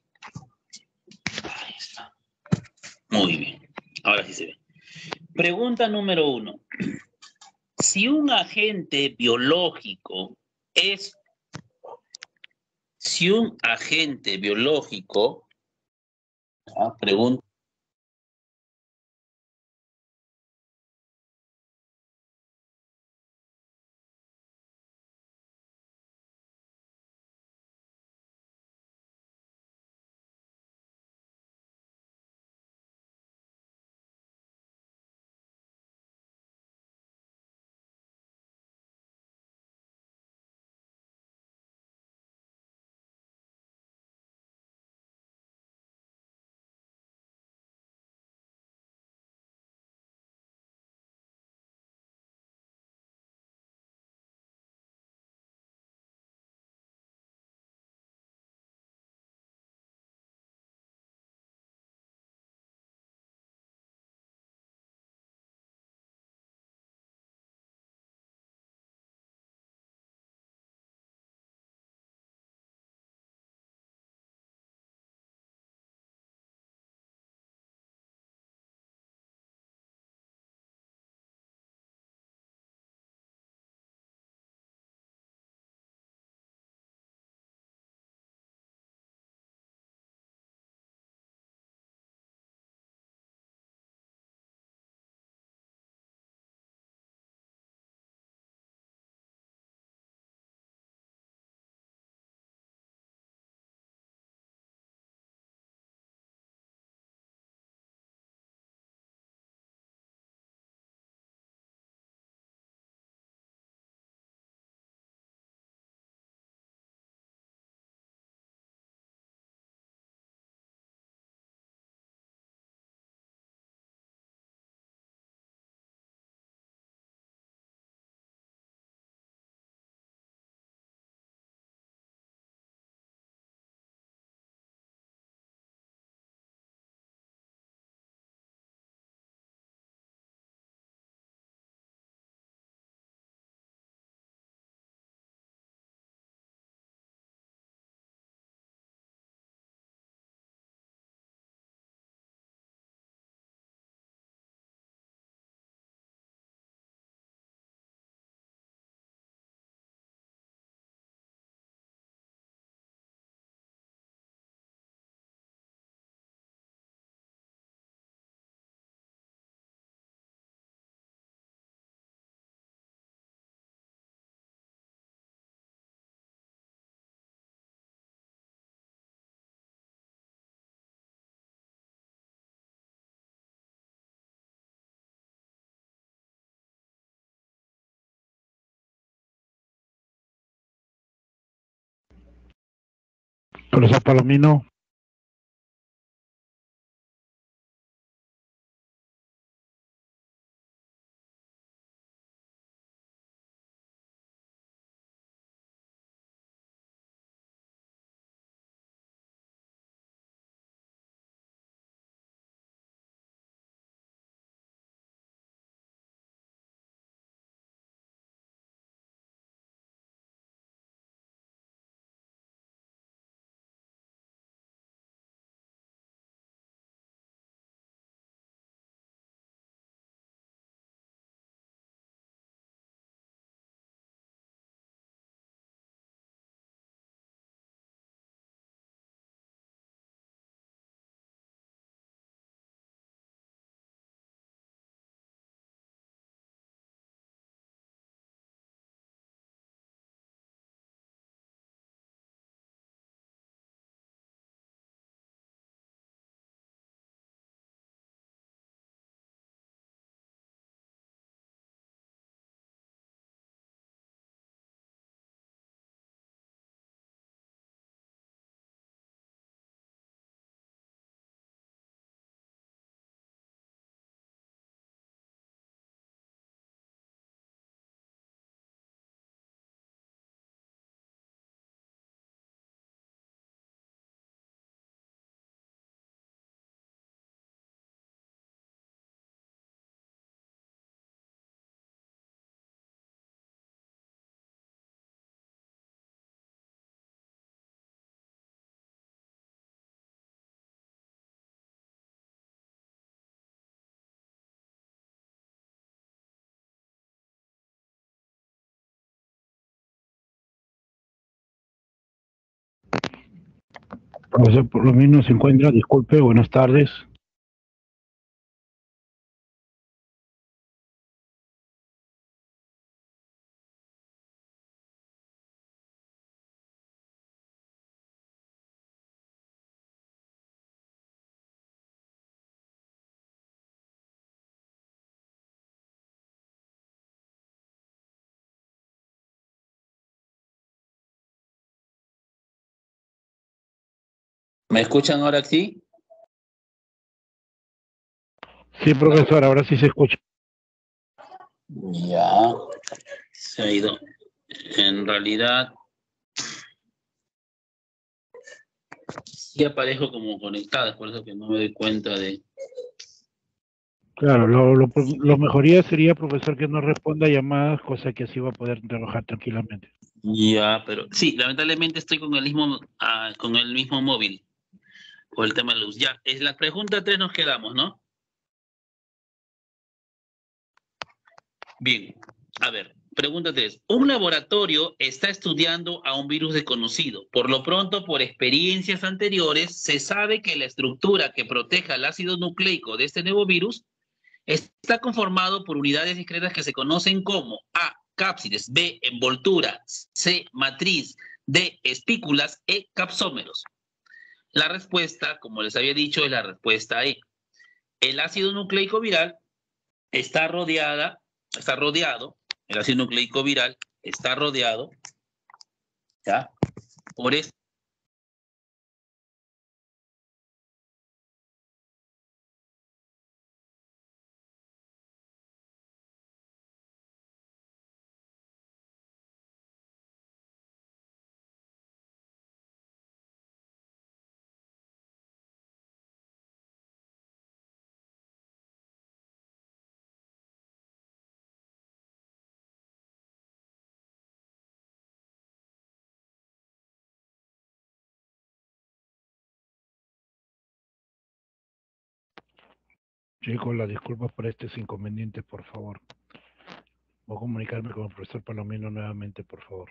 Ahí está. Muy bien. Ahora sí se ve. Pregunta número uno. Si un agente biológico es... Si un agente biológico... Ah, pregunta. Profesor Palomino. Profesor Palomino se encuentra, disculpe, buenas tardes. ¿Me escuchan ahora sí? Sí, profesor, ahora sí se escucha. Ya, se ha ido. En realidad, sí aparezco como conectada, por eso que no me doy cuenta de... Claro, lo, lo, lo mejoría sería, profesor, que no responda a llamadas, cosa que así va a poder trabajar tranquilamente. Ya, pero sí, lamentablemente estoy con el mismo, ah, con el mismo móvil, por el tema de luz. Ya, es la pregunta tres nos quedamos, ¿no? Bien, a ver, pregunta tres. Un laboratorio está estudiando a un virus desconocido. Por lo pronto, por experiencias anteriores, se sabe que la estructura que proteja el ácido nucleico de este nuevo virus está conformado por unidades discretas que se conocen como A, cápsides, B, envoltura, C, matriz, D, espículas, E, capsómeros. La respuesta, como les había dicho, es la respuesta E. El ácido nucleico viral está rodeada, está rodeado, el ácido nucleico viral está rodeado, ¿ya? Por eso. Chicos, las disculpas por estos inconvenientes, por favor. Voy a comunicarme con el profesor Palomino nuevamente, por favor.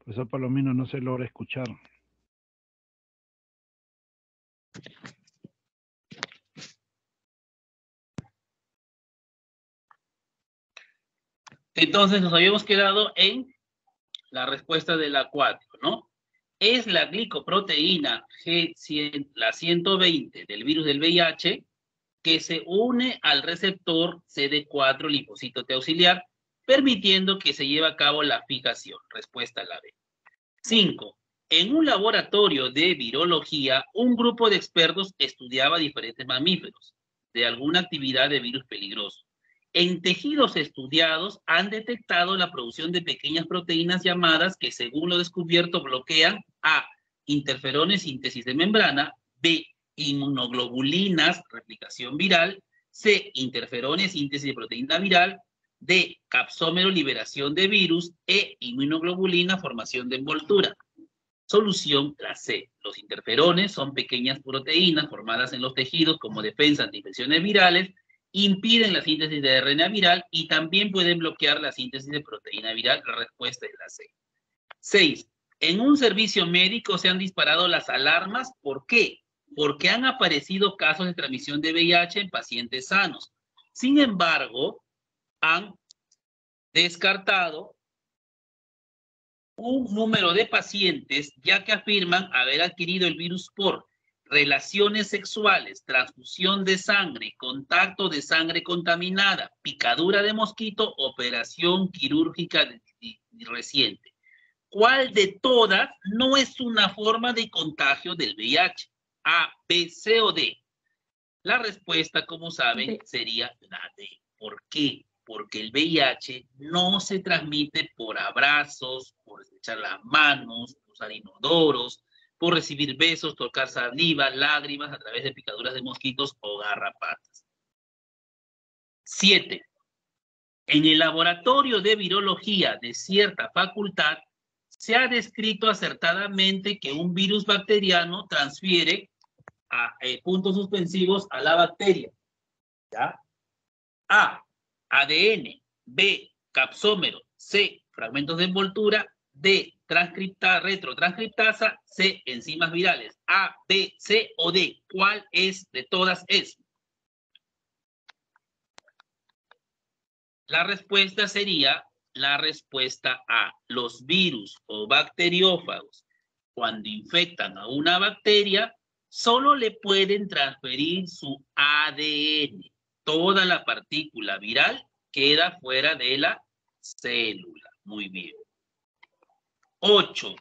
Profesor Palomino, no se logra escuchar. Entonces nos habíamos quedado en la respuesta de la cuatro, ¿no? Es la glicoproteína G cien, la ciento veinte del virus del V I H que se une al receptor C D cuatro linfocito T auxiliar, permitiendo que se lleve a cabo la fijación. Respuesta a la B. cinco. En un laboratorio de virología, un grupo de expertos estudiaba diferentes mamíferos de alguna actividad de virus peligroso. En tejidos estudiados han detectado la producción de pequeñas proteínas llamadas que, según lo descubierto, bloquean A. Interferones, síntesis de membrana, B. Inmunoglobulinas, replicación viral, C. Interferones, síntesis de proteína viral, D. Capsómero, liberación de virus, E. Inmunoglobulina, formación de envoltura. Solución, la C. Los interferones son pequeñas proteínas formadas en los tejidos como defensa ante infecciones virales, impiden la síntesis de R N A viral y también pueden bloquear la síntesis de proteína viral. La respuesta es la C. seis. En un servicio médico se han disparado las alarmas. ¿Por qué? Porque han aparecido casos de transmisión de V I H en pacientes sanos. Sin embargo, han descartado un número de pacientes ya que afirman haber adquirido el virus por relaciones sexuales, transfusión de sangre, contacto de sangre contaminada, picadura de mosquito, operación quirúrgica de, de, de reciente. ¿Cuál de todas no es una forma de contagio del V I H? A, B, C o D. La respuesta, como saben, D. sería la D. ¿Por qué? Porque el V I H no se transmite por abrazos, por estrechar las manos, por usar inodoros, por recibir besos, tocar saliva, lágrimas a través de picaduras de mosquitos o garrapatas. Siete. En el laboratorio de virología de cierta facultad se ha descrito acertadamente que un virus bacteriano transfiere a eh, puntos suspensivos a la bacteria. ¿Ya? A. A D N. B. Capsómero. C. Fragmentos de envoltura. D. Transcripta, retrotranscriptasa. C. Enzimas virales. A, B, C o D. ¿Cuál es de todas es? La respuesta sería la respuesta A. Los virus o bacteriófagos, cuando infectan a una bacteria, solo le pueden transferir su A D N. Toda la partícula viral queda fuera de la célula. Muy bien. Ocho.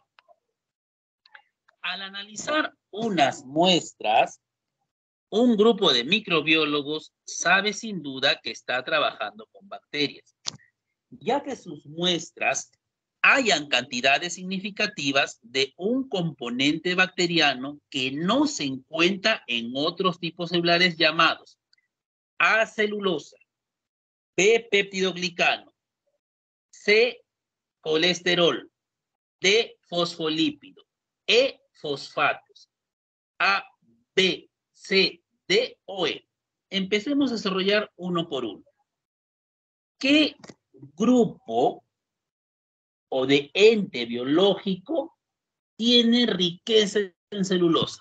Al analizar unas muestras, un grupo de microbiólogos sabe sin duda que está trabajando con bacterias, ya que sus muestras hayan cantidades significativas de un componente bacteriano que no se encuentra en otros tipos celulares llamados A, celulosa, B, peptidoglicano, C, colesterol, D, fosfolípido, E, fosfatos, A, B, C, D o E. Empecemos a desarrollar uno por uno. ¿Qué grupo o de ente biológico tiene riqueza en celulosa?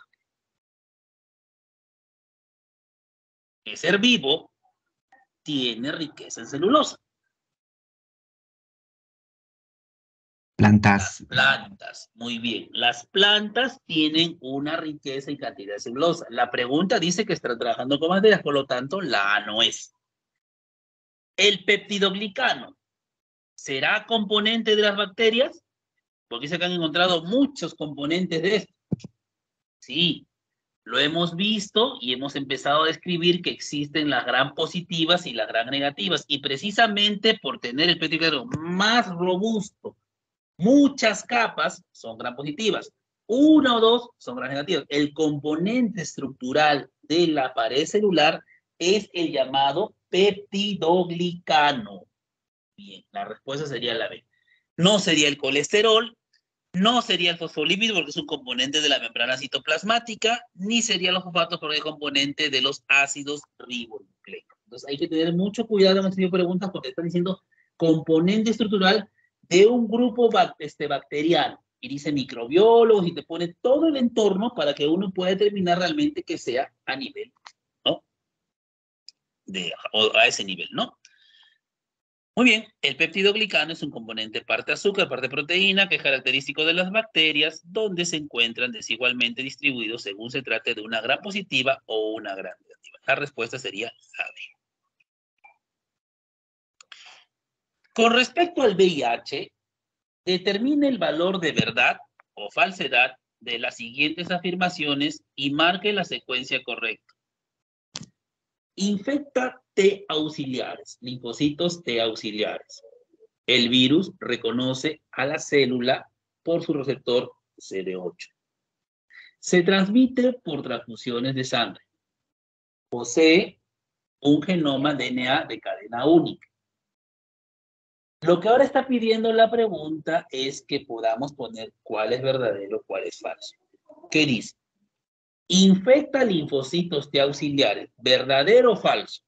El ser vivo tiene riqueza en celulosa. Plantas. Las plantas, muy bien. Las plantas tienen una riqueza y cantidad de celulosa. La pregunta dice que están trabajando con bacterias, por lo tanto, la A no es. El peptidoglicano, ¿será componente de las bacterias? Porque se han encontrado muchos componentes de esto. Sí, lo hemos visto y hemos empezado a describir que existen las gram positivas y las gram negativas. Y precisamente por tener el peptidoglicano más robusto, muchas capas son gram positivas. Una o dos son gram negativas. El componente estructural de la pared celular es el llamado peptidoglicano. Bien, la respuesta sería la B. No sería el colesterol, no sería el fosfolípido porque es un componente de la membrana citoplasmática, ni serían los fosfatos porque es componente de los ácidos ribonucleicos. Entonces hay que tener mucho cuidado en este tipo de preguntas porque están diciendo componente estructural de un grupo bac- este, bacteriano. Y dice microbiólogos y te pone todo el entorno para que uno pueda determinar realmente que sea a nivel, ¿no? De, o a ese nivel, ¿no? Muy bien, el peptidoglicano es un componente parte azúcar, parte proteína, que es característico de las bacterias, donde se encuentran desigualmente distribuidos según se trate de una gram positiva o una gram negativa. La respuesta sería la B. Con respecto al V I H, determine el valor de verdad o falsedad de las siguientes afirmaciones y marque la secuencia correcta. Infecta T auxiliares, linfocitos T auxiliares. El virus reconoce a la célula por su receptor C D ocho. Se transmite por transfusiones de sangre. Posee un genoma D N A de cadena única. Lo que ahora está pidiendo la pregunta es que podamos poner cuál es verdadero, cuál es falso. ¿Qué dice? Infecta linfocitos T auxiliares, ¿verdadero o falso?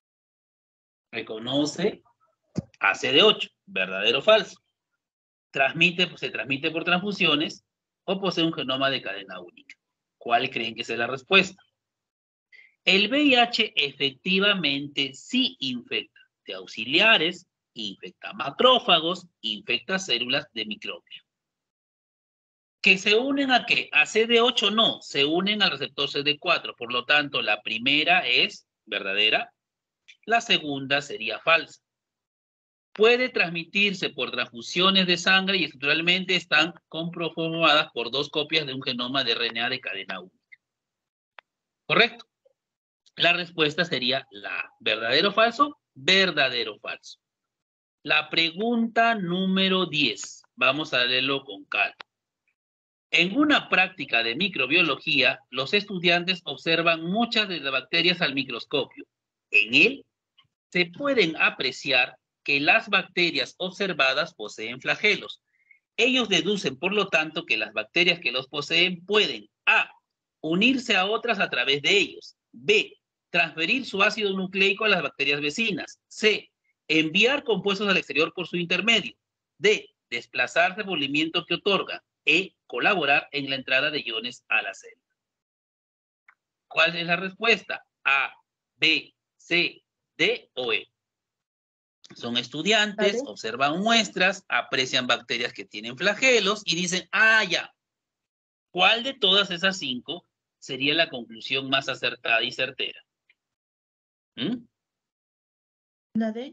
Reconoce a C D ocho, ¿verdadero o falso? Transmite, se transmite por transfusiones o posee un genoma de cadena única. ¿Cuál creen que sea la respuesta? El V I H efectivamente sí infecta T auxiliares, infecta macrófagos, infecta células de microbio. ¿Que se unen a qué? A C D ocho no, se unen al receptor C D cuatro. Por lo tanto, la primera es verdadera, la segunda sería falsa. Puede transmitirse por transfusiones de sangre y estructuralmente están conformadas por dos copias de un genoma de R N A de cadena única. ¿Correcto? La respuesta sería la verdadero o falso, verdadero o falso. La pregunta número diez. Vamos a leerlo con calma. En una práctica de microbiología, los estudiantes observan muchas de las bacterias al microscopio. En él se pueden apreciar que las bacterias observadas poseen flagelos. Ellos deducen, por lo tanto, que las bacterias que los poseen pueden A. Unirse a otras a través de ellos. B. Transferir su ácido nucleico a las bacterias vecinas. C. Enviar compuestos al exterior por su intermedio. D. Desplazarse por movimiento que otorga. E. Colaborar en la entrada de iones a la célula. ¿Cuál es la respuesta? A, B, C, D o E. Son estudiantes, ¿Vale? observan muestras, aprecian bacterias que tienen flagelos y dicen, ah, ya. ¿Cuál de todas esas cinco sería la conclusión más acertada y certera? ¿Mm? ¿La D?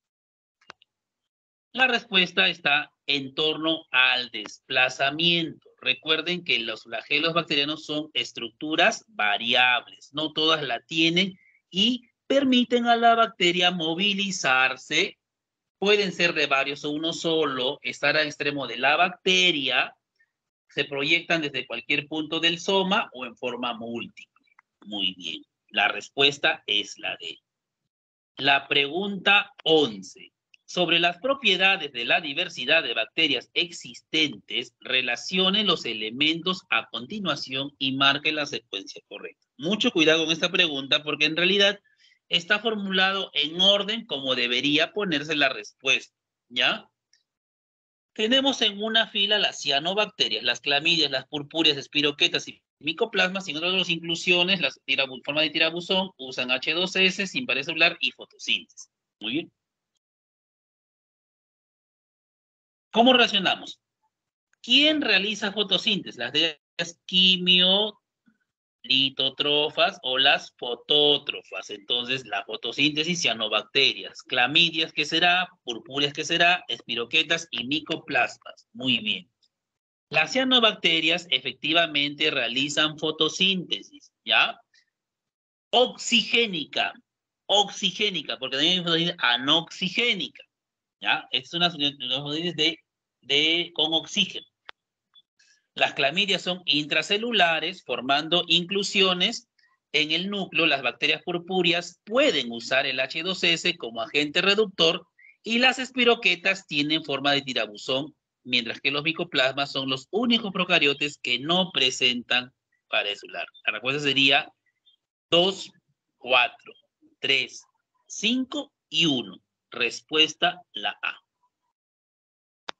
La respuesta está en torno al desplazamiento. Recuerden que los flagelos bacterianos son estructuras variables, no todas la tienen y permiten a la bacteria movilizarse. Pueden ser de varios o uno solo, estar al extremo de la bacteria, se proyectan desde cualquier punto del soma o en forma múltiple. Muy bien, la respuesta es la D. La pregunta once. Sobre las propiedades de la diversidad de bacterias existentes, relacione los elementos a continuación y marque la secuencia correcta. Mucho cuidado con esta pregunta porque en realidad está formulado en orden como debería ponerse la respuesta, ¿ya? Tenemos en una fila las cianobacterias, las clamidias, las purpúreas, espiroquetas y micoplasmas, sin otras inclusiones, las formas de tirabuzón, usan H dos S, sin pared celular y fotosíntesis. Muy bien. ¿Cómo relacionamos? ¿Quién realiza fotosíntesis? Las de las quimiolitótrofas o las fotótrofas. Entonces, la fotosíntesis, cianobacterias, clamidias, ¿qué será? Purpúreas, ¿qué será? Espiroquetas y micoplasmas. Muy bien. Las cianobacterias efectivamente realizan fotosíntesis, ¿ya? Oxigénica, oxigénica, porque también hay fotosíntesis anoxigénica, ¿ya? Esta es una fotosíntesis de, de, con oxígeno. Las clamidias son intracelulares, formando inclusiones en el núcleo. Las bacterias purpúreas pueden usar el H dos S como agente reductor y las espiroquetas tienen forma de tirabuzón, mientras que los micoplasmas son los únicos procariotes que no presentan pared celular. La respuesta sería dos, cuatro, tres, cinco y uno. Respuesta la A.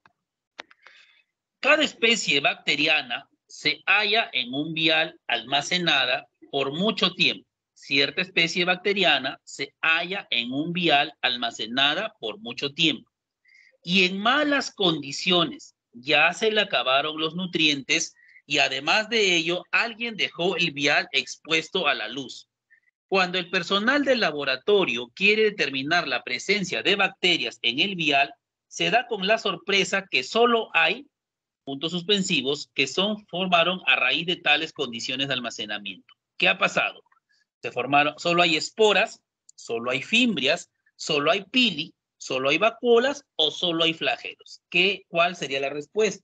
Cada especie bacteriana se halla en un vial almacenada por mucho tiempo. Cierta especie bacteriana se halla en un vial almacenada por mucho tiempo. Y en malas condiciones, ya se le acabaron los nutrientes y además de ello, alguien dejó el vial expuesto a la luz. Cuando el personal del laboratorio quiere determinar la presencia de bacterias en el vial, se da con la sorpresa que solo hay puntos suspensivos que son, formaron a raíz de tales condiciones de almacenamiento. ¿Qué ha pasado? Se formaron, solo hay esporas, solo hay fimbrias, solo hay pili, solo hay vacuolas o solo hay flagelos. ¿Qué, ¿Cuál sería la respuesta?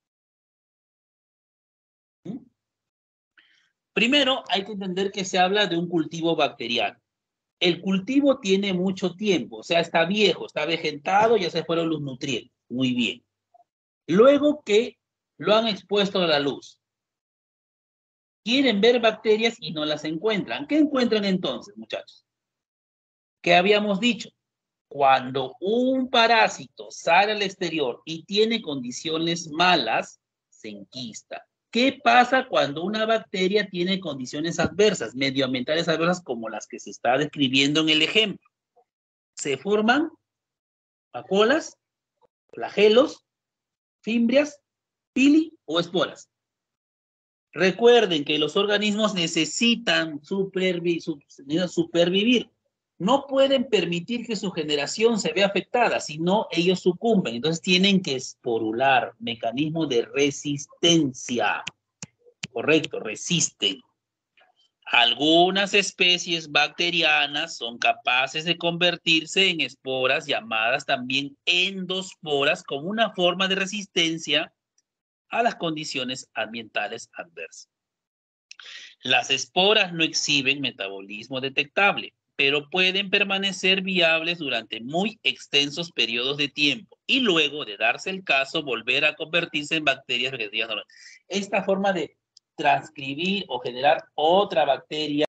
¿Mm? Primero, hay que entender que se habla de un cultivo bacteriano. El cultivo tiene mucho tiempo, o sea, está viejo, está vegetado, ya se fueron los nutrientes. Muy bien. Luego que lo han expuesto a la luz, quieren ver bacterias y no las encuentran. ¿Qué encuentran entonces, muchachos? ¿Qué habíamos dicho? Cuando un parásito sale al exterior y tiene condiciones malas, se enquista. ¿Qué pasa cuando una bacteria tiene condiciones adversas, medioambientales adversas, como las que se está describiendo en el ejemplo? Se forman vacuolas, flagelos, fimbrias, pili o esporas. Recuerden que los organismos necesitan supervi supervivir. No pueden permitir que su generación se vea afectada, si no ellos sucumben. Entonces tienen que esporular, mecanismo de resistencia. Correcto, resisten. Algunas especies bacterianas son capaces de convertirse en esporas llamadas también endosporas como una forma de resistencia a las condiciones ambientales adversas. Las esporas no exhiben metabolismo detectable, pero pueden permanecer viables durante muy extensos periodos de tiempo y luego, de darse el caso, volver a convertirse en bacterias vegetarianas. Esta forma de transcribir o generar otra bacteria